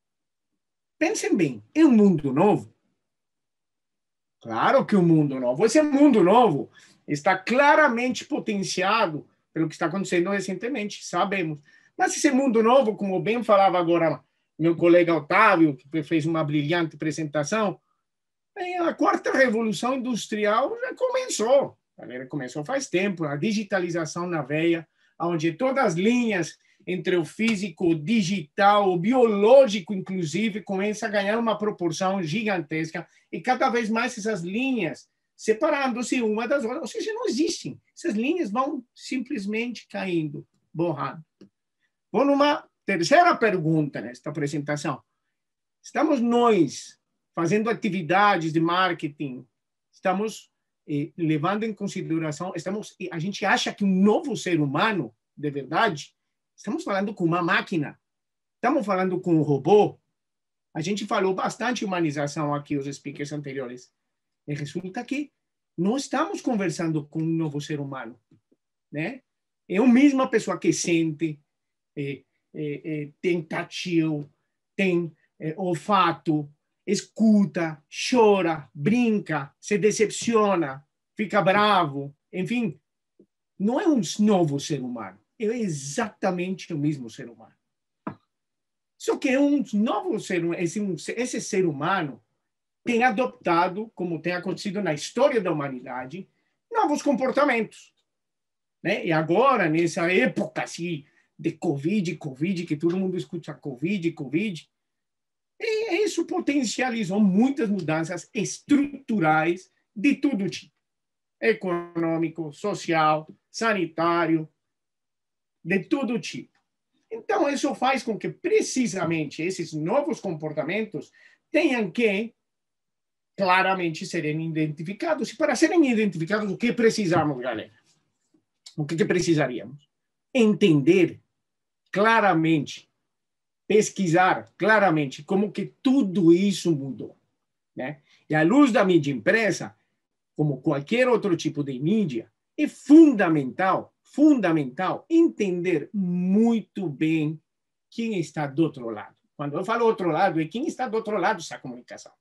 Pensem bem, é um mundo novo? Claro que é um mundo novo. Esse mundo novo está claramente potenciado pelo que está acontecendo recentemente, sabemos. Mas esse mundo novo, como bem falava agora meu colega Otávio, que fez uma brilhante apresentação, a quarta revolução industrial já começou. Ela começou faz tempo, a digitalização na veia, onde todas as linhas entre o físico, o digital, o biológico, inclusive, começa a ganhar uma proporção gigantesca, e cada vez mais essas linhas separando-se uma das outras, ou seja, não existem. Essas linhas vão simplesmente caindo, borrando. Vou numa terceira pergunta nesta apresentação. Estamos nós fazendo atividades de marketing, estamos eh, levando em consideração, estamos, a gente acha que um novo ser humano, de verdade, estamos falando com uma máquina, estamos falando com um robô. A gente falou bastante humanização aqui, os speakers anteriores. E resulta que não estamos conversando com um novo ser humano, né? É a mesma pessoa que sente, é, é, é, tem tatil, tem é, olfato, escuta, chora, brinca, se decepciona, fica bravo, enfim. Não é um novo ser humano, é exatamente o mesmo ser humano. Só que é um novo ser humano, esse, esse ser humano tem adotado, como tem acontecido na história da humanidade, novos comportamentos. Né? E agora, nessa época assim, de Covid, Covid, que todo mundo escuta Covid, Covid, e isso potencializou muitas mudanças estruturais de todo tipo. Econômico, social, sanitário, de todo tipo. Então, isso faz com que, precisamente, esses novos comportamentos tenham que claramente serem identificados. E para serem identificados, o que precisamos, galera? O que, que precisaríamos? Entender claramente, pesquisar claramente como que tudo isso mudou. Né? E à luz da mídia impressa, como qualquer outro tipo de mídia, é fundamental, fundamental entender muito bem quem está do outro lado. Quando eu falo outro lado, é quem está do outro lado dessa comunicação.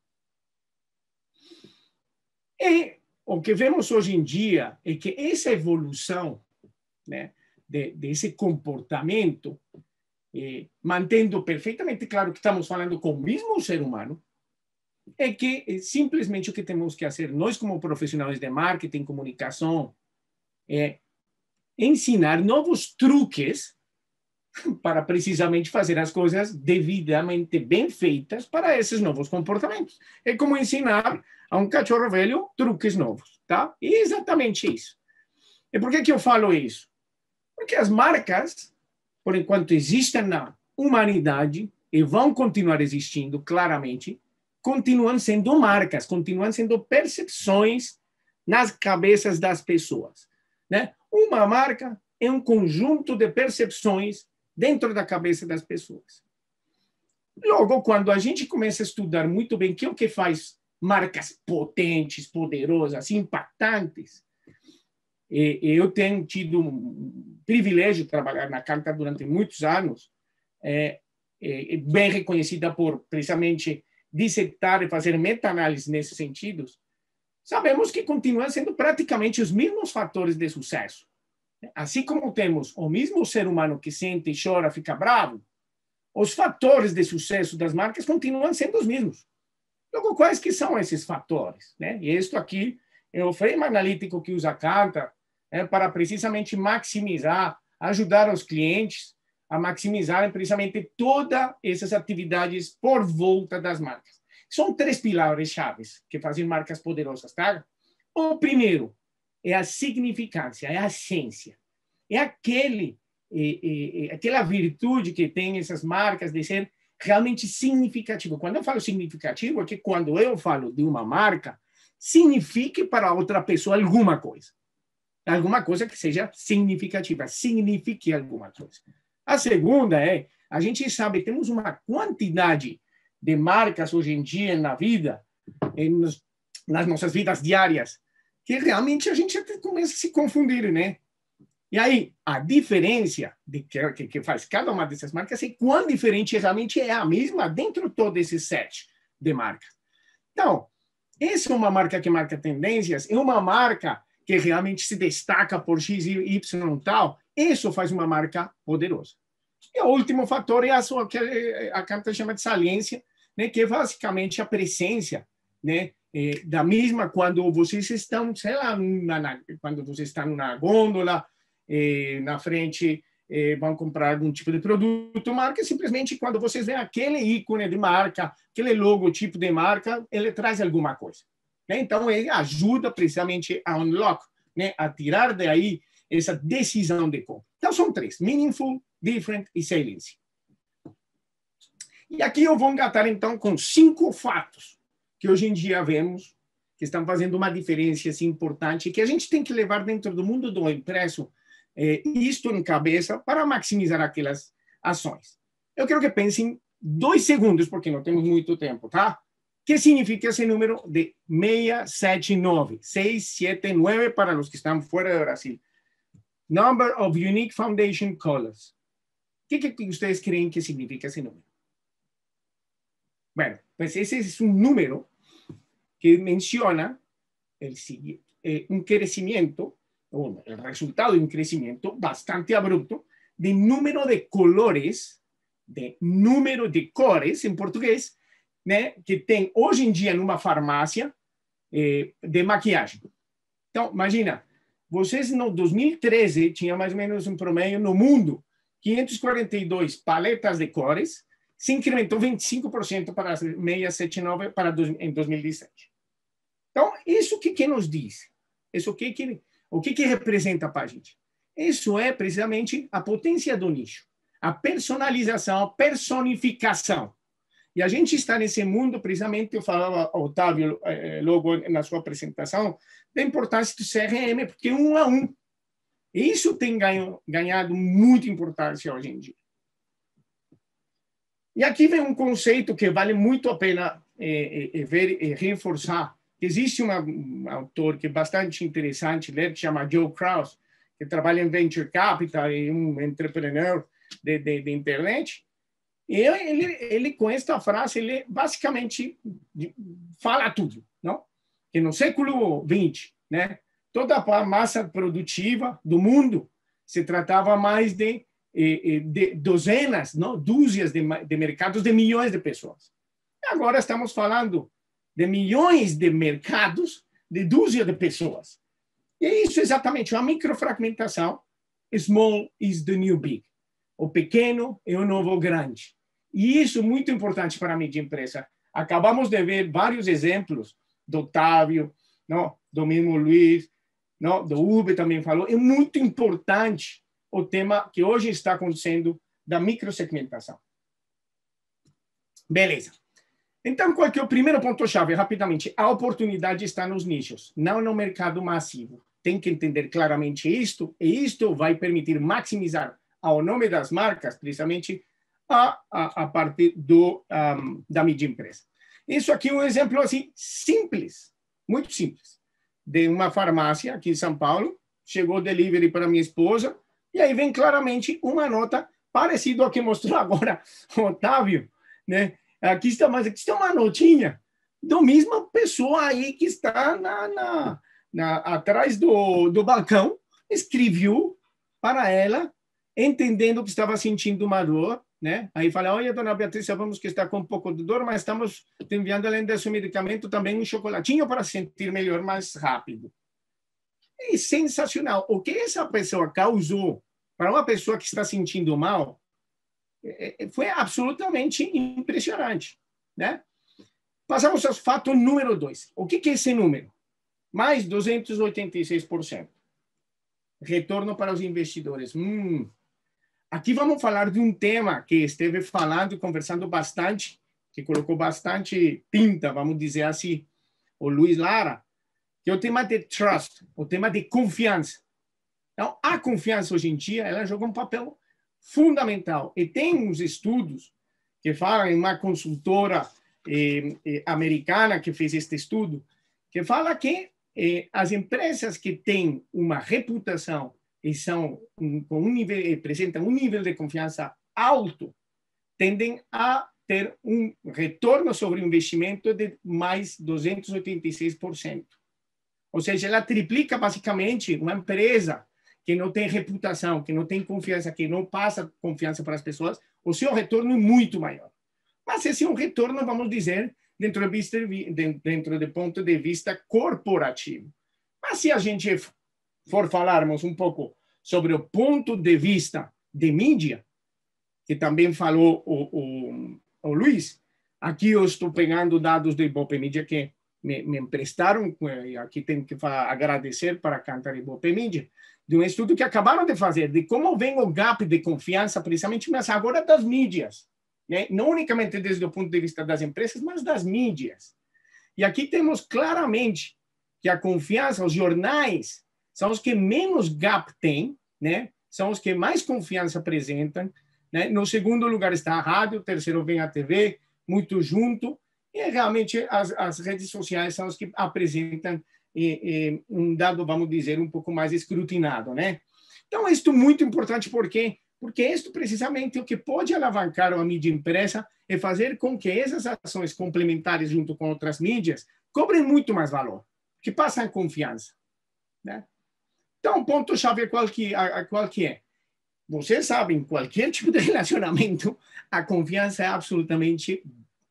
E o que vemos hoje em dia é que essa evolução, né, de, desse comportamento, eh, mantendo perfeitamente claro que estamos falando com o mesmo ser humano, é que é simplesmente o que temos que fazer, nós como profissionais de marketing, comunicação, é ensinar novos truques para precisamente fazer as coisas devidamente bem feitas para esses novos comportamentos. É como ensinar a um cachorro velho truques novos, tá? É exatamente isso. E por que que eu falo isso? Porque as marcas, por enquanto existem na humanidade e vão continuar existindo claramente, continuam sendo marcas, continuam sendo percepções nas cabeças das pessoas, né? Uma marca é um conjunto de percepções dentro da cabeça das pessoas. Logo, quando a gente começa a estudar muito bem o que é o que faz marcas potentes, poderosas, impactantes, e, e eu tenho tido um privilégio de trabalhar na Kantar durante muitos anos, é, é, bem reconhecida por, precisamente, dissetar e fazer meta-análise nesses sentidos, sabemos que continuam sendo praticamente os mesmos fatores de sucesso. Assim como temos o mesmo ser humano que sente, chora, fica bravo, os fatores de sucesso das marcas continuam sendo os mesmos. Logo, quais que são esses fatores, né? E isto aqui é o frame analítico que usa a Kantar, né, para precisamente maximizar, ajudar os clientes a maximizarem precisamente todas essas atividades por volta das marcas. São três pilares chaves que fazem marcas poderosas, tá? O primeiro é a significância, é a essência. É aquele, é, é, aquela virtude que tem essas marcas de ser realmente significativo. Quando eu falo significativo, é que quando eu falo de uma marca, signifique para outra pessoa alguma coisa. Alguma coisa que seja significativa, signifique alguma coisa. A segunda é, a gente sabe, temos uma quantidade de marcas hoje em dia na vida, em, nas nossas vidas diárias, que realmente a gente até começa a se confundir, né? E aí, a diferença de que, que, que faz cada uma dessas marcas é quão diferente realmente é a mesma dentro de todo esse set de marcas. Então, essa é uma marca que marca tendências, é uma marca que realmente se destaca por X e Y e tal, isso faz uma marca poderosa. E o último fator é a sua, que a Kantar chama de saliência, né, que é basicamente a presença, né, é, da mesma quando vocês estão, sei lá, na, na, quando vocês estão na gôndola, é, na frente, é, vão comprar algum tipo de produto, marca, simplesmente quando vocês veem aquele ícone de marca, aquele logotipo de marca, ele traz alguma coisa. Né? Então, ele ajuda precisamente a unlock, né, a tirar daí essa decisão de compra. Então, são três: meaningful, different e saliency. E aqui eu vou engatar, então, com cinco fatos que hoje em dia vemos que estão fazendo uma diferença assim, importante, que a gente tem que levar dentro do mundo do impresso eh, isto em cabeça para maximizar aquelas ações. Eu quero que pensem dois segundos, porque não temos muito tempo, tá? O que significa esse número de seiscentos e setenta e nove? seiscentos e setenta e nove para os que estão fora do Brasil. Number of Unique Foundation Colors. O que, que vocês creem que significa esse número? Bueno, pues ese es un número que menciona el, eh, un crecimiento, o el resultado de un crecimiento bastante abrupto de número de colores, de número de cores en portugués, né, que tem hoje em dia numa farmácia eh, de maquiagem. Então, imagina, vocês no dois mil e treze tinha mais ou menos um promedio no mundo, quinhentas e quarenta e duas paletas de cores, se incrementou vinte e cinco por cento para seiscentos e setenta e nove para em dois mil e dezessete. Então, isso o que, que nos diz? Isso o que, que, o que, que representa para a gente? Isso é precisamente a potência do nicho, a personalização, a personificação. E a gente está nesse mundo, precisamente, eu falava ao Otávio eh, logo na sua apresentação, da importância do C R M, porque um a um. E isso tem ganho, ganhado muita importância hoje em dia. E aqui vem um conceito que vale muito a pena eh, eh, ver e reforçar. Existe uma, um autor que é bastante interessante, ler, que chama Joe Kraus, que trabalha em Venture Capital e um entrepreneur de, de, de internet. E ele, ele, com esta frase, ele basicamente fala tudo, não? Que no século vinte, né, toda a massa produtiva do mundo se tratava mais de, de dozenas, não, dúzias de, de mercados de milhões de pessoas. Agora estamos falando de milhões de mercados de dúzias de pessoas. E isso é exatamente uma microfragmentação. Small is the new big. O pequeno é o novo grande. E isso é muito importante para a mídia impressa. Acabamos de ver vários exemplos do Otávio, não? Do mesmo Luiz, não? Do Uber também falou. É muito importante o tema que hoje está acontecendo da microsegmentação. Beleza. Então, qual que é o primeiro ponto-chave? Rapidamente, a oportunidade está nos nichos, não no mercado massivo. Tem que entender claramente isto, e isto vai permitir maximizar ao nome das marcas, precisamente, a, a, a partir do, um, da mídia impressa. Isso aqui é um exemplo assim, simples, muito simples, de uma farmácia aqui em São Paulo, chegou delivery para minha esposa, e aí vem claramente uma nota parecida ao que mostrou agora o Otávio, né? Aqui está, mas aqui está uma notinha da mesma pessoa aí que está na, na, na, atrás do, do balcão, escreveu para ela, entendendo que estava sentindo uma dor, né? Aí fala, olha, dona Beatriz, sabemos que está com um pouco de dor, mas estamos te enviando, além desse medicamento, também um chocolatinho para sentir melhor mais rápido. É sensacional. O que essa pessoa causou para uma pessoa que está sentindo mal foi absolutamente impressionante, né? Passamos ao fato número dois. O que é esse número? Mais duzentos e oitenta e seis por cento. Retorno para os investidores. Hum. Aqui vamos falar de um tema que esteve falando e conversando bastante, que colocou bastante tinta, vamos dizer assim, o Luiz Lara, que é o tema de trust, o tema de confiança. Então, a confiança hoje em dia, ela joga um papel fundamental. E tem uns estudos que falam em uma consultora eh, eh, americana que fez este estudo, que fala que eh, as empresas que têm uma reputação e são um, com um nível, apresentam um nível de confiança alto, tendem a ter um retorno sobre o investimento de mais duzentos e oitenta e seis por cento. Ou seja, ela triplica basicamente uma empresa que não tem reputação, que não tem confiança, que não passa confiança para as pessoas, o seu retorno é muito maior. Mas esse é um retorno, vamos dizer, dentro do, vista, dentro do ponto de vista corporativo. Mas se a gente for falarmos um pouco sobre o ponto de vista de mídia, que também falou o, o, o Luiz, aqui eu estou pegando dados do Ibope Mídia que me, me emprestaram, e aqui tenho que agradecer para a Cantar Ibope Mídia, de um estudo que acabaram de fazer, de como vem o gap de confiança, precisamente, mas agora das mídias, né? Não unicamente desde o ponto de vista das empresas, mas das mídias. E aqui temos claramente que a confiança, os jornais, são os que menos gap têm, né? São os que mais confiança apresentam, né? No segundo lugar está a rádio, terceiro vem a T V, muito junto, e realmente as, as redes sociais são os que apresentam E, e, um dado, vamos dizer, um pouco mais escrutinado, né? Então, isto é muito importante, por quê? Porque isto precisamente é o que pode alavancar a mídia impressa e fazer com que essas ações complementares junto com outras mídias cobrem muito mais valor, que passam confiança, né? Então, o ponto-chave qual que, a, a qual que é? Vocês sabem, qualquer tipo de relacionamento, a confiança é absolutamente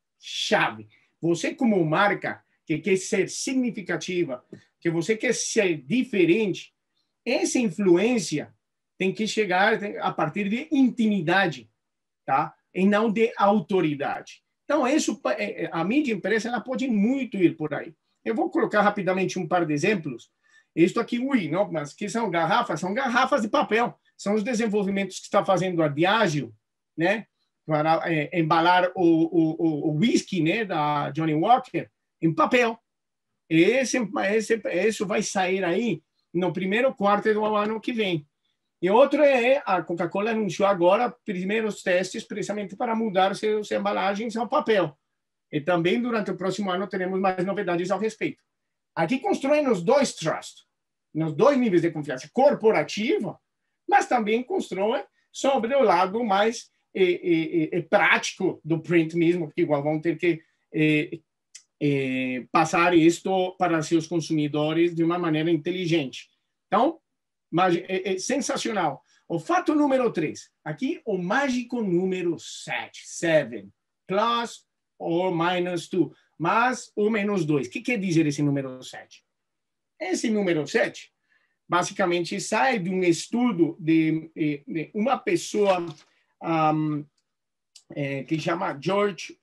chave. Você, como marca, que quer ser significativa, que você quer ser diferente, essa influência tem que chegar a partir de intimidade, tá? E não de autoridade. Então, isso, a mídia impressa, ela pode muito ir por aí. Eu vou colocar rapidamente um par de exemplos. Isto aqui, ui, não, mas que são garrafas? São garrafas de papel. São os desenvolvimentos que está fazendo a Diageo, né? Para é, embalar o, o, o whisky, né? Da Johnny Walker, em papel. Esse, esse, isso vai sair aí no primeiro quarto do ano que vem. E outro é, a Coca-Cola anunciou agora primeiros testes precisamente para mudar seus embalagens ao papel. E também durante o próximo ano teremos mais novidades ao respeito. Aqui constroem os dois trusts, nos dois níveis de confiança, corporativa, mas também constroem sobre o lado mais eh, eh, eh, prático do print mesmo, porque igual vão ter que eh, eh, passar isto para seus consumidores de uma maneira inteligente. Então, é, é sensacional. O fato número três, aqui o mágico número sete, seven, plus or minus two, mais ou menos dois. O que quer dizer esse número sete? Esse número sete, basicamente, sai de um estudo de, de uma pessoa um, é, que chama George,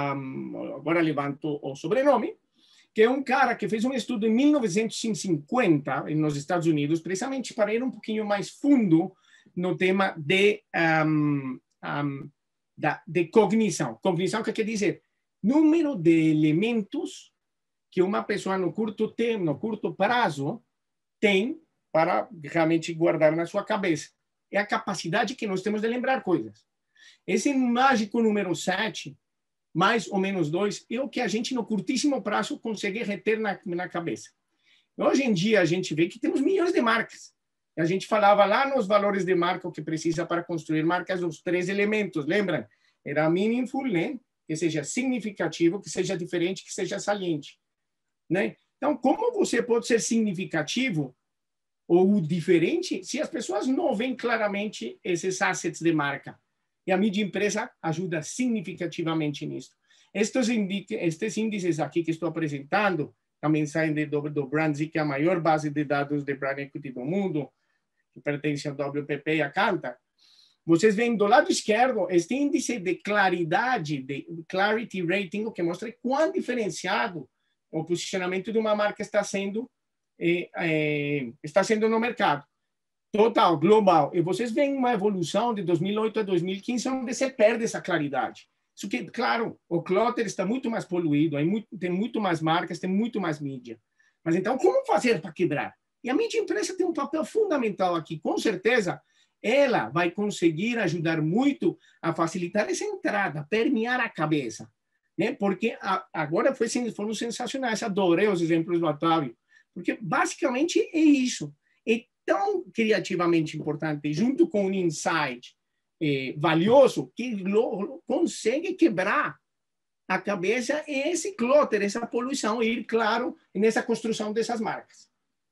um, agora levanto o sobrenome, que é um cara que fez um estudo em mil novecentos e cinquenta nos Estados Unidos, precisamente para ir um pouquinho mais fundo no tema de, um, um, da, de cognição. Cognição, que quer dizer? Número de elementos que uma pessoa no curto tempo, no curto prazo, tem para realmente guardar na sua cabeça. É a capacidade que nós temos de lembrar coisas. Esse mágico número sete, mais ou menos dois, é o que a gente, no curtíssimo prazo, consegue reter na, na cabeça. Hoje em dia, a gente vê que temos milhões de marcas. A gente falava lá nos valores de marca, o que precisa para construir marcas, os três elementos, lembram? Era meaningful, né? Que seja significativo, que seja diferente, que seja saliente, né? Então, como você pode ser significativo ou diferente se as pessoas não veem claramente esses assets de marca? E a mídia impressa ajuda significativamente nisso. Estes, estes índices aqui que estou apresentando também saem de, do, do Brandzy, que é a maior base de dados de brand equity do mundo, que pertence ao W P P e à Kantar. Vocês veem do lado esquerdo este índice de claridade, de clarity rating, que mostra quão diferenciado o posicionamento de uma marca está sendo, eh, eh, está sendo no mercado. Total, global. E vocês veem uma evolução de dois mil e oito a dois mil e quinze, onde você perde essa claridade. Isso que, claro, o clutter está muito mais poluído, tem muito mais marcas, tem muito mais mídia. Mas então, como fazer para quebrar? E a mídia impressa tem um papel fundamental aqui. Com certeza, ela vai conseguir ajudar muito a facilitar essa entrada, permear a cabeça, né? Porque a, agora foi, foram sensacionais. Adorei os exemplos do Otávio, porque basicamente é isso. É tão criativamente importante, junto com um insight eh, valioso, que lo, consegue quebrar a cabeça e esse clutter, essa poluição, e ir, claro, nessa construção dessas marcas.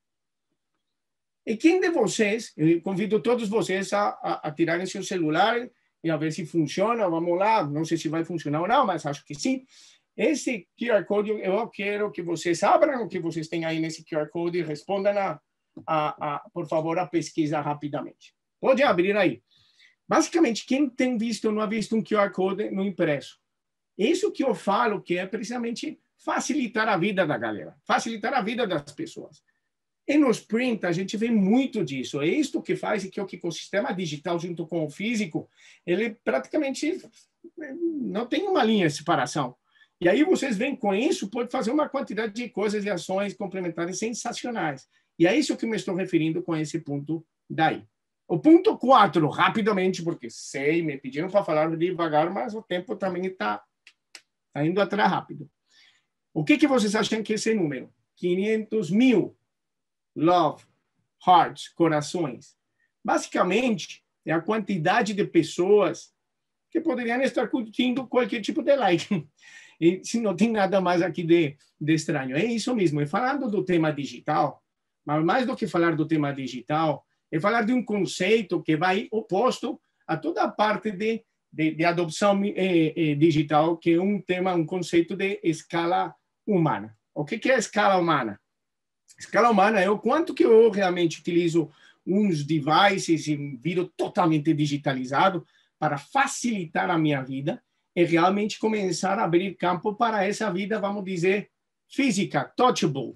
E quem de vocês, eu convido todos vocês a, a, a tirarem seu celular e a ver se funciona, vamos lá, não sei se vai funcionar ou não, mas acho que sim. Esse Q R Code, eu quero que vocês abram o que vocês têm aí nesse Q R Code e respondam a A, a, por favor, a pesquisa rapidamente. Pode abrir aí. Basicamente, quem tem visto ou não ha visto um Q R Code no impresso? Isso que eu falo que é precisamente facilitar a vida da galera, facilitar a vida das pessoas. E nos print, a gente vê muito disso. É isto que faz que o ecossistema digital, junto com o físico, ele praticamente não tem uma linha de separação. E aí vocês veem com isso, pode fazer uma quantidade de coisas e ações complementares sensacionais. E é isso que me estou referindo com esse ponto daí. O ponto quatro, rapidamente, porque sei, me pediram para falar devagar, mas o tempo também está tá indo atrás rápido. O que, que vocês acham que é esse número? quinhentos mil love, hearts, corações. Basicamente, é a quantidade de pessoas que poderiam estar curtindo qualquer tipo de like. E se não tem nada mais aqui de, de estranho. É isso mesmo. E falando do tema digital, mas mais do que falar do tema digital, é falar de um conceito que vai oposto a toda a parte de, de, de adopção eh, eh, digital, que é um tema, um conceito de escala humana. O que, que é escala humana? Escala humana é o quanto que eu realmente utilizo uns devices e viro totalmente digitalizado para facilitar a minha vida e realmente começar a abrir campo para essa vida, vamos dizer, física, touchable.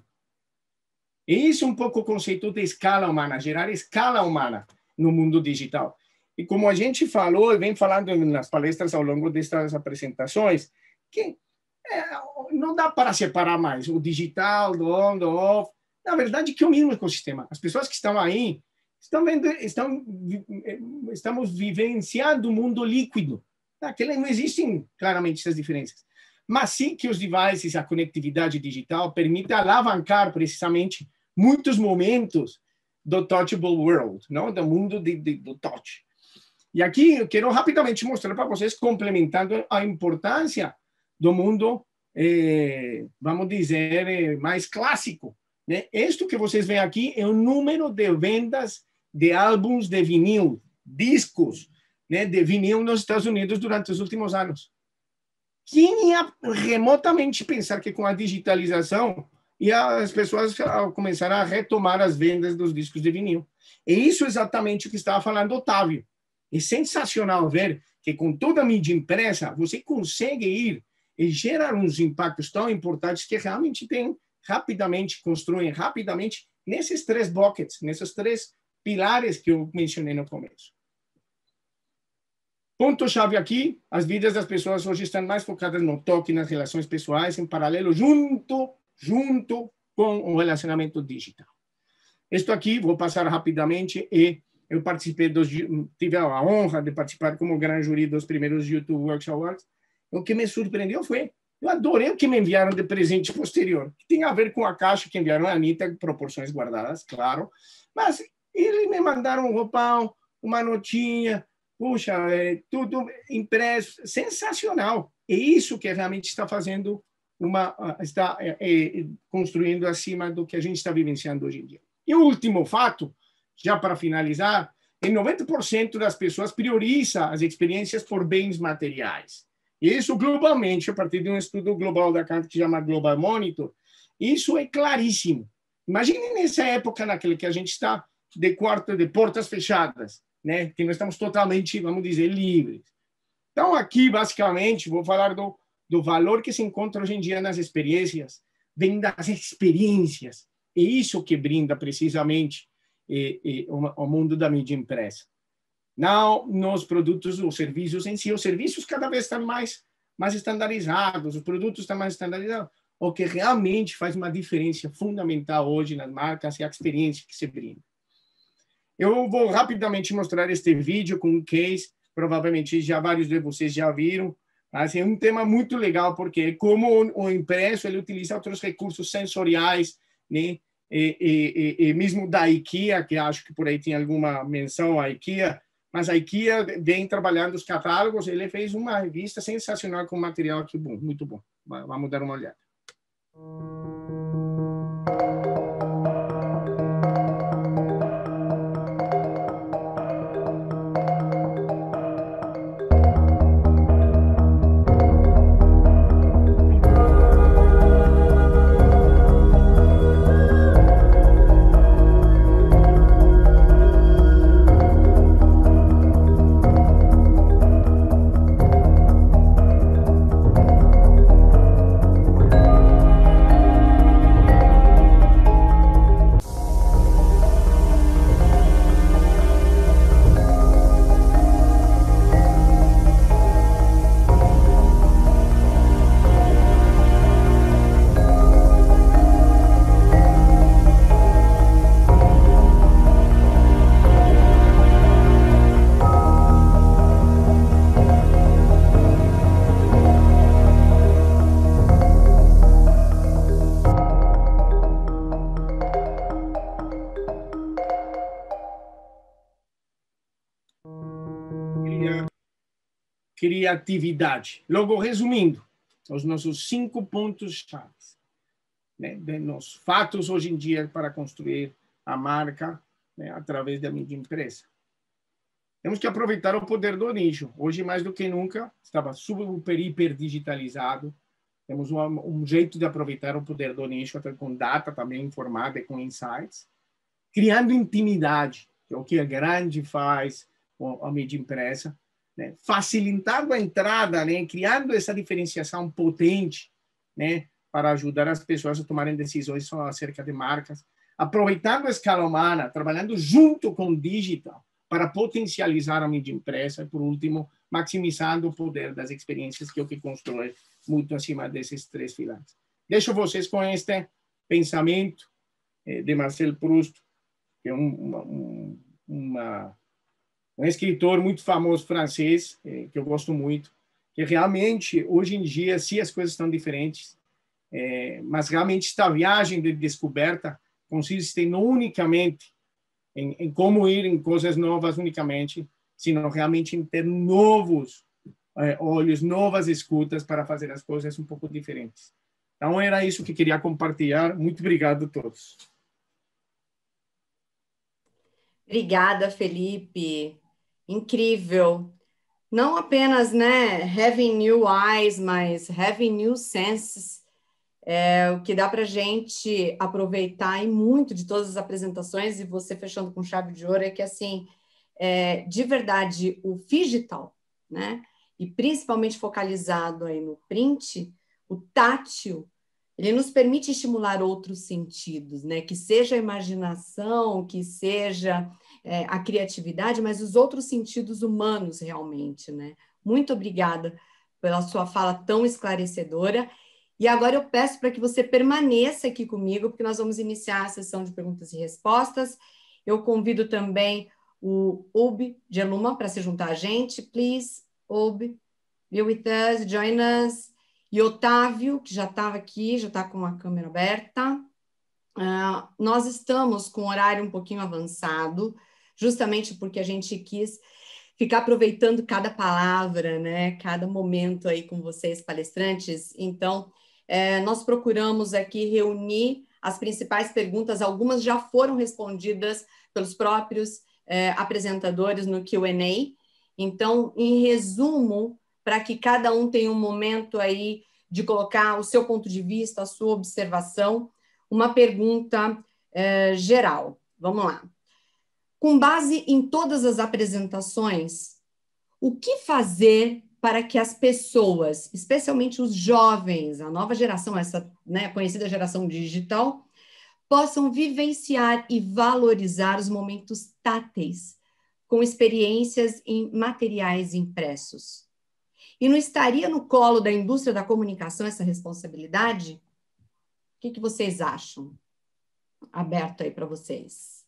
E isso é um pouco o conceito de escala humana, gerar escala humana no mundo digital. E como a gente falou e vem falando nas palestras ao longo destas apresentações, que é, não dá para separar mais o digital do on, do off. Na verdade, que é o mesmo ecossistema. As pessoas que estão aí estão vendo, estão, estamos vivenciando um mundo líquido. Aquele, não existem claramente essas diferenças. Mas sim que os devices, a conectividade digital, permite alavancar precisamente muitos momentos do touchable world, não? Do mundo de, de, do touch. E aqui eu quero rapidamente mostrar para vocês, complementando a importância do mundo, eh, vamos dizer, eh, mais clássico. Né? Isto que vocês veem aqui é o número de vendas de álbuns de vinil, discos, né, de vinil nos Estados Unidos durante os últimos anos. Quem ia remotamente pensar que com a digitalização e as pessoas começaram a retomar as vendas dos discos de vinil? E isso é exatamente o que estava falando Otávio. É sensacional ver que com toda a mídia impressa, você consegue ir e gerar uns impactos tão importantes que realmente tem rapidamente, construem rapidamente nesses três buckets, nesses três pilares que eu mencionei no começo. Ponto-chave aqui, as vidas das pessoas hoje estão mais focadas no toque, nas relações pessoais, em paralelo, junto, junto com o relacionamento digital. Isto aqui, vou passar rapidamente, e eu participei dos, tive a honra de participar como grande júri dos primeiros YouTube Works Awards. O que me surpreendeu foi, eu adorei o que me enviaram de presente posterior, que tem a ver com a caixa que enviaram a Anitta, proporções guardadas, claro, mas eles me mandaram um roupão, uma notinha, puxa, é, tudo impresso, sensacional. É isso que realmente está fazendo uma, está é, é, construindo acima do que a gente está vivenciando hoje em dia. E o último fato, já para finalizar, é noventa por cento das pessoas prioriza as experiências por bens materiais. E isso globalmente, a partir de um estudo global da Cannes que se chama Global Monitor, isso é claríssimo. Imagine nessa época naquela que a gente está de quarto, de portas fechadas, né? Que nós estamos totalmente, vamos dizer, livres. Então, aqui, basicamente, vou falar do, do valor que se encontra hoje em dia nas experiências, vem das experiências. É isso que brinda, precisamente, e, e, o, o mundo da mídia impressa. Não nos produtos ou serviços em si. Os serviços cada vez estão mais, mais estandarizados, os produtos estão mais estandarizados. O que realmente faz uma diferença fundamental hoje nas marcas é a experiência que se brinda. Eu vou rapidamente mostrar este vídeo com um case, provavelmente já vários de vocês já viram, mas é um tema muito legal, porque como o impresso ele utiliza outros recursos sensoriais, né? E, e, e mesmo da IKEA, que acho que por aí tem alguma menção à IKEA, mas a IKEA vem trabalhando os catálogos, ele fez uma revista sensacional com material aqui bom, muito bom. Vamos dar uma olhada. Criatividade. Logo, resumindo, os nossos cinco pontos-chave, né, de nos fatos hoje em dia para construir a marca, né, através da mídia impressa. Temos que aproveitar o poder do nicho. Hoje, mais do que nunca, estava super, hiper digitalizado. Temos um, um jeito de aproveitar o poder do nicho, até com data também informada e com insights. Criando intimidade, que é o que a grande faz com a mídia impressa. Né, facilitando a entrada, né, criando essa diferenciação potente, né, para ajudar as pessoas a tomarem decisões acerca de marcas, aproveitando a escala humana, trabalhando junto com o digital para potencializar a mídia impressa e, por último, maximizando o poder das experiências, que é o que constrói muito acima desses três pilares. Deixo vocês com este pensamento eh, de Marcel Proust, que é um, uma, um, uma um escritor muito famoso francês, eh, que eu gosto muito, que realmente, hoje em dia, sim, as coisas estão diferentes, eh, mas realmente esta viagem de descoberta consiste não unicamente em, em como ir em coisas novas unicamente, sino realmente em ter novos eh, olhos, novas escutas para fazer as coisas um pouco diferentes. Então, era isso que queria compartilhar. Muito obrigado a todos. Obrigada, Felipe. Incrível. Não apenas, né, having new eyes, mas having new senses. É, o que dá para a gente aproveitar e muito de todas as apresentações, e você fechando com chave de ouro, é que, assim, é, de verdade, o digital, né? E principalmente focalizado aí no print, o tátil, ele nos permite estimular outros sentidos, né? Que seja a imaginação, que seja é, a criatividade, mas os outros sentidos humanos realmente, né? Muito obrigada pela sua fala tão esclarecedora. E agora eu peço para que você permaneça aqui comigo, porque nós vamos iniciar a sessão de perguntas e respostas. Eu convido também o Ub de Eluma para se juntar a gente. Please, Ub, be with us, join us. E Otávio, que já estava aqui, já está com a câmera aberta. Uh, nós estamos com o horário um pouquinho avançado, justamente porque a gente quis ficar aproveitando cada palavra, né? Cada momento aí com vocês, palestrantes. Então, é, nós procuramos aqui reunir as principais perguntas, algumas já foram respondidas pelos próprios é, apresentadores no Q and A. Então, em resumo, para que cada um tenha um momento aí de colocar o seu ponto de vista, a sua observação, uma pergunta é, geral. Vamos lá. Com base em todas as apresentações, o que fazer para que as pessoas, especialmente os jovens, a nova geração, essa, né, conhecida geração digital, possam vivenciar e valorizar os momentos táteis, com experiências em materiais impressos? E não estaria no colo da indústria da comunicação essa responsabilidade? O que, que vocês acham? Aberto aí para vocês.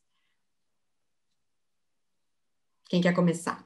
Quem quer começar?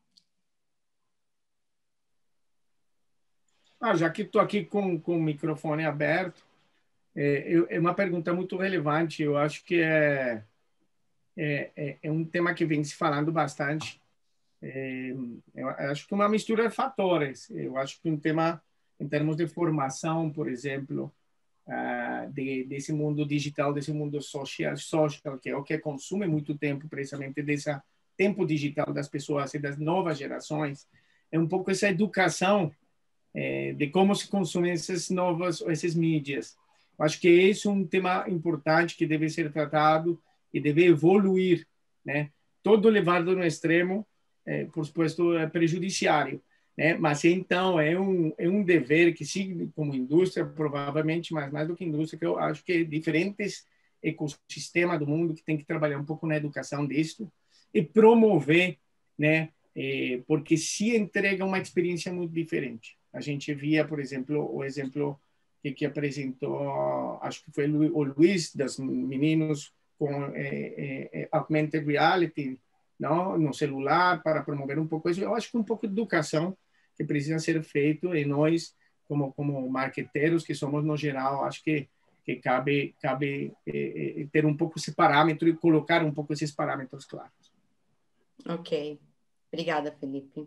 Ah, já que estou aqui com, com o microfone aberto, é, eu, é uma pergunta muito relevante. Eu acho que é, é, é um tema que vem se falando bastante. É, eu acho que uma mistura de fatores. Eu acho que um tema, em termos de formação, por exemplo, uh, de, desse mundo digital, desse mundo social, social, que é o que consome muito tempo, precisamente desse tempo digital das pessoas e das novas gerações, é um pouco essa educação é, de como se consomem essas novas, essas mídias. Eu acho que esse é um tema importante que deve ser tratado e deve evoluir, né? Todo levado no extremo, É, por supuesto, é prejudiciário, né? Mas então é um é um dever que, sim, como indústria, provavelmente, mas mais do que indústria, que eu acho que diferentes ecossistemas do mundo que tem que trabalhar um pouco na educação disso e promover, né? É, porque se entrega uma experiência muito diferente. A gente via, por exemplo, o exemplo que, que apresentou, acho que foi o Luiz, dos meninos com é, é, augmented reality, não, no celular, para promover um pouco isso. Eu acho que um pouco de educação que precisa ser feito e nós, como como marqueteiros que somos no geral, acho que que cabe cabe eh, ter um pouco esse parâmetro e colocar um pouco esses parâmetros claros. Ok, obrigada, Felipe.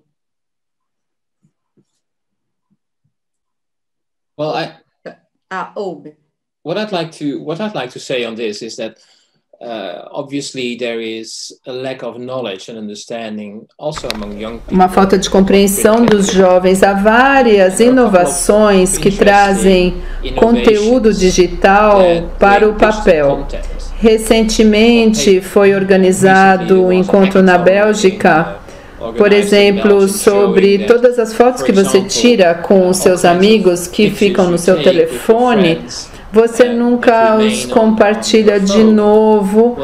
Well, I ah, Obe. What I'd like to what I'd like to say on this is that Uh, obviously there is a lack of knowledge and understanding also among young people. Uma falta de compreensão dos jovens. Há várias inovações que trazem conteúdo digital para o papel. Recentemente foi organizado um encontro na Bélgica, por exemplo, sobre todas as fotos que você tira com os seus amigos que ficam no seu telefone. Você nunca os compartilha de novo.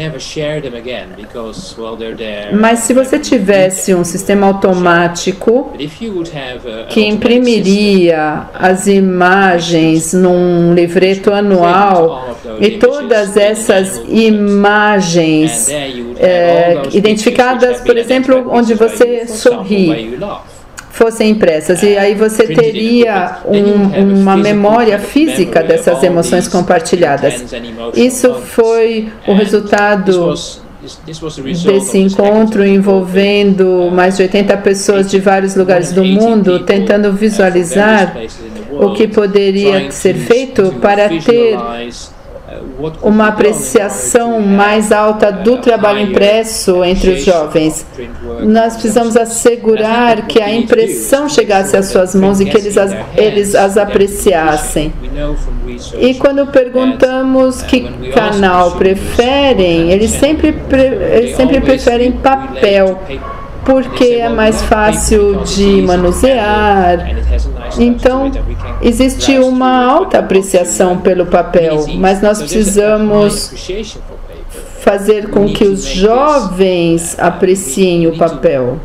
Mas se você tivesse um sistema automático que imprimiria as imagens num livreto anual e todas essas imagens é, identificadas, por exemplo, onde você sorri, fossem impressas, e aí você teria um, uma memória física dessas emoções compartilhadas. Isso foi o resultado desse encontro envolvendo mais de oitenta pessoas de vários lugares do mundo, tentando visualizar o que poderia ser feito para ter uma apreciação mais alta do trabalho impresso entre os jovens. Nós precisamos assegurar que a impressão chegasse às suas mãos e que eles as, eles as apreciassem. E quando perguntamos que canal preferem, eles sempre, eles sempre preferem papel, porque é mais fácil de manusear. Então, existe uma alta apreciação pelo papel, mas nós precisamos fazer com que os jovens apreciem o papel.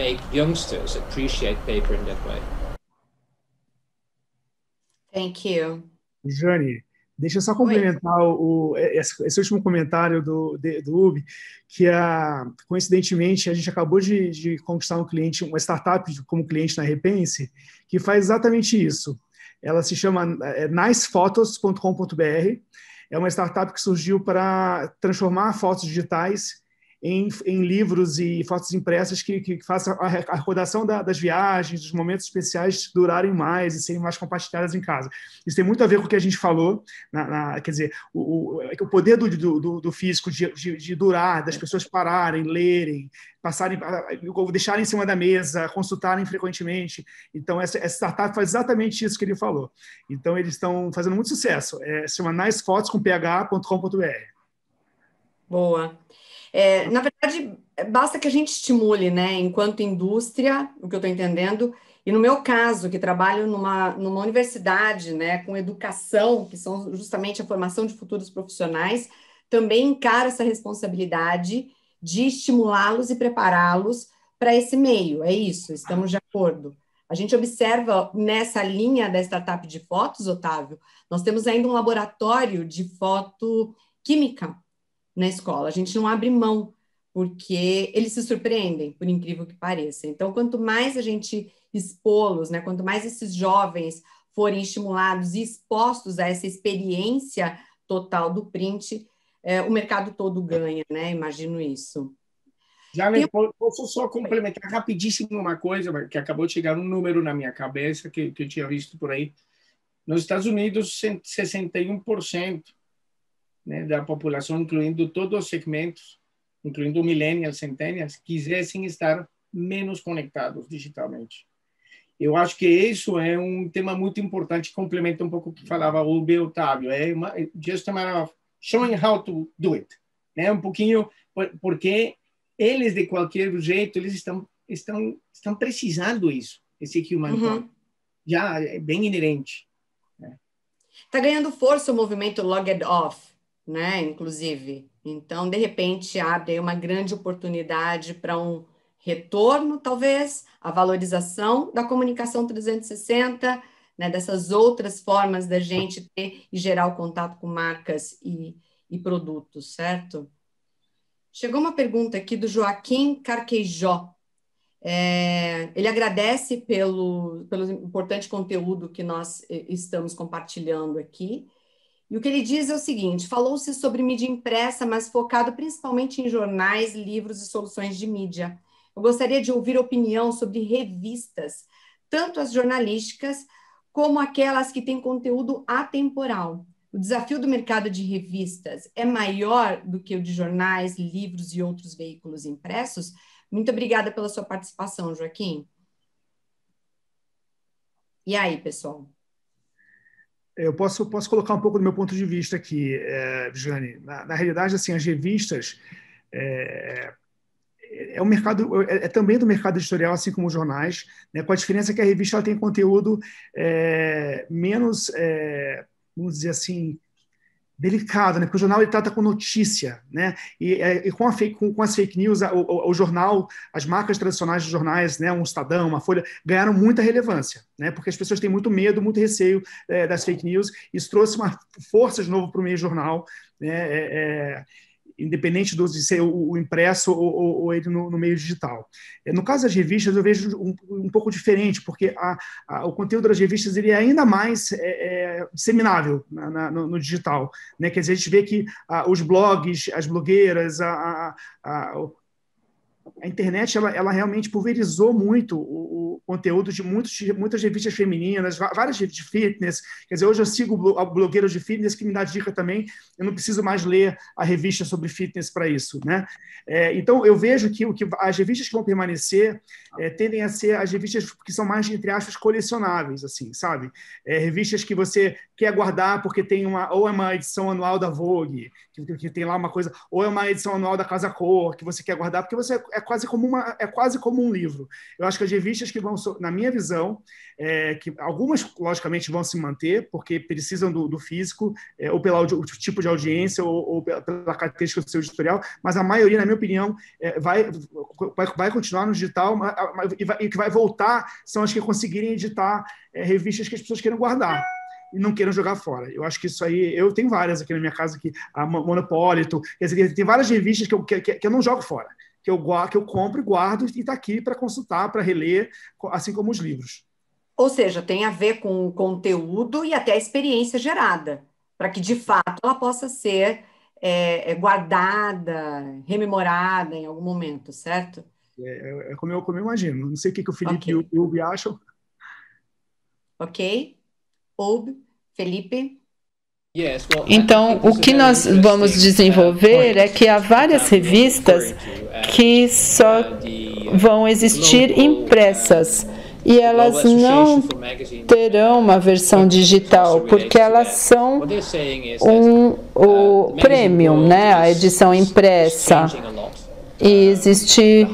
Thank you. Jane, deixa eu só complementar o, esse, esse último comentário do, de, do Ubi, que a, coincidentemente a gente acabou de, de conquistar um cliente, uma startup como cliente na Repense, que faz exatamente isso. Ela se chama é, nice photos ponto com ponto b r. É uma startup que surgiu para transformar fotos digitais em, em livros e fotos impressas que, que façam a recordação da, das viagens, dos momentos especiais durarem mais e serem mais compartilhadas em casa. Isso tem muito a ver com o que a gente falou, na, na, quer dizer, o, o, o poder do, do, do físico de, de, de durar, das pessoas pararem, lerem, passarem, deixarem em cima da mesa, consultarem frequentemente. Então, essa, essa startup faz exatamente isso que ele falou. Então, eles estão fazendo muito sucesso. É, se chama nice photos com p h ponto com ponto b r. Boa. É, na verdade, basta que a gente estimule, né, enquanto indústria, o que eu estou entendendo, e no meu caso, que trabalho numa, numa universidade, né, com educação, que são justamente a formação de futuros profissionais, também encaro essa responsabilidade de estimulá-los e prepará-los para esse meio. É isso, estamos de acordo. A gente observa nessa linha da startup de fotos, Otávio, nós temos ainda um laboratório de fotoquímica na escola. A gente não abre mão, porque eles se surpreendem, por incrível que pareça. Então, quanto mais a gente expô-los, né, quanto mais esses jovens forem estimulados e expostos a essa experiência total do print, é, o mercado todo ganha, né? Imagino isso. Já Tem... posso só complementar rapidíssimo uma coisa, que acabou de chegar um número na minha cabeça, que, que eu tinha visto por aí. Nos Estados Unidos, sessenta e um por cento né, da população, incluindo todos os segmentos, incluindo millennials, centennials, quisessem estar menos conectados digitalmente. Eu acho que isso é um tema muito importante, complementa um pouco o que falava o B. Otávio. É uma, just a matter of showing how to do it. Né? Um pouquinho, porque eles, de qualquer jeito, eles estão, estão, estão precisando isso, esse human uhum. touch. Já é bem inerente. Está ganhando força o movimento Logged Off, né? Inclusive. Então, de repente, abre aí uma grande oportunidade para um retorno, talvez, a valorização da comunicação trezentos e sessenta, né? Dessas outras formas da gente ter e gerar o contato com marcas e, e produtos, certo? Chegou uma pergunta aqui do Joaquim Carquejó. É, ele agradece pelo, pelo importante conteúdo que nós estamos compartilhando aqui. E o que ele diz é o seguinte: falou-se sobre mídia impressa, mas focado principalmente em jornais, livros e soluções de mídia. Eu gostaria de ouvir opinião sobre revistas, tanto as jornalísticas como aquelas que têm conteúdo atemporal. O desafio do mercado de revistas é maior do que o de jornais, livros e outros veículos impressos? Muito obrigada pela sua participação, Joaquim. E aí, pessoal? Eu posso, posso colocar um pouco do meu ponto de vista aqui, é, Jane. Na, na realidade, assim, as revistas é, é, um mercado, é, é também do mercado editorial, assim como os jornais, né, com a diferença que a revista ela tem conteúdo é, menos, é, vamos dizer assim, delicado, né? Porque o jornal ele trata com notícia, né? E, e com, a fake, com, com as fake news, o, o, o jornal, as marcas tradicionais dos jornais, né? Um Estadão, uma Folha, ganharam muita relevância, né? Porque as pessoas têm muito medo, muito receio é, das fake news. Isso trouxe uma força de novo para o meio jornal, né? É, é, independente do, de ser o, o impresso ou, ou, ou ele no, no meio digital. No caso das revistas, eu vejo um, um pouco diferente, porque a, a, o conteúdo das revistas ele é ainda mais é, é, disseminável na, na, no, no digital. Né? Quer dizer, a gente vê que a, os blogs, as blogueiras, a, a, a, a internet ela, ela realmente pulverizou muito o, conteúdo de muitos, muitas revistas femininas, várias revistas de fitness. Quer dizer, hoje eu sigo blogueiros de fitness que me dá dica também. Eu não preciso mais ler a revista sobre fitness para isso, né? É, então, eu vejo que, o que as revistas que vão permanecer é, tendem a ser as revistas que são mais, entre aspas, colecionáveis, assim, sabe? É, revistas que você quer guardar porque tem uma, ou é uma edição anual da Vogue, que, que tem lá uma coisa, ou é uma edição anual da Casa Cor, que você quer guardar, porque você é quase como, uma, é quase como um livro. Eu acho que as revistas que vão, na minha visão, é, que algumas, logicamente, vão se manter, porque precisam do, do físico, é, ou pelo tipo de audiência, ou, ou pela, pela característica do seu editorial, mas a maioria, na minha opinião, é, vai, vai, vai continuar no digital, e, vai, e que vai voltar são as que conseguirem editar é, revistas que as pessoas queiram guardar e não queiram jogar fora. Eu acho que isso aí... Eu tenho várias aqui na minha casa, aqui, a Monopólito, quer dizer, tem várias revistas que eu, que, que eu não jogo fora, que eu, que eu compro e guardo e está aqui para consultar, para reler, assim como os livros. Ou seja, tem a ver com o conteúdo e até a experiência gerada, para que, de fato, ela possa ser é, guardada, rememorada em algum momento, certo? É, é como, eu, como eu imagino. Não sei o que, que o Felipe okay. e o Ubi acham. Ok. Oube, Felipe? Então, o que nós vamos desenvolver é que há várias revistas que só vão existir impressas e elas não terão uma versão digital, porque elas são um, o premium, né? A edição impressa. E existe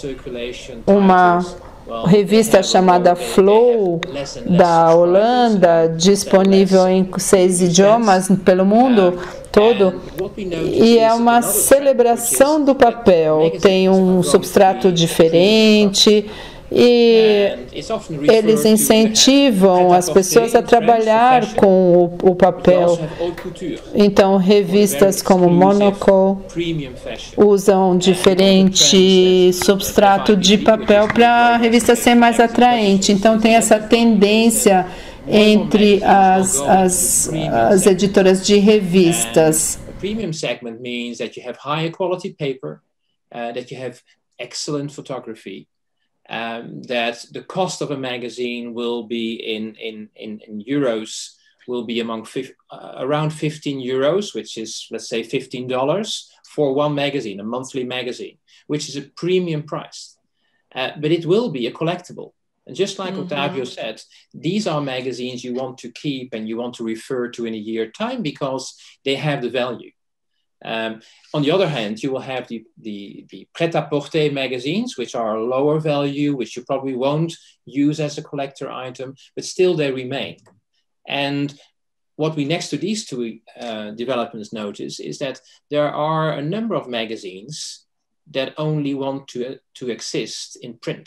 uma revista chamada Flow, da Holanda, disponível em seis idiomas pelo mundo todo, e é uma celebração do papel. Tem um substrato diferente, e eles incentivam as pessoas a trabalhar com o, o papel. Então, revistas como Monocle usam diferente substrato de papel para a revista ser mais atraente. Então, tem essa tendência entre as, as, as editoras de revistas. Premium segment means that you have higher quality paper, uh, that you have excellent photography. Um, that the cost of a magazine will be in, in, in, in euros, will be among uh, around fifteen euros, which is, let's say, fifteen dollars for one magazine, a monthly magazine, which is a premium price. Uh, but it will be a collectible. And just like mm-hmm. Ottavio said, these are magazines you want to keep and you want to refer to in a year's time because they have the value. Um, on the other hand, you will have the, the, the pret-à-porter magazines, which are lower value, which you probably won't use as a collector item, but still they remain. And what we next to these two uh, developments notice is that there are a number of magazines that only want to, to exist in print.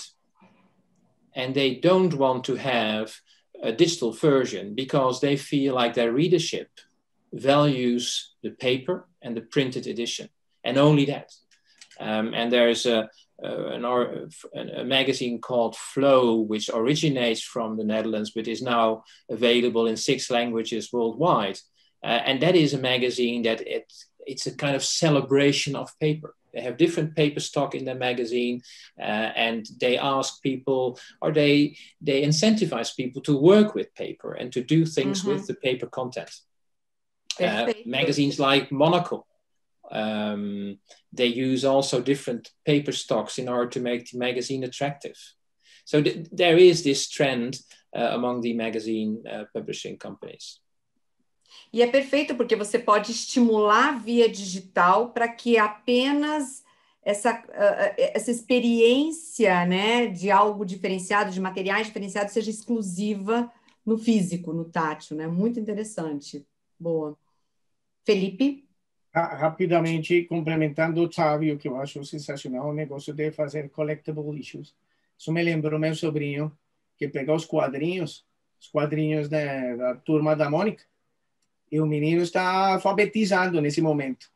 And they don't want to have a digital version because they feel like their readership values the paper and the printed edition, and only that. Um, and there's a, a, an, a magazine called Flow, which originates from the Netherlands, but is now available in six languages worldwide. Uh, and that is a magazine that it, it's a kind of celebration of paper. They have different paper stock in their magazine, uh, and they ask people, or they, they incentivize people to work with paper and to do things mm-hmm. with the paper content. Uh, magazines like Monocle, um, they use also different paper stocks in order to make the magazine attractive. So th there is this trend uh, among the magazine uh, publishing companies. E é perfeito porque você pode estimular via digital para que apenas essa, uh, essa experiência, né, de algo diferenciado, de materiais diferenciados, seja exclusiva no físico, no tátil, né? Muito interessante. Boa. Felipe? Ah, rapidamente, complementando o Ottavio, que eu acho sensacional, o negócio de fazer collectible issues. Isso me lembrou meu sobrinho, que pegou os quadrinhos, os quadrinhos da, da Turma da Mônica, e o menino está alfabetizando nesse momento.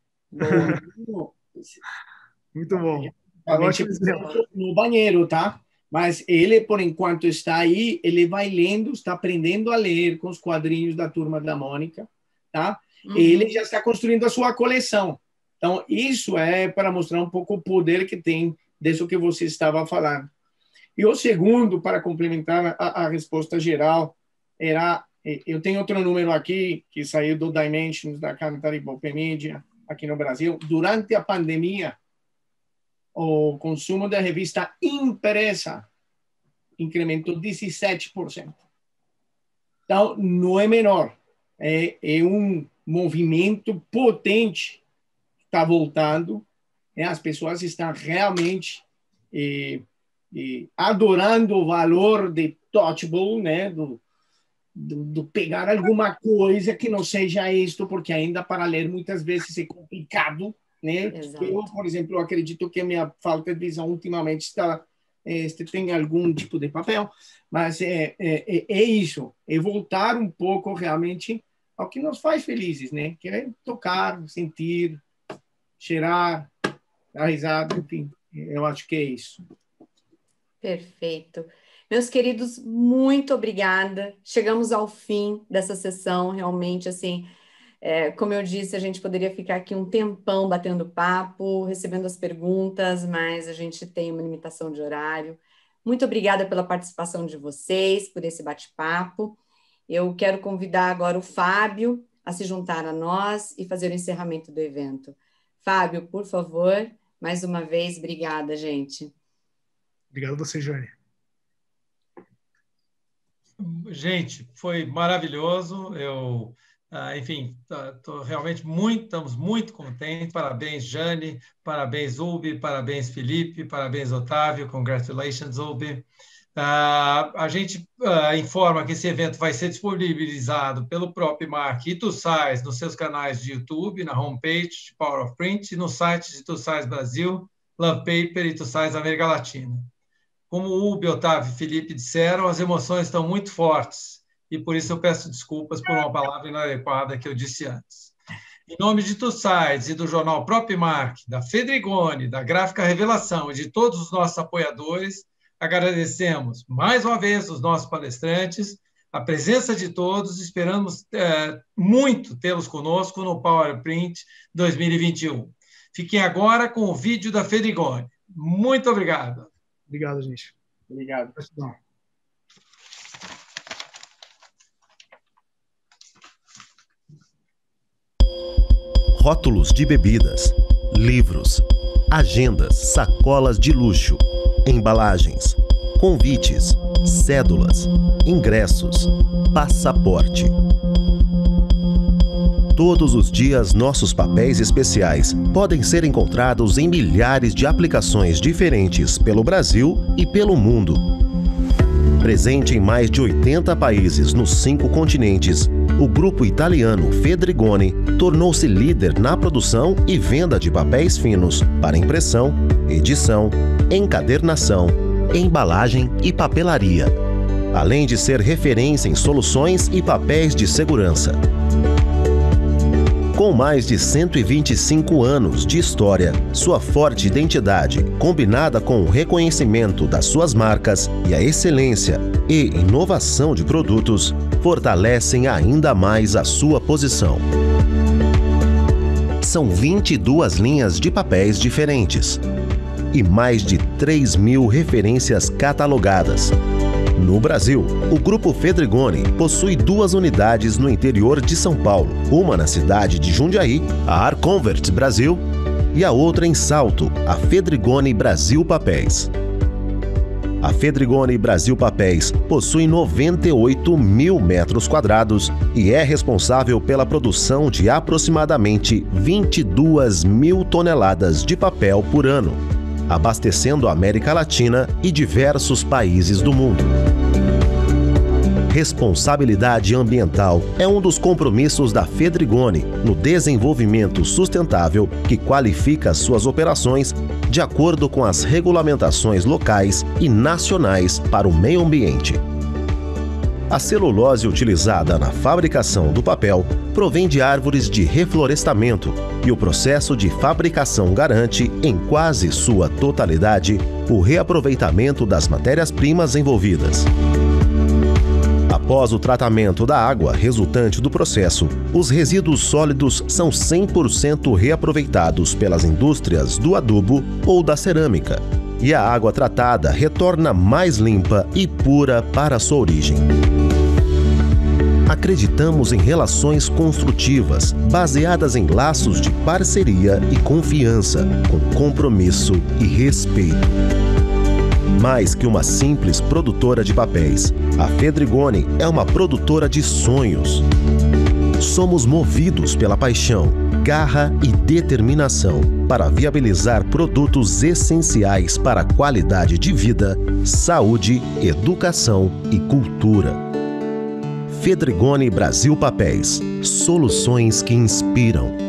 Muito bom. No banheiro, tá? Mas ele, por enquanto, está aí, ele vai lendo, está aprendendo a ler com os quadrinhos da Turma da Mônica, tá? Uhum. Ele já está construindo a sua coleção. Então, isso é para mostrar um pouco o poder que tem disso que você estava falando. E o segundo, para complementar a, a resposta geral, era, eu tenho outro número aqui, que saiu do Dimensions, da Cantar Ibope Media, aqui no Brasil. Durante a pandemia, o consumo da revista impressa incrementou dezessete por cento. Então, não é menor. É, é um movimento potente que está voltando. Né? As pessoas estão realmente eh, eh, adorando o valor de touchable, né? do, do, do pegar alguma coisa que não seja isto, porque ainda para ler muitas vezes é complicado. Né? Eu, por exemplo, acredito que a minha falta de visão ultimamente está... Este tem algum tipo de papel, mas é, é, é isso, é voltar um pouco realmente ao que nos faz felizes, né? Que é tocar, sentir, cheirar, dar risada, enfim, eu acho que é isso. Perfeito. Meus queridos, muito obrigada. Chegamos ao fim dessa sessão, realmente, assim, é, como eu disse, a gente poderia ficar aqui um tempão batendo papo, recebendo as perguntas, mas a gente tem uma limitação de horário. Muito obrigada pela participação de vocês, por esse bate-papo. Eu quero convidar agora o Fábio a se juntar a nós e fazer o encerramento do evento. Fábio, por favor, mais uma vez, obrigada, gente. Obrigado a você, Jane. Gente, foi maravilhoso. Eu... Uh, enfim, tô realmente muito, estamos muito contentes. Parabéns, Jane, parabéns, Ubi, parabéns, Felipe, parabéns, Otávio, congratulations, Ubi. Uh, a gente uh, informa que esse evento vai ser disponibilizado pelo próprio Mark e TwoSize nos seus canais de YouTube, na homepage de Power of Print, e no site de TwoSize Brasil, Love Paper e TwoSize América Latina. Como o Ubi, Otávio e Felipe disseram, as emoções estão muito fortes. E por isso eu peço desculpas por uma palavra inadequada que eu disse antes. Em nome de TwoSize e do jornal PropMark, da Fedrigoni, da Gráfica Revelação e de todos os nossos apoiadores, agradecemos mais uma vez os nossos palestrantes, a presença de todos, esperamos é, muito tê-los conosco no PowerPrint dois mil e vinte e um. Fiquem agora com o vídeo da Fedrigoni. Muito obrigado. Obrigado, gente. Obrigado. Gratidão. Rótulos de bebidas, livros, agendas, sacolas de luxo, embalagens, convites, cédulas, ingressos, passaporte. Todos os dias, nossos papéis especiais podem ser encontrados em milhares de aplicações diferentes pelo Brasil e pelo mundo. Presente em mais de oitenta países nos cinco continentes, o grupo italiano Fedrigoni tornou-se líder na produção e venda de papéis finos para impressão, edição, encadernação, embalagem e papelaria, além de ser referência em soluções e papéis de segurança. Com mais de cento e vinte e cinco anos de história, sua forte identidade, combinada com o reconhecimento das suas marcas e a excelência e inovação de produtos, fortalecem ainda mais a sua posição. São vinte e duas linhas de papéis diferentes e mais de três mil referências catalogadas. No Brasil, o Grupo Fedrigoni possui duas unidades no interior de São Paulo, uma na cidade de Jundiaí, a Arconvert Brasil, e a outra em Salto, a Fedrigoni Brasil Papéis. A Fedrigoni Brasil Papéis possui noventa e oito mil metros quadrados e é responsável pela produção de aproximadamente vinte e duas mil toneladas de papel por ano, abastecendo a América Latina e diversos países do mundo. Responsabilidade ambiental é um dos compromissos da Fedrigoni no desenvolvimento sustentável que qualifica suas operações de acordo com as regulamentações locais e nacionais para o meio ambiente. A celulose utilizada na fabricação do papel provém de árvores de reflorestamento e o processo de fabricação garante, em quase sua totalidade, o reaproveitamento das matérias-primas envolvidas. Após o tratamento da água resultante do processo, os resíduos sólidos são cem por cento reaproveitados pelas indústrias do adubo ou da cerâmica, e a água tratada retorna mais limpa e pura para a sua origem. Acreditamos em relações construtivas, baseadas em laços de parceria e confiança, com compromisso e respeito. Mais que uma simples produtora de papéis, a Fedrigoni é uma produtora de sonhos. Somos movidos pela paixão, garra e determinação para viabilizar produtos essenciais para a qualidade de vida, saúde, educação e cultura. Fedrigoni Brasil Papéis. Soluções que inspiram.